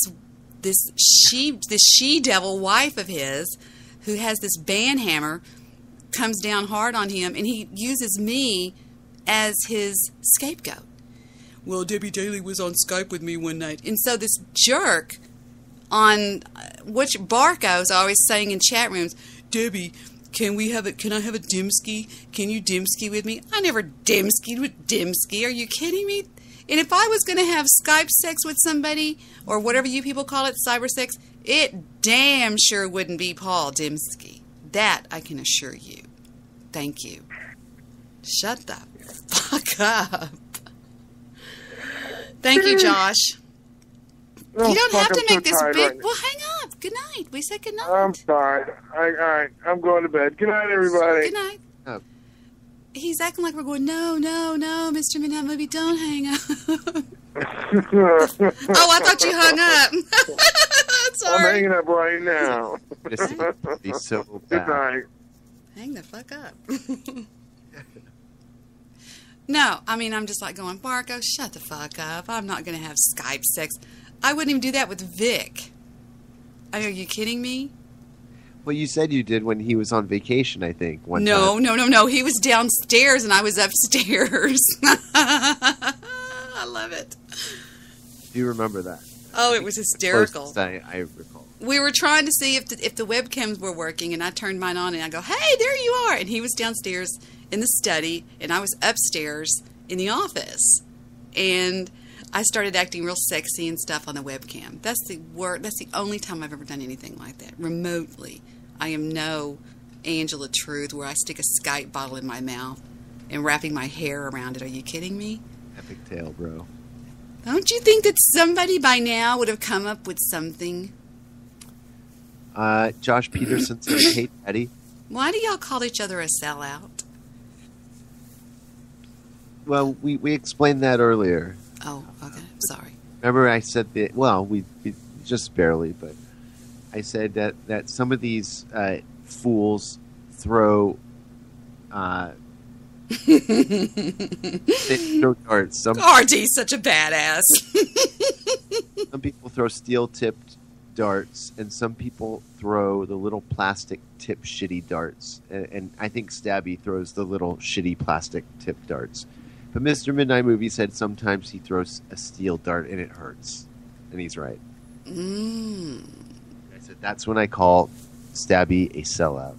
[SPEAKER 2] she-devil wife of his, who has this band hammer, comes down hard on him, and he uses me as his scapegoat. Well, Debbie Daly was on Skype with me one night. And so this jerk on which Barco's always saying in chat rooms, Debbie, can I have a Dimsky? Can you Dimsky with me? I never Dimskied with Dimsky. Are you kidding me? And if I was going to have Skype sex with somebody, or whatever you people call it, cyber sex, it damn sure wouldn't be Paul Dimsky. That I can assure you. Thank you. Shut the fuck up. Thank you, Josh.
[SPEAKER 16] Oh,
[SPEAKER 2] you don't have to make this big.
[SPEAKER 16] Right,
[SPEAKER 2] well, hang up. Good night. We said good night.
[SPEAKER 16] I'm sorry. All right. I'm going to bed. Good night, everybody.
[SPEAKER 2] Good night. Oh. He's acting like we're going, no, Mr. Midnight Movie, don't hang up. Oh, I thought you hung up. Sorry.
[SPEAKER 16] I'm hanging up right now.
[SPEAKER 14] He's so
[SPEAKER 16] bad. Good night.
[SPEAKER 2] Hang the fuck up. No, I mean, I'm just like going, Barco, shut the fuck up. I'm not going to have Skype sex. I wouldn't even do that with Vic. I mean, are you kidding me?
[SPEAKER 14] Well, you said you did when he was on vacation, I think.
[SPEAKER 2] No. He was downstairs and I was upstairs. I love it.
[SPEAKER 14] Do you remember that?
[SPEAKER 2] Oh, it was hysterical.
[SPEAKER 14] I recall.
[SPEAKER 2] We were trying to see if the webcams were working, and I turned mine on and I go, hey, there you are. And he was downstairs in the study, and I was upstairs in the office. And I started acting real sexy and stuff on the webcam. That's the only time I've ever done anything like that, remotely. I am no Angela Truth where I stick a Skype bottle in my mouth and wrapping my hair around it. Are you kidding me?
[SPEAKER 14] Epic tale, bro.
[SPEAKER 2] Don't you think that somebody by now would have come up with something?
[SPEAKER 14] Josh Peterson says, hey, Eddie.
[SPEAKER 2] Why do y'all call each other a sellout?
[SPEAKER 14] Well, we explained that earlier.
[SPEAKER 2] Oh, okay. Sorry.
[SPEAKER 14] Remember I said that, well, we just barely, but I said that some of these fools throw they throw darts.
[SPEAKER 2] RD's such a badass.
[SPEAKER 14] Some people throw steel-tipped darts, and some people throw the little plastic-tipped shitty darts. And I think Stabby throws the little shitty plastic-tipped darts. But Mr. Midnight Movie said sometimes he throws a steel dart and it hurts. And he's right. I said, that's when I call Stabby a sellout.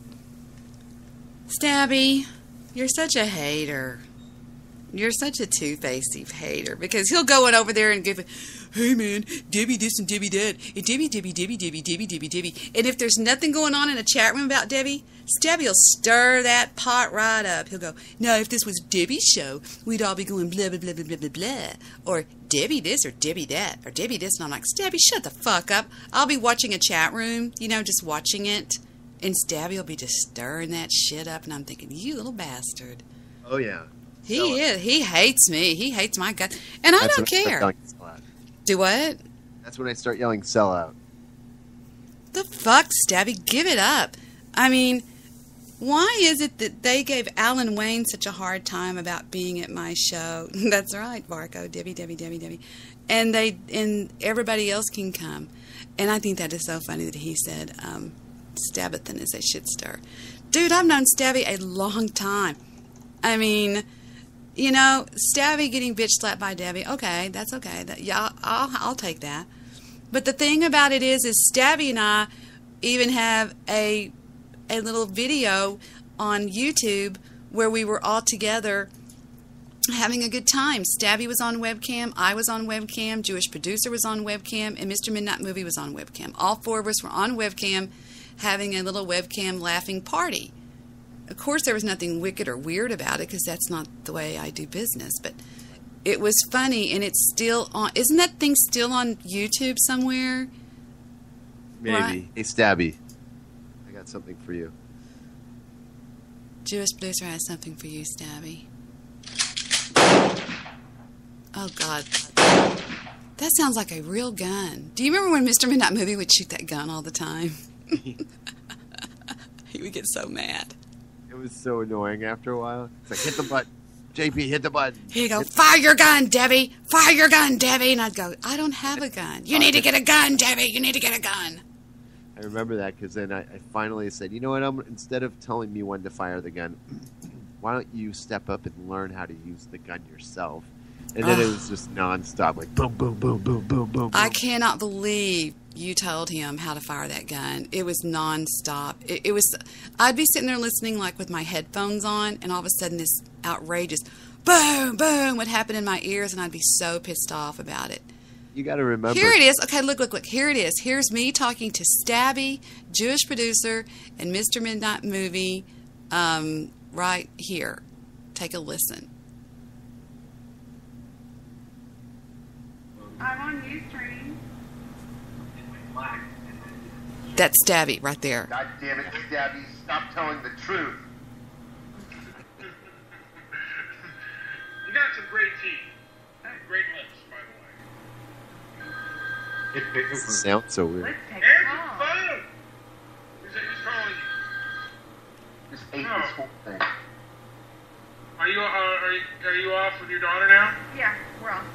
[SPEAKER 2] Stabby, you're such a hater. You're such a two-faced hater. Because he'll go in over there and give it, hey man, Debbie this and Debbie that. And Debbie. And if there's nothing going on in a chat room about Debbie, Stabby will stir that pot right up. He'll go, now if this was Debbie's show, we'd all be going blah, blah, blah, blah, blah, blah, blah. Or Debbie this or Debbie that. Or Debbie this. And I'm like, Stabby, shut the fuck up. I'll be watching a chat room, just watching it. And Stabby will be just stirring that shit up. And I'm thinking, you little bastard.
[SPEAKER 14] Oh, yeah.
[SPEAKER 2] He is. He hates me. He hates my guts. And I don't care. Do what?
[SPEAKER 14] That's when I start yelling sellout.
[SPEAKER 2] The fuck, Stabby? Give it up. I mean, why is it that they gave Alan Wayne such a hard time about being at my show? That's right, Barco. Debbie. And everybody else can come. And I think that is so funny that he said, Stabbathan is a shit stir. Dude, I've known Stabby a long time. I mean, Stabby getting bitch slapped by Debbie, okay, that's okay. I'll take that. But the thing about it is Stabby and I even have a little video on YouTube where we were all together having a good time. Stabby was on webcam, I was on webcam, Jewish producer was on webcam, and Mr. Midnight Movie was on webcam. All four of us were on webcam having a little webcam laughing party. Of course, there was nothing wicked or weird about it because that's not the way I do business. But it was funny, and it's still on. Isn't that thing still on YouTube somewhere?
[SPEAKER 14] Maybe.
[SPEAKER 2] Right.
[SPEAKER 14] Hey, Stabby, I got something for you.
[SPEAKER 2] Jewish producer has something for you, Stabby. Oh, God. That sounds like a real gun. Do you remember when Mr. Midnight Movie would shoot that gun all the time? He would get so mad.
[SPEAKER 14] It was so annoying after a while. It's like, hit the button. JP, hit the button.
[SPEAKER 2] He'd go, fire your gun, Debbie. Fire your gun, Debbie. And I'd go, I don't have a gun. You need to get a gun, Debbie. You need to get a gun.
[SPEAKER 14] I remember that because then I finally said, you know what, instead of telling me when to fire the gun, why don't you step up and learn how to use the gun yourself? And then it was just nonstop, like boom, boom, boom, boom, boom, boom.
[SPEAKER 2] I cannot believe you told him how to fire that gun. It was nonstop. It was. I'd be sitting there listening, like with my headphones on, and all of a sudden this outrageous boom, boom would happen in my ears, and I'd be so pissed off about it.
[SPEAKER 14] You got to remember.
[SPEAKER 2] Here it is. Okay, look. Here it is. Here's me talking to Stabby, Jewish producer, and Mr. Midnight Movie, right here. Take a listen.
[SPEAKER 4] I'm on Ustream.
[SPEAKER 2] That's Stabby right there.
[SPEAKER 6] God damn it, Stabby, stop telling the truth.
[SPEAKER 18] You got some great teeth. Great lips, by the way.
[SPEAKER 14] It sounds so weird.
[SPEAKER 4] Let's take
[SPEAKER 18] Answer
[SPEAKER 4] a
[SPEAKER 18] the
[SPEAKER 4] call.
[SPEAKER 18] phone! Who's calling you?
[SPEAKER 6] Just ate this whole thing.
[SPEAKER 18] Are you off with your daughter now?
[SPEAKER 4] Yeah, we're on.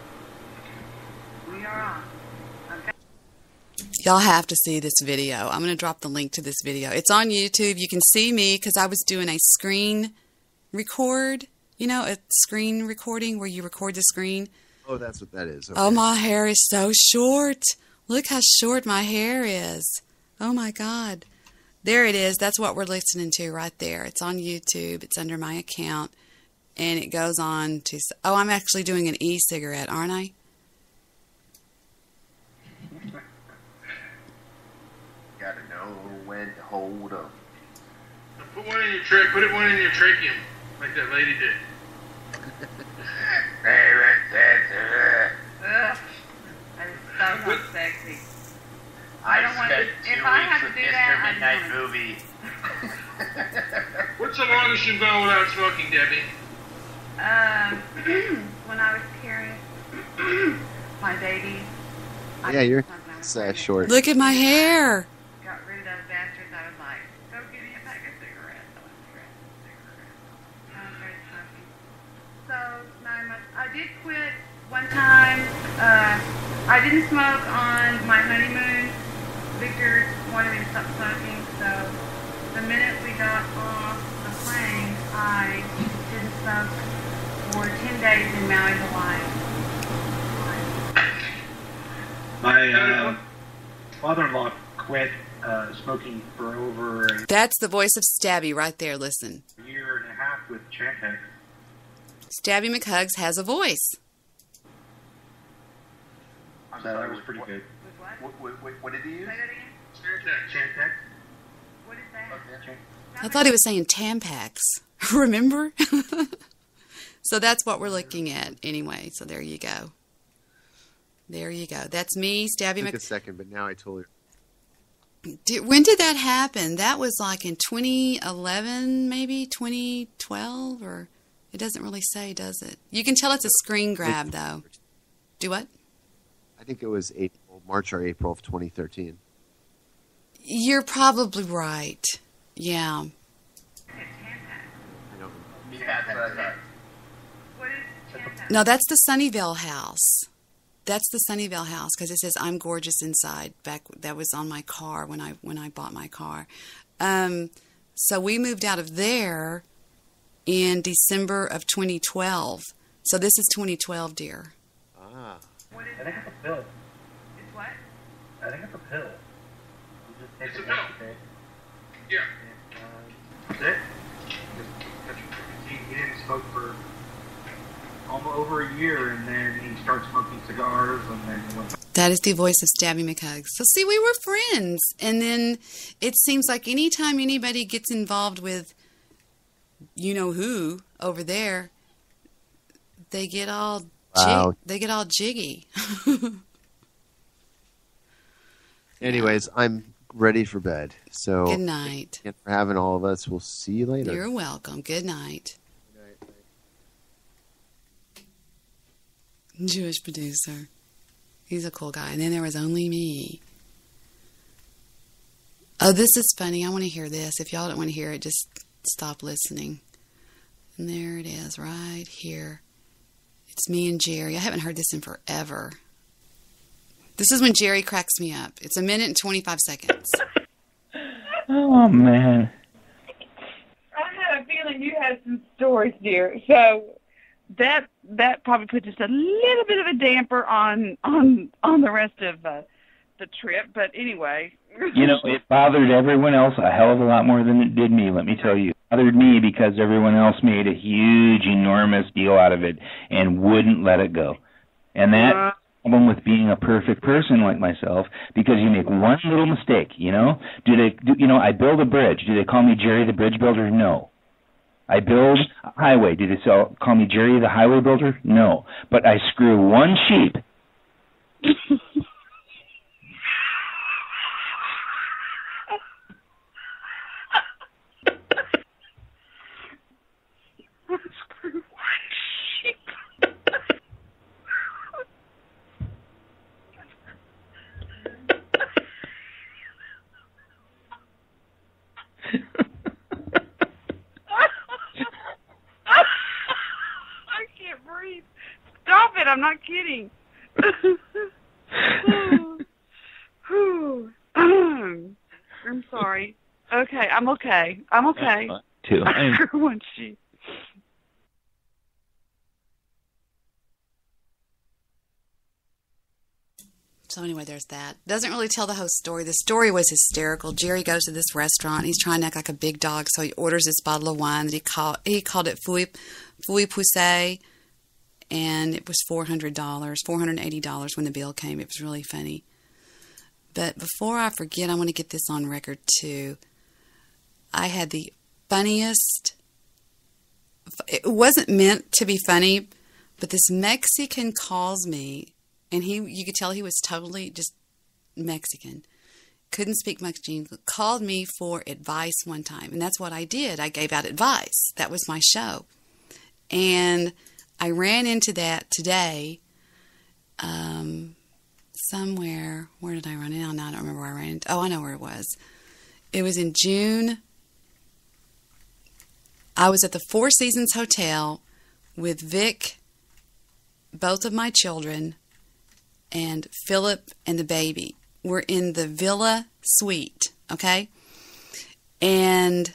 [SPEAKER 4] We are on. Okay.
[SPEAKER 2] Y'all have to see this video. I'm going to drop the link to this video. It's on YouTube. You can see me because I was doing a screen record. You know, a screen recording where you record the screen.
[SPEAKER 14] Oh, that's what that is. Okay.
[SPEAKER 2] Oh, my hair is so short. Look how short my hair is. Oh, my God. There it is. That's what we're listening to right there. It's on YouTube. It's under my account. And it goes on to... Oh, I'm actually doing an e-cigarette, aren't I?
[SPEAKER 6] Gotta know when to hold them.
[SPEAKER 18] Put one in your tracheum, like that lady did.
[SPEAKER 4] Ugh. That is so not sexy. I don't want to. If I have to do that, I
[SPEAKER 6] Midnight
[SPEAKER 4] don't want
[SPEAKER 6] Movie.
[SPEAKER 18] What's the longest you've gone without smoking, Debbie?
[SPEAKER 4] When I was carrying my baby.
[SPEAKER 14] Yeah, you're short.
[SPEAKER 2] Look at my hair.
[SPEAKER 4] Got rid of those bastards. I was like, go give me a pack of cigarettes. I started smoking. So 9 months. I did quit one time. I didn't smoke on my honeymoon. Victor wanted me to stop smoking, so the minute we got off the plane, I didn't smoke for 10 days in Maui, Hawaii.
[SPEAKER 23] My father-in-law quit smoking for over
[SPEAKER 2] That's the voice of Stabby right there. Listen.
[SPEAKER 23] a year and a half with Chantec.
[SPEAKER 2] Stabby McHugs has a voice.
[SPEAKER 23] So that was pretty good.
[SPEAKER 6] What did he use?
[SPEAKER 23] Chantec.
[SPEAKER 4] What is that?
[SPEAKER 2] I thought he was saying Tampax. Remember? So that's what we're looking at anyway. So there you go. There you go. That's me, Stabby
[SPEAKER 14] Took a second, but now I totally...
[SPEAKER 2] When did that happen? That was like in 2011, maybe 2012, or it doesn't really say, does it? You can tell it's a screen grab, though. Do what?
[SPEAKER 14] I think it was March or April of 2013.
[SPEAKER 2] You're probably right. Yeah.
[SPEAKER 6] Yeah, that's what I thought.
[SPEAKER 2] No, that's the Sunnyvale house. That's the Sunnyvale house because it says "I'm gorgeous inside." That was on my car when I bought my car. So we moved out of there in December of 2012. So this is 2012, dear.
[SPEAKER 23] Ah. I think it's a pill.
[SPEAKER 4] It's what?
[SPEAKER 23] I think it's a pill. You just take
[SPEAKER 18] It's a
[SPEAKER 23] it
[SPEAKER 18] pill.
[SPEAKER 23] once a day.
[SPEAKER 18] Yeah.
[SPEAKER 23] That's it. He didn't smoke for almost over a year, and then he started smoking cigars, and then he went.
[SPEAKER 2] That is the voice of Stabby McHugs. So see, we were friends. And then it seems like anytime anybody gets involved with you know who over there, they get all jiggy.
[SPEAKER 14] Anyways, I'm ready for bed. So
[SPEAKER 2] good night.
[SPEAKER 14] Thanks for having all of us. We'll see you later.
[SPEAKER 2] You're welcome. Good night. Jewish producer. He's a cool guy. And then there was only me. Oh, this is funny. I want to hear this. If y'all don't want to hear it, just stop listening. And there it is right here. It's me and Jerry. I haven't heard this in forever. This is when Jerry cracks me up. It's 1 minute and 25 seconds.
[SPEAKER 7] Oh, man. I had a feeling you had some stories, dear. So that probably put just a little bit of a damper on the rest of the trip. But anyway.
[SPEAKER 8] You know, it bothered everyone else a hell of a lot more than it did me, let me tell you. It bothered me because everyone else made a huge, enormous deal out of it and wouldn't let it go. And that problem with being a perfect person like myself, because you make one little mistake, you know? I build a bridge. Do they call me Jerry the Bridge Builder? No. I build a highway. Do they call me Jerry the Highway Builder? No. But I screw one sheep.
[SPEAKER 7] I'm not kidding. I'm sorry. Okay, I'm okay. I'm okay.
[SPEAKER 8] Too.
[SPEAKER 7] One sheep.
[SPEAKER 2] So anyway, there's that. Doesn't really tell the whole story. The story was hysterical. Jerry goes to this restaurant. He's trying to act like a big dog, so he orders this bottle of wine that he called it Fouille Poussé. And it was $400, $480 when the bill came. It was really funny. But before I forget, I want to get this on record too. I had the funniest. It wasn't meant to be funny, but this Mexican calls me, and you could tell he was totally just Mexican. Couldn't speak much English. Called me for advice one time, and that's what I did. I gave out advice. That was my show, and I ran into that today somewhere. Where did I run into? I don't remember where I ran into. Oh, I know where it was. It was in June. I was at the Four Seasons Hotel with Vic, both of my children, and Philip and the baby. We're in the Villa Suite, okay? And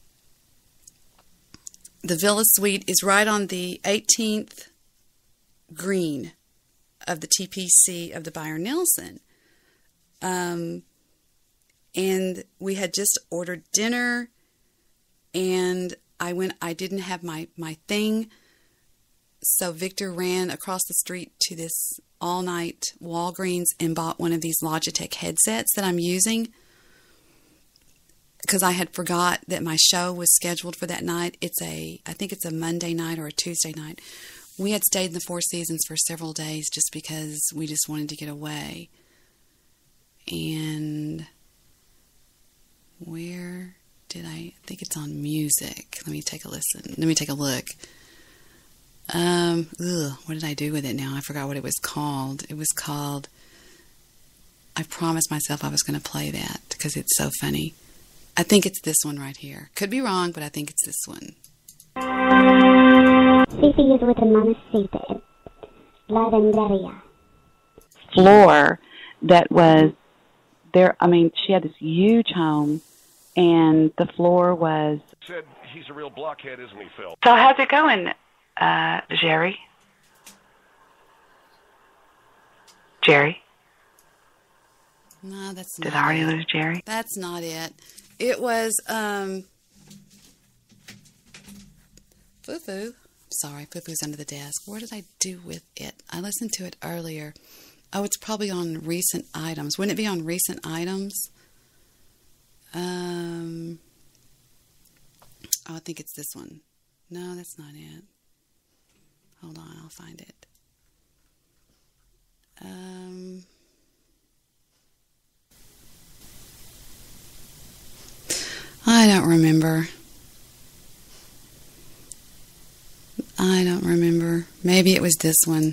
[SPEAKER 2] the Villa Suite is right on the 18th green of the TPC of the Byron Nelson. And we had just ordered dinner, and I didn't have my thing, so Victor ran across the street to this all-night Walgreens and bought one of these Logitech headsets that I'm using, because I had forgot that my show was scheduled for that night. I think it's a Monday night or a Tuesday night. We had stayed in the Four Seasons for several days just because we just wanted to get away. And where did I think it's on music. Let me take a listen. Let me take a look. What did I do with it now? I forgot what it was called. It was called, I promised myself I was going to play that because it's so funny. I think it's this one right here. Could be wrong, but I think it's this one.
[SPEAKER 22] Floor that was there. I mean, she had this huge home, and the floor was.
[SPEAKER 10] Said he's a real blockhead, isn't he, Phil?
[SPEAKER 22] So how's it going, Jerry? Jerry?
[SPEAKER 2] No, that's
[SPEAKER 22] Did
[SPEAKER 2] not
[SPEAKER 22] I already
[SPEAKER 2] it.
[SPEAKER 22] lose Jerry?
[SPEAKER 2] That's not it. It was, Foo-Foo. Sorry, Foo-Foo's under the desk. What did I do with it? I listened to it earlier. Oh, it's probably on recent items. Wouldn't it be on recent items? Oh, I think it's this one. No, that's not it. Hold on, I'll find it. I don't remember. Maybe it was this one.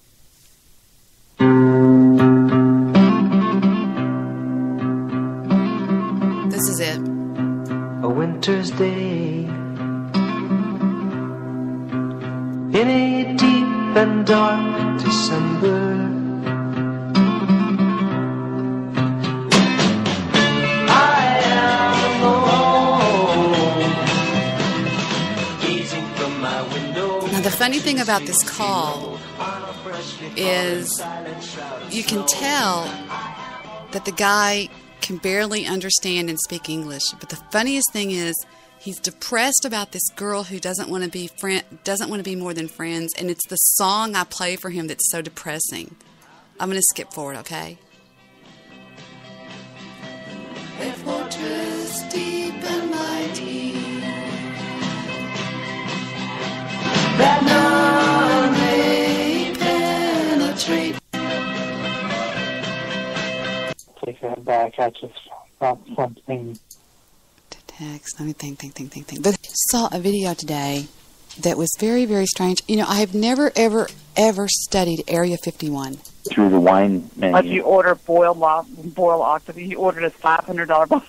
[SPEAKER 2] This is it.
[SPEAKER 5] A winter's day in a deep and dark December. I am alone, gazing from my window.
[SPEAKER 2] Now, the funny thing about this call is you can tell that the guy can barely understand and speak English. But the funniest thing is he's depressed about this girl who doesn't want to be more than friends, and it's the song I play for him that's so depressing. I'm going to skip forward, okay? A fortress deep and mighty that none may penetrate.
[SPEAKER 9] Take that back. I just thought something.
[SPEAKER 2] Text. Let me think. But I saw a video today that was very, very strange. You know, I have never, ever studied Area 51.
[SPEAKER 8] Through the wine menu.
[SPEAKER 7] Like you order boiled octopus, you ordered a $500 bottle.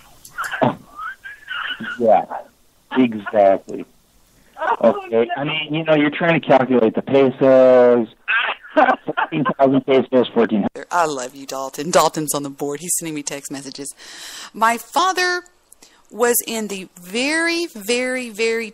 [SPEAKER 8] Yeah, exactly. Okay, I mean, you know, you're trying to calculate the pesos. 14,000 pesos, 14.
[SPEAKER 2] I love you, Dalton. Dalton's on the board. He's sending me text messages. My father was in the very, very, very...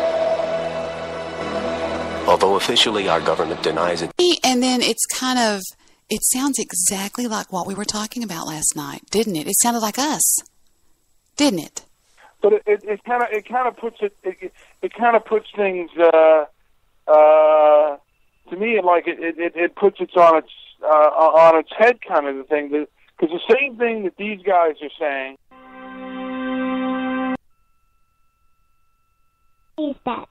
[SPEAKER 11] Although officially our government denies it.
[SPEAKER 2] And then it's kind of... It sounds exactly like what we were talking about last night, didn't it? It sounded like us, didn't it?
[SPEAKER 16] But it kind of puts things to me, like it puts it on its head, kind of the thing. Because the same thing that these guys are saying.
[SPEAKER 13] Is that?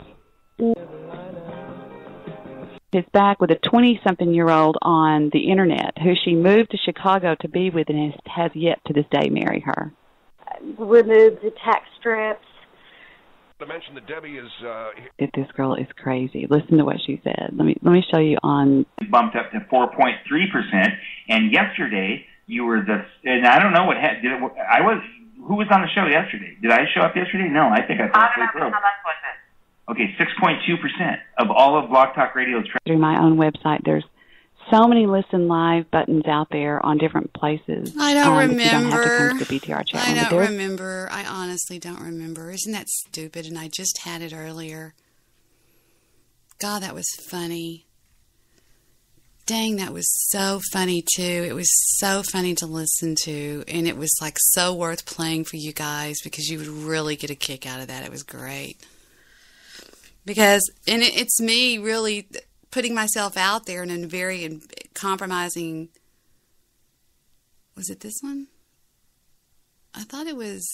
[SPEAKER 22] Is back with a 20-something-year-old on the internet who she moved to Chicago to be with and has yet to this day marry her.
[SPEAKER 12] Remove the tax strips.
[SPEAKER 10] To mention that Debbie is
[SPEAKER 22] This girl is crazy. Listen to what she said. Let me show you on.
[SPEAKER 8] Bumped up to 4.3%, and yesterday you were and I don't know what who was on the show yesterday? Did I show up yesterday? No, I think I fell asleep. How much was it? Okay, 6.2% of all of Blog Talk Radio's.
[SPEAKER 22] Through my own website, there's so many listen live buttons out there on different places.
[SPEAKER 2] I don't remember.
[SPEAKER 22] You don't have to come to the BTR chat.
[SPEAKER 2] I don't remember. I honestly don't remember. Isn't that stupid? And I just had it earlier. God, that was funny. Dang, that was so funny, too. It was so funny to listen to. And it was, like, so worth playing for you guys because you would really get a kick out of that. It was great. Because, and it's me really putting myself out there in a very compromising... Was it this one? I thought it was...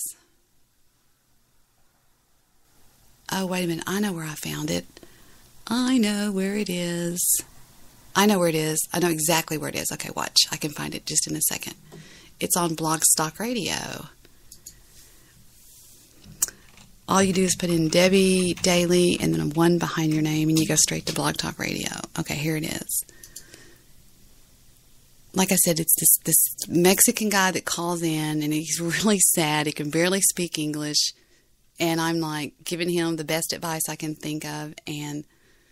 [SPEAKER 2] Oh, wait a minute. I know where I found it. I know where it is. I know where it is. I know exactly where it is. Okay, watch. I can find it just in a second. It's on Blog Talk Radio. All you do is put in Debbie Daily and then a 1 behind your name and you go straight to Blog Talk Radio. Okay, here it is. Like I said, it's this Mexican guy that calls in and he's really sad. He can barely speak English. And I'm like giving him the best advice I can think of. And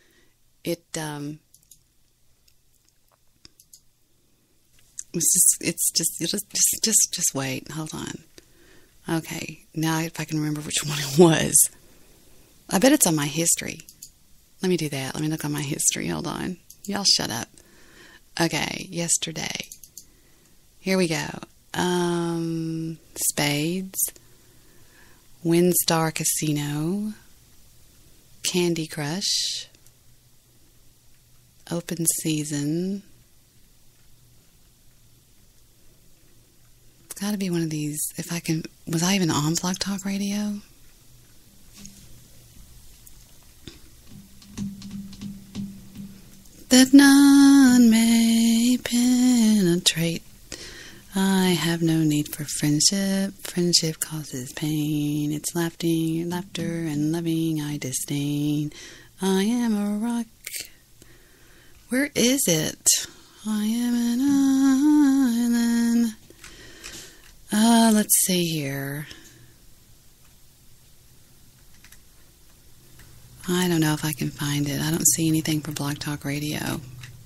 [SPEAKER 2] just wait. Hold on. Okay, now if I can remember which one it was. I bet it's on my history. Let me do that. Let me look on my history. Hold on. Y'all shut up. Okay, yesterday. Here we go. Spades. Windstar Casino. Candy Crush. Open Season. It's got to be one of these. If I can... Was I even on Blog Talk Radio? that none may penetrate. I have no need for friendship. Friendship causes pain. It's laughter and loving I disdain. I am a rock. Where is it? I am an island. Let's see here. I don't know if I can find it. I don't see anything for Blog Talk Radio.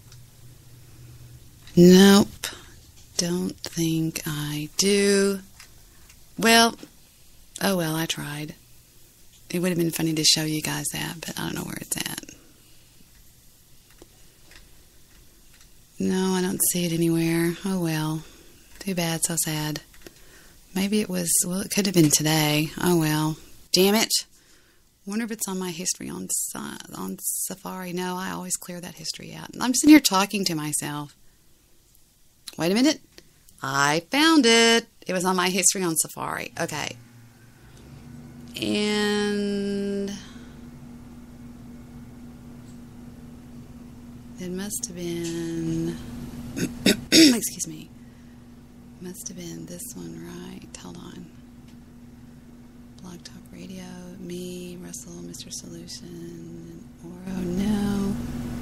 [SPEAKER 2] Nope. Don't think I do. Well, oh well, I tried. It would have been funny to show you guys that, but I don't know where it's at. No, I don't see it anywhere. Oh well. Too bad, so sad. Maybe it was, well, it could have been today. Oh well. Damn it. Wonder if it's on my history on Safari. No, I always clear that history out. I'm sitting here talking to myself. Wait a minute. I found it. It was on my history on Safari. Okay. And it must have been, excuse me, must have been this one, right? Hold on. Blog Talk Radio, me, Russell, Mr. Solution, Oro, no.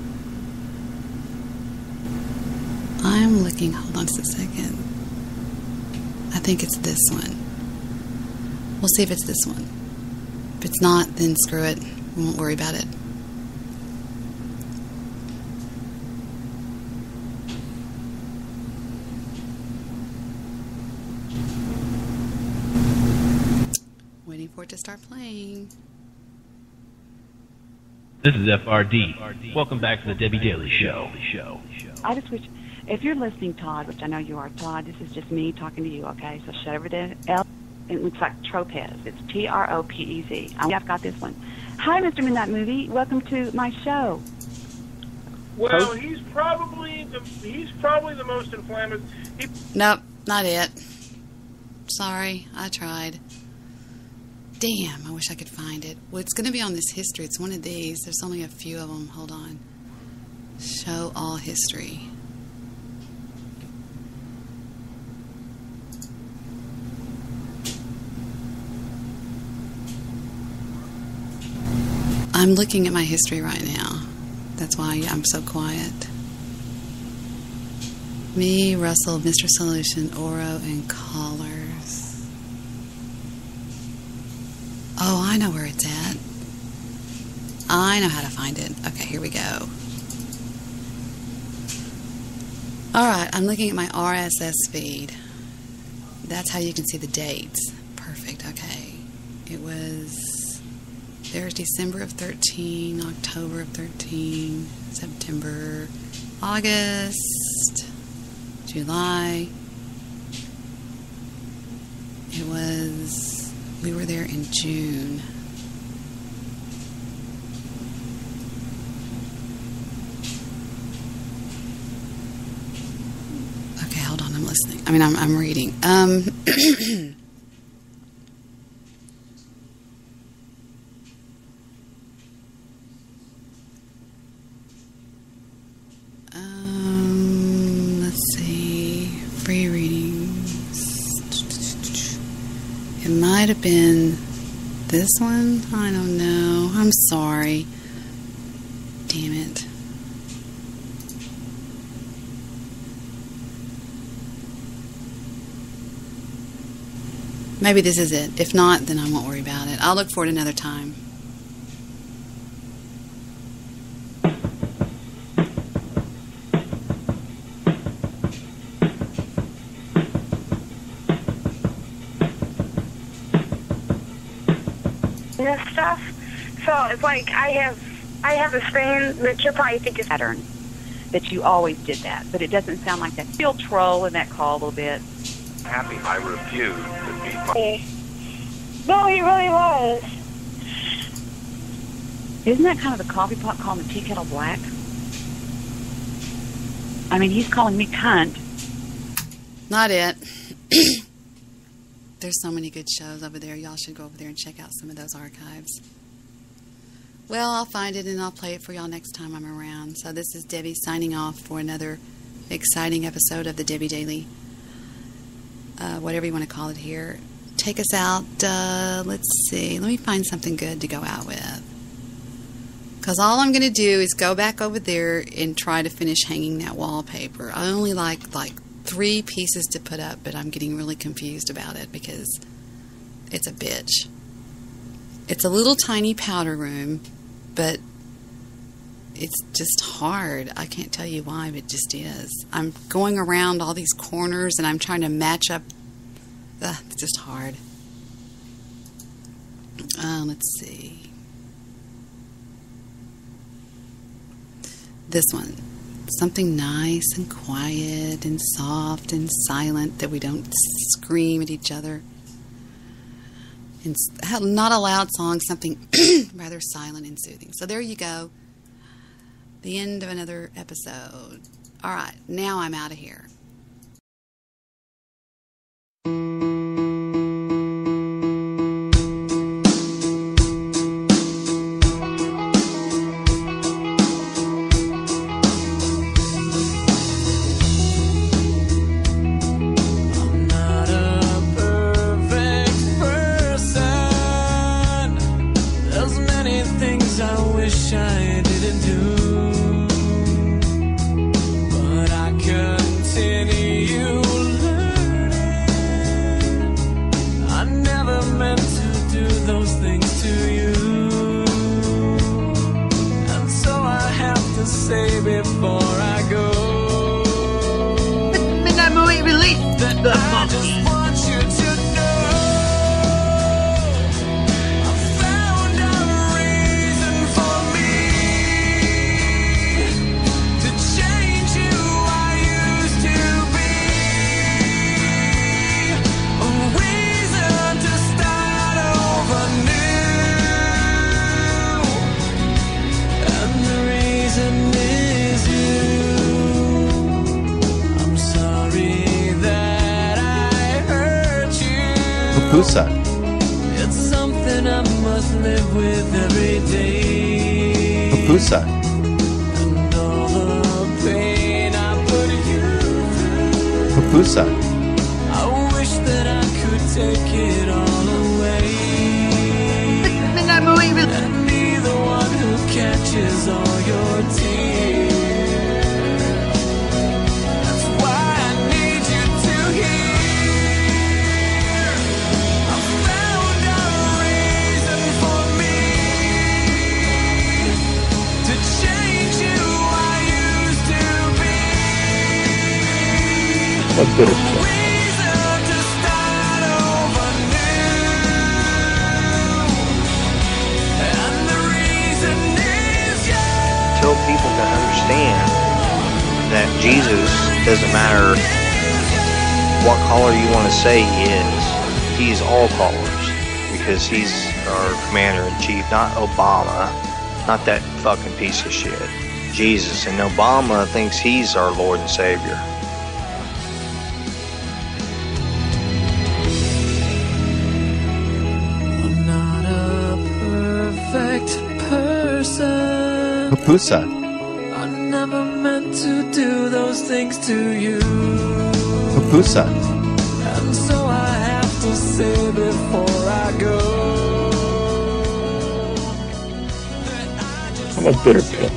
[SPEAKER 2] I'm looking, hold on just a second. I think it's this one. We'll see if it's this one. If it's not, then screw it. We won't worry about it. Waiting for it to start playing.
[SPEAKER 1] This is FRD. Welcome back to the Debbie Daily Show.
[SPEAKER 22] I just wish, if you're listening, Todd, which I know you are, Todd, this is just me talking to you, okay? So shut everything else. It looks like Tropez. It's Tropez. I've got this one. Hi, Mr. Midnight Movie. Welcome to my show.
[SPEAKER 18] Well, he's probably the most inflammatory.
[SPEAKER 2] Nope, not it. Sorry, I tried. Damn, I wish I could find it. Well, it's going to be on this history. It's one of these. There's only a few of them. Hold on. Show all history. I'm looking at my history right now. That's why I'm so quiet. Me, Russell, Mr. Solution, Oro, and Callers. Oh, I know where it's at. I know how to find it. Okay, here we go. Alright, I'm looking at my RSS feed. That's how you can see the dates. Perfect, okay. It was, there's December of 13, October of 13, September, August, July. It was, we were there in June. Okay, hold on, I'm listening. I mean, I'm reading. Let's see. Free readings. It might have been this one. I don't know. I'm sorry. Damn it. Maybe this is it. If not, then I won't worry about it. I'll look for it another time.
[SPEAKER 3] This stuff. So it's like I have a saying that you'll probably think is
[SPEAKER 22] pattern. That you always did that, but it doesn't sound like that. Still troll in that call a little bit.
[SPEAKER 10] Happy I refuse to be my...
[SPEAKER 3] No, he really was.
[SPEAKER 22] Isn't that kind of the coffee pot calling the tea kettle black? I mean, he's calling me cunt.
[SPEAKER 2] Not it. There's so many good shows over there. Y'all should go over there and check out some of those archives. Well, I'll find it and I'll play it for y'all next time I'm around. So this is Debbie signing off for another exciting episode of the Debbie Daily. Whatever you want to call it here. Take us out. Let's see. Let me find something good to go out with. Because all I'm going to do is go back over there and try to finish hanging that wallpaper. I only like 3 pieces to put up, but I'm getting really confused about it because it's a bitch. It's a little tiny powder room, but it's just hard. I can't tell you why, but it just is. I'm going around all these corners and I'm trying to match up. It's just hard. Let's see. This one. Something nice and quiet and soft and silent that we don't scream at each other. And not a loud song, something rather silent and soothing. So there you go. The end of another episode. All right, now I'm out of here.
[SPEAKER 15] It's something I must live with every day.
[SPEAKER 19] Pupusa.
[SPEAKER 15] And all the pain I put you through.
[SPEAKER 19] Pupusa.
[SPEAKER 15] I wish that I could take it all away. And be the one who catches all your tears. That's why I need you to hear.
[SPEAKER 19] What good is it?
[SPEAKER 21] Until people can understand that Jesus doesn't matter what color you want to say he is. He's all colors because he's our commander-in-chief, not Obama, not that fucking piece of shit. Jesus, and Obama thinks he's our Lord and Savior.
[SPEAKER 19] Pupusa.
[SPEAKER 15] I never meant to do those things to you.
[SPEAKER 19] Pupusa.
[SPEAKER 15] And so I have to say before I go.
[SPEAKER 19] I'm a bitter pill.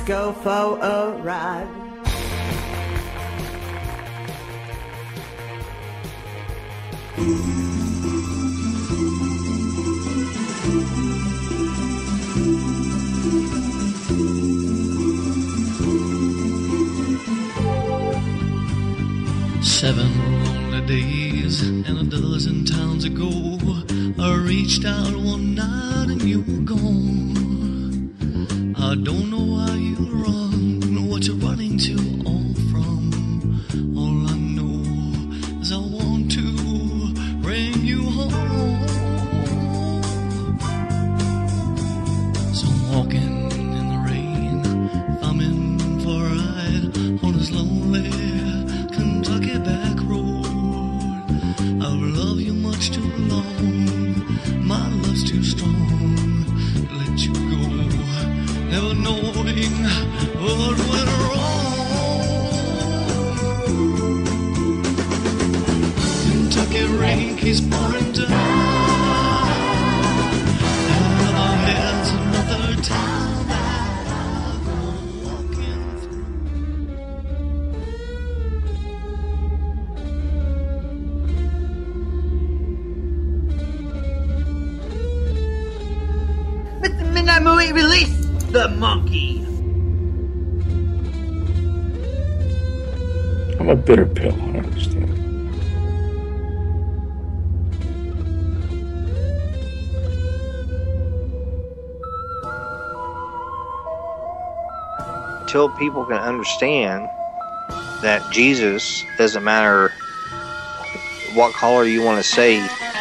[SPEAKER 5] go for a ride.
[SPEAKER 15] Seven lonely days and a dozen towns ago, I reached out one night and you were gone. I don't know why you run, what you're running to all from. All I know is I want to bring you home. So I'm walking in the rain, thumbing for a ride on this lonely Kentucky back road. I've loved you much too long, my love's too strong to let you go, never knowing what went wrong. Kentucky rain keeps pouring down, another here's another town that I've been walking through.
[SPEAKER 5] Mr. Midnight Movie, release the monkey!
[SPEAKER 19] I'm a bitter pill, I understand.
[SPEAKER 21] Until people can understand that Jesus doesn't matter what color you want to say.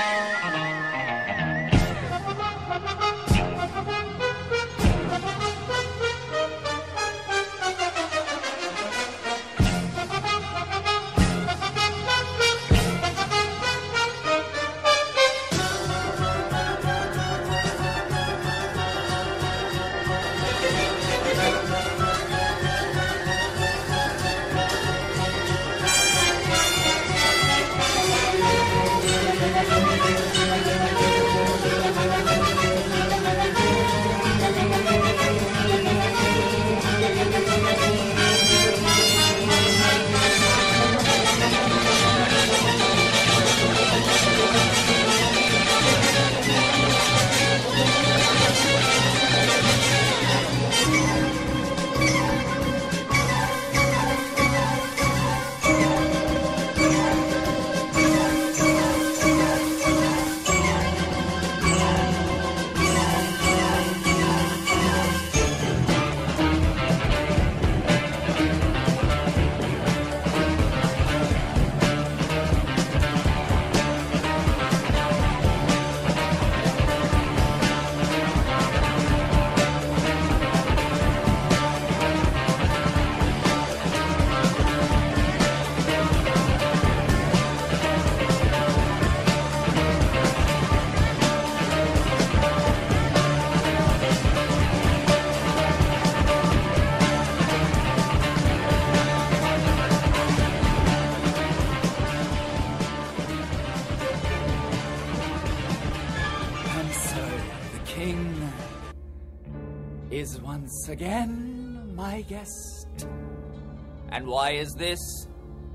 [SPEAKER 6] Is once again my guest. And why is this?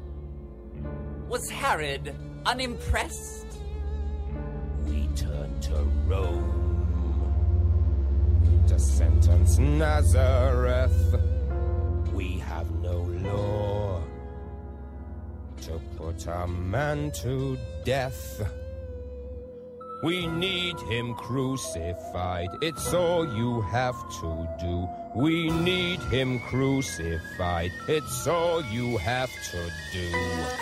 [SPEAKER 6] Was Herod unimpressed?
[SPEAKER 17] We turn to Rome to sentence Nazareth. We have no law to put a man to death. We need him crucified, it's all you have to do. We need him crucified, it's all you have to do.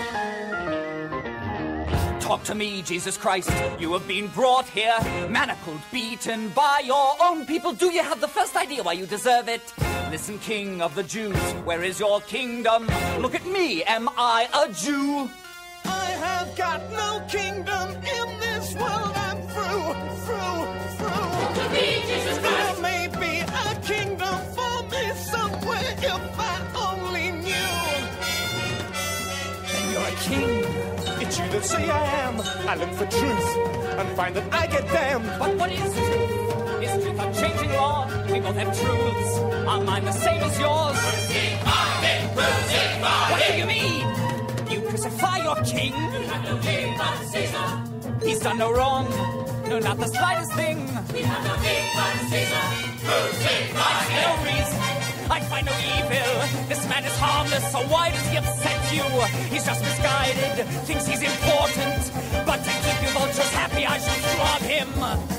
[SPEAKER 6] Talk to me, Jesus Christ. You have been brought here, manacled, beaten by your own people. Do you have the first idea why you deserve it? Listen, King of the Jews, where is your kingdom? Look at me, am I a Jew?
[SPEAKER 17] I have got no kingdom in this world. I'm through.
[SPEAKER 6] To me, Jesus Christ.
[SPEAKER 17] There may be a kingdom for me somewhere if I only knew.
[SPEAKER 6] Then you're a king.
[SPEAKER 17] It's you that say I am. I look for truth and find that I get damned.
[SPEAKER 6] But what is truth? Is truth a changing law? We both have truths. Are mine the same as yours? Crucify him, crucify What do you mean? You crucify your king? We have no king but Caesar. He's done no wrong, no, not the slightest thing. We have no king but Caesar. Crucify I see no reason, I find no evil. This man is harmless, so why does he upset you? He's just misguided, thinks he's important. But to keep you vultures happy, I shall flog him.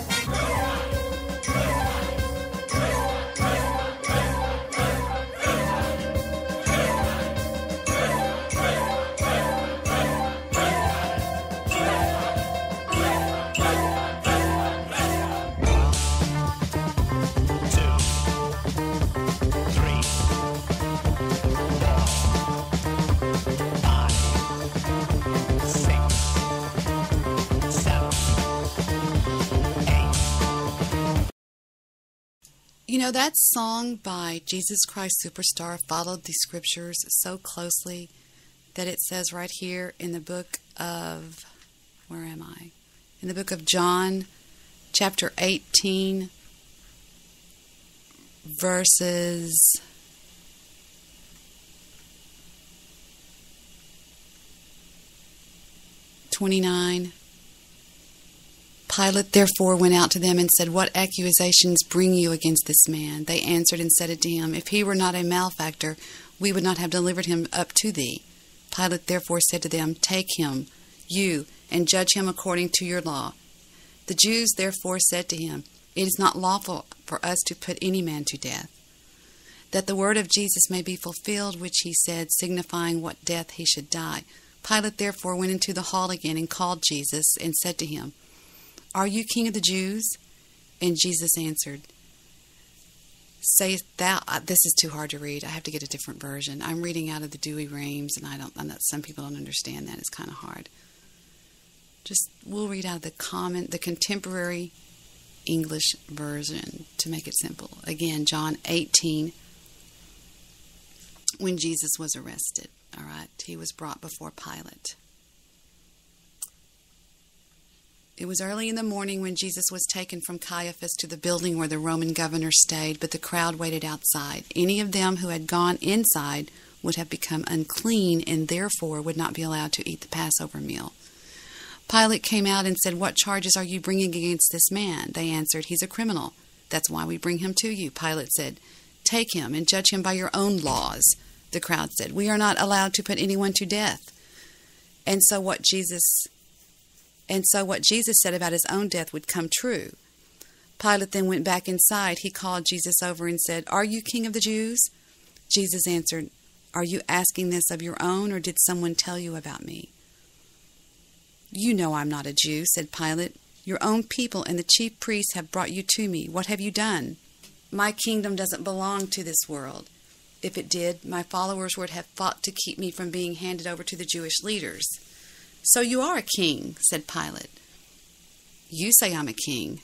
[SPEAKER 2] You know, that song by Jesus Christ Superstar followed the scriptures so closely that it says right here in the book of, where am I? In the book of John, chapter 18, verses 29. Pilate therefore went out to them and said, What accusations bring you against this man? They answered and said to him, If he were not a malefactor, we would not have delivered him up to thee. Pilate therefore said to them, Take him, you, and judge him according to your law. The Jews therefore said to him, It is not lawful for us to put any man to death, that the word of Jesus may be fulfilled, which he said, signifying what death he should die. Pilate therefore went into the hall again and called Jesus and said to him, Are you king of the Jews? And Jesus answered, Sayest thou, this is too hard to read. I have to get a different version. I'm reading out of the Douay-Rheims, and I know some people don't understand that. It's kind of hard. We'll read out of the contemporary English version to make it simple. Again, John 18, when Jesus was arrested. All right, he was brought before Pilate. It was early in the morning when Jesus was taken from Caiaphas to the building where the Roman governor stayed, but the crowd waited outside. Any of them who had gone inside would have become unclean and therefore would not be allowed to eat the Passover meal. Pilate came out and said, What charges are you bringing against this man? They answered, He's a criminal. That's why we bring him to you. Pilate said, Take him and judge him by your own laws. The crowd said, We are not allowed to put anyone to death. And so what Jesus said about his own death would come true. Pilate then went back inside. He called Jesus over and said, Are you king of the Jews? Jesus answered, Are you asking this of your own, or did someone tell you about me? You know I'm not a Jew, said Pilate. Your own people and the chief priests have brought you to me. What have you done? My kingdom doesn't belong to this world. If it did, my followers would have fought to keep me from being handed over to the Jewish leaders. So you are a king, said Pilate. You say I'm a king.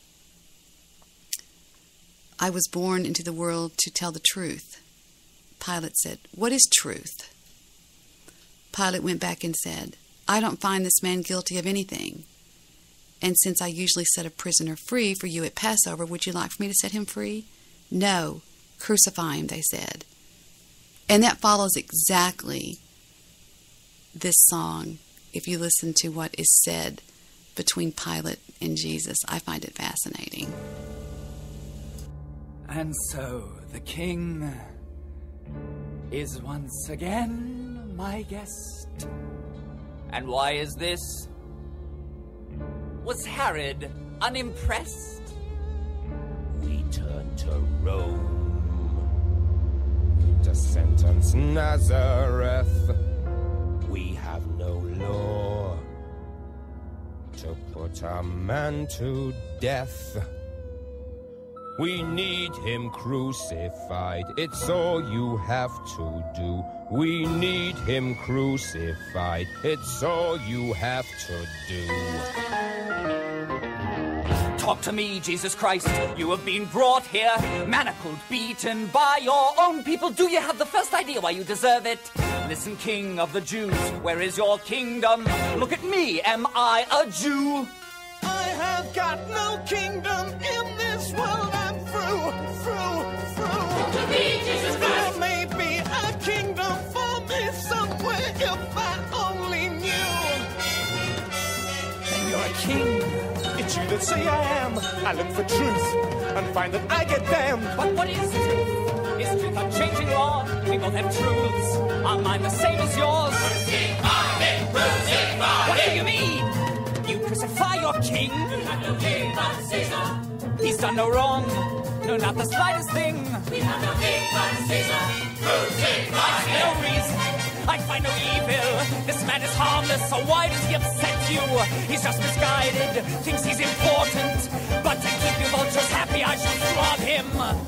[SPEAKER 2] I was born into the world to tell the truth. Pilate said, What is truth? Pilate went back and said, I don't find this man guilty of anything. And since I usually set a prisoner free for you at Passover, would you like for me to set him free? No, crucify him, they said. And that follows exactly this song. If you listen to what is said between Pilate and Jesus, I find it fascinating.
[SPEAKER 6] And so the king is once again my guest. And why is this? Was Herod unimpressed?
[SPEAKER 4] We turn to Rome to sentence Nazareth. We have no law to put a man to death. We need him crucified, it's all you have to do. We need him crucified, it's all you have to do.
[SPEAKER 6] Talk to me, Jesus Christ. You have been brought here, manacled, beaten by your own people. Do you have the first idea why you deserve it? Listen, King of the Jews, where is your kingdom? Look at me, am I a Jew?
[SPEAKER 17] I have got no kingdom in this world. I'm through. say I am. I look for truth and find that I get damned.
[SPEAKER 6] But what is truth? Is truth a changing law? We both have truths. Are mine the same as yours? What do you mean? You crucify your king? He's done no wrong. No, not the slightest thing. We have no king but Caesar. I see no reason. I find no evil. This man is harmless, so why does he upset you? He's just misguided, thinks he's important. But to keep you vultures happy, I shall flog him.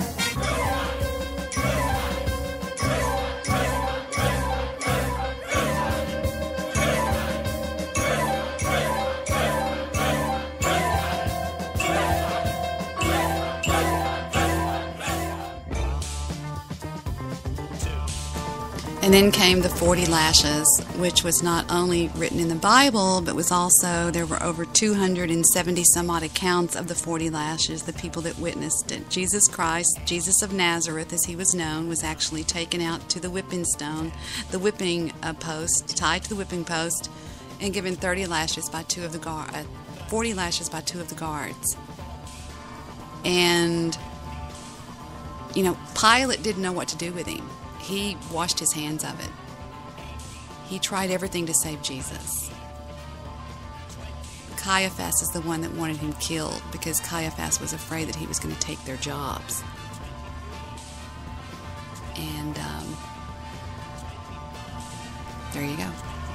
[SPEAKER 2] And then came the 40 lashes, which was not only written in the Bible, but was also, there were over 270 some odd accounts of the 40 lashes, the people that witnessed it. Jesus Christ, Jesus of Nazareth, as he was known, was actually taken out to the whipping stone, the whipping post, tied to the whipping post, and given 40 lashes by two of the guards. And, you know, Pilate didn't know what to do with him. He washed his hands of it. He tried everything to save Jesus. Caiaphas is the one that wanted him killed because Caiaphas was afraid that he was going to take their jobs. And there you go.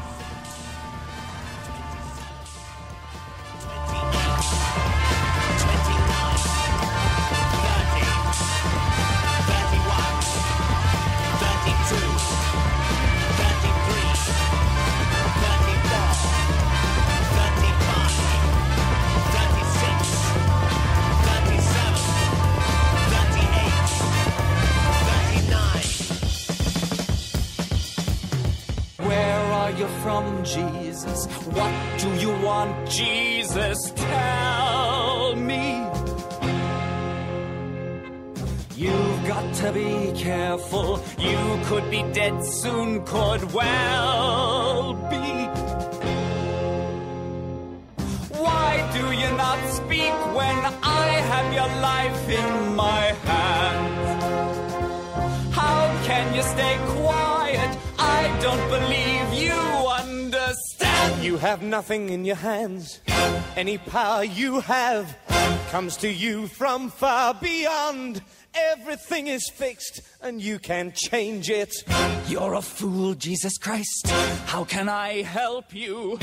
[SPEAKER 6] From Jesus, what do you want, Jesus? Tell me. You've got to be careful. You could be dead soon, could well be. Why do you not speak when I have your life in my hands? How can you stay quiet? I don't believe you understand.
[SPEAKER 17] You have nothing in your hands. Any power you have comes to you from far beyond. Everything is fixed and you can change it.
[SPEAKER 6] You're a fool, Jesus Christ. How can I help you?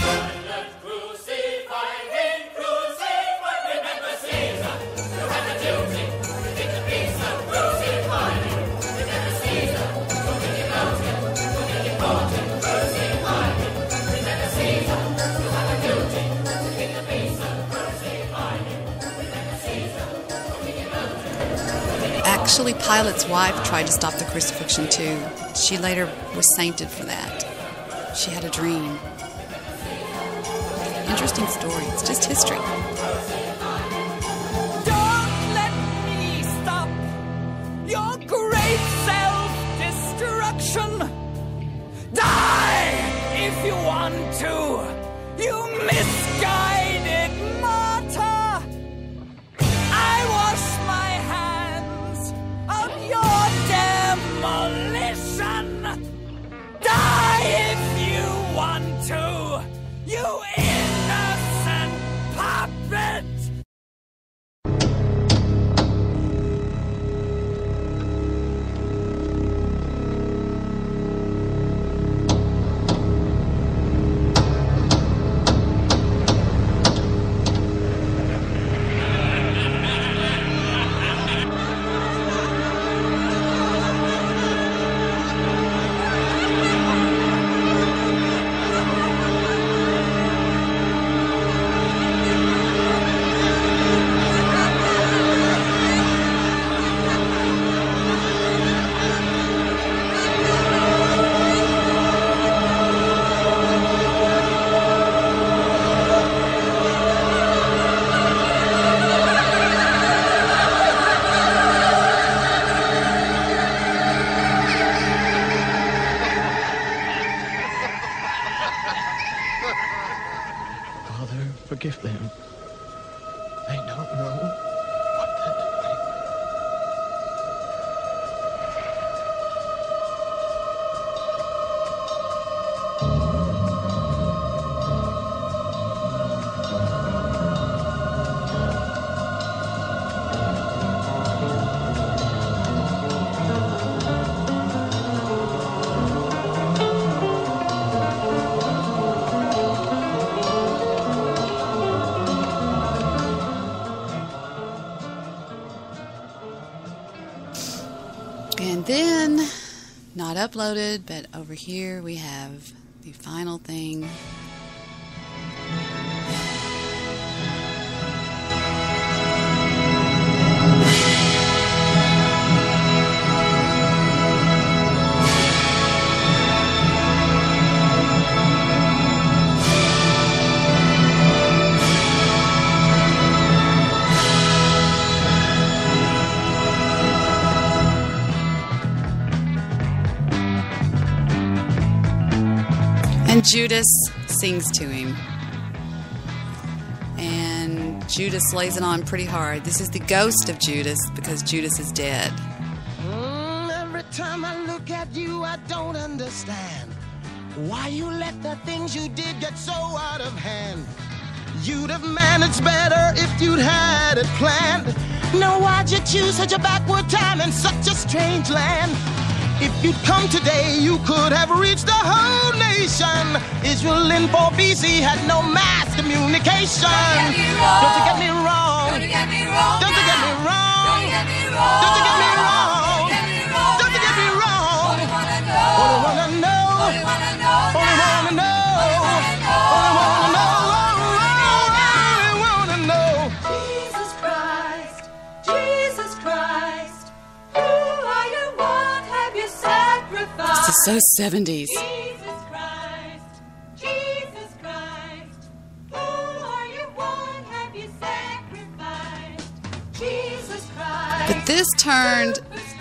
[SPEAKER 17] Remember Caesar. You have the duty to take the piece of crucify him. Remember Caesar. Don't think about him. Don't think about him. Crucify him. Remember Caesar. You have the duty to take the piece of crucify him. Remember Caesar. Don't think about him.
[SPEAKER 2] Actually, Pilate's wife tried to stop the crucifixion too. She later was sainted for that. She had a dream. Interesting story. It's just history.
[SPEAKER 6] Don't let me stop your great self-destruction. Die if you want to, you misguided martyr. I wash my hands of your demolition. Die if you want to, you innocent puppet.
[SPEAKER 2] And then, not uploaded, but over here we have the final thing. And Judas sings to him. And Judas lays it on pretty hard. This is the ghost of Judas because Judas is dead.
[SPEAKER 14] Every time I look at you, I don't understand why you let the things you did get so out of hand. You'd have managed better if you'd had it planned. Now why'd you choose such a backward time in such a strange land? If you'd come today, you could have reached the whole nation. Israel in 4 BC had no mass communication. Don't you get me wrong. Don't you get me wrong. Don't you get me wrong. Don't you get me wrong. Don't you get me wrong. Don't you get me wrong. Only wanna know. Only wanna know. Only wanna know. Only wanna know. Only wanna know. Only wanna know.
[SPEAKER 17] Jesus Christ, Jesus Christ, who are you? What have you sacrificed?
[SPEAKER 2] This is so 70s.
[SPEAKER 17] Jesus Christ, Jesus Christ, who are you? What have you sacrificed? Jesus Christ.
[SPEAKER 2] But this turned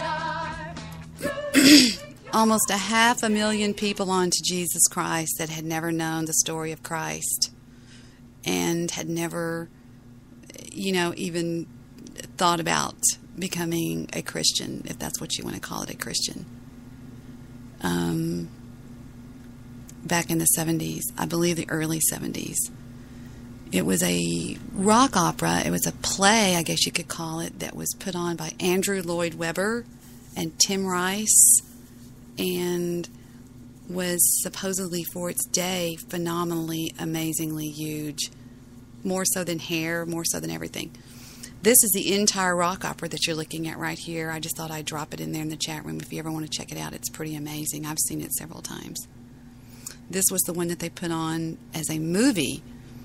[SPEAKER 2] almost 500,000 people onto Jesus Christ that had never known the story of Christ and had never, even thought about becoming a Christian, if that's what you want to call it, a Christian. Back in the 70s, I believe the early 70s. It was a rock opera. It was a play, I guess you could call it, that was put on by Andrew Lloyd Webber and Tim Rice, and was supposedly for its day phenomenally, amazingly huge. More so than Hair, more so than everything. This is the entire rock opera that you're looking at right here. I just thought I'd drop it in there in the chat room if you ever want to check it out. It's pretty amazing. I've seen it several times. This was the one that they put on as a movie.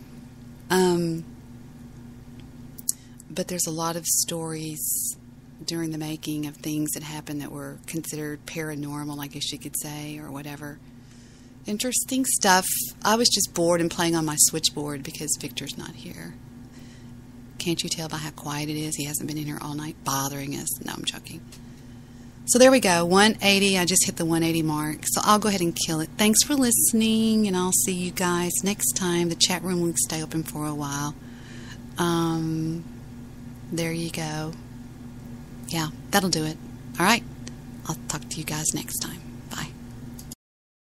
[SPEAKER 2] But there's a lot of stories during the making of things that happened that were considered paranormal, I guess you could say, or whatever. Interesting stuff. I was just bored and playing on my switchboard because Victor's not here. Can't you tell by how quiet it is? He hasn't been in here all night bothering us. No, I'm joking. So there we go, 180. I just hit the 180 mark. So I'll go ahead and kill it. Thanks for listening, and I'll see you guys next time. The chat room will stay open for a while. There you go. Yeah, that'll do it. All right. I'll talk to you guys next time.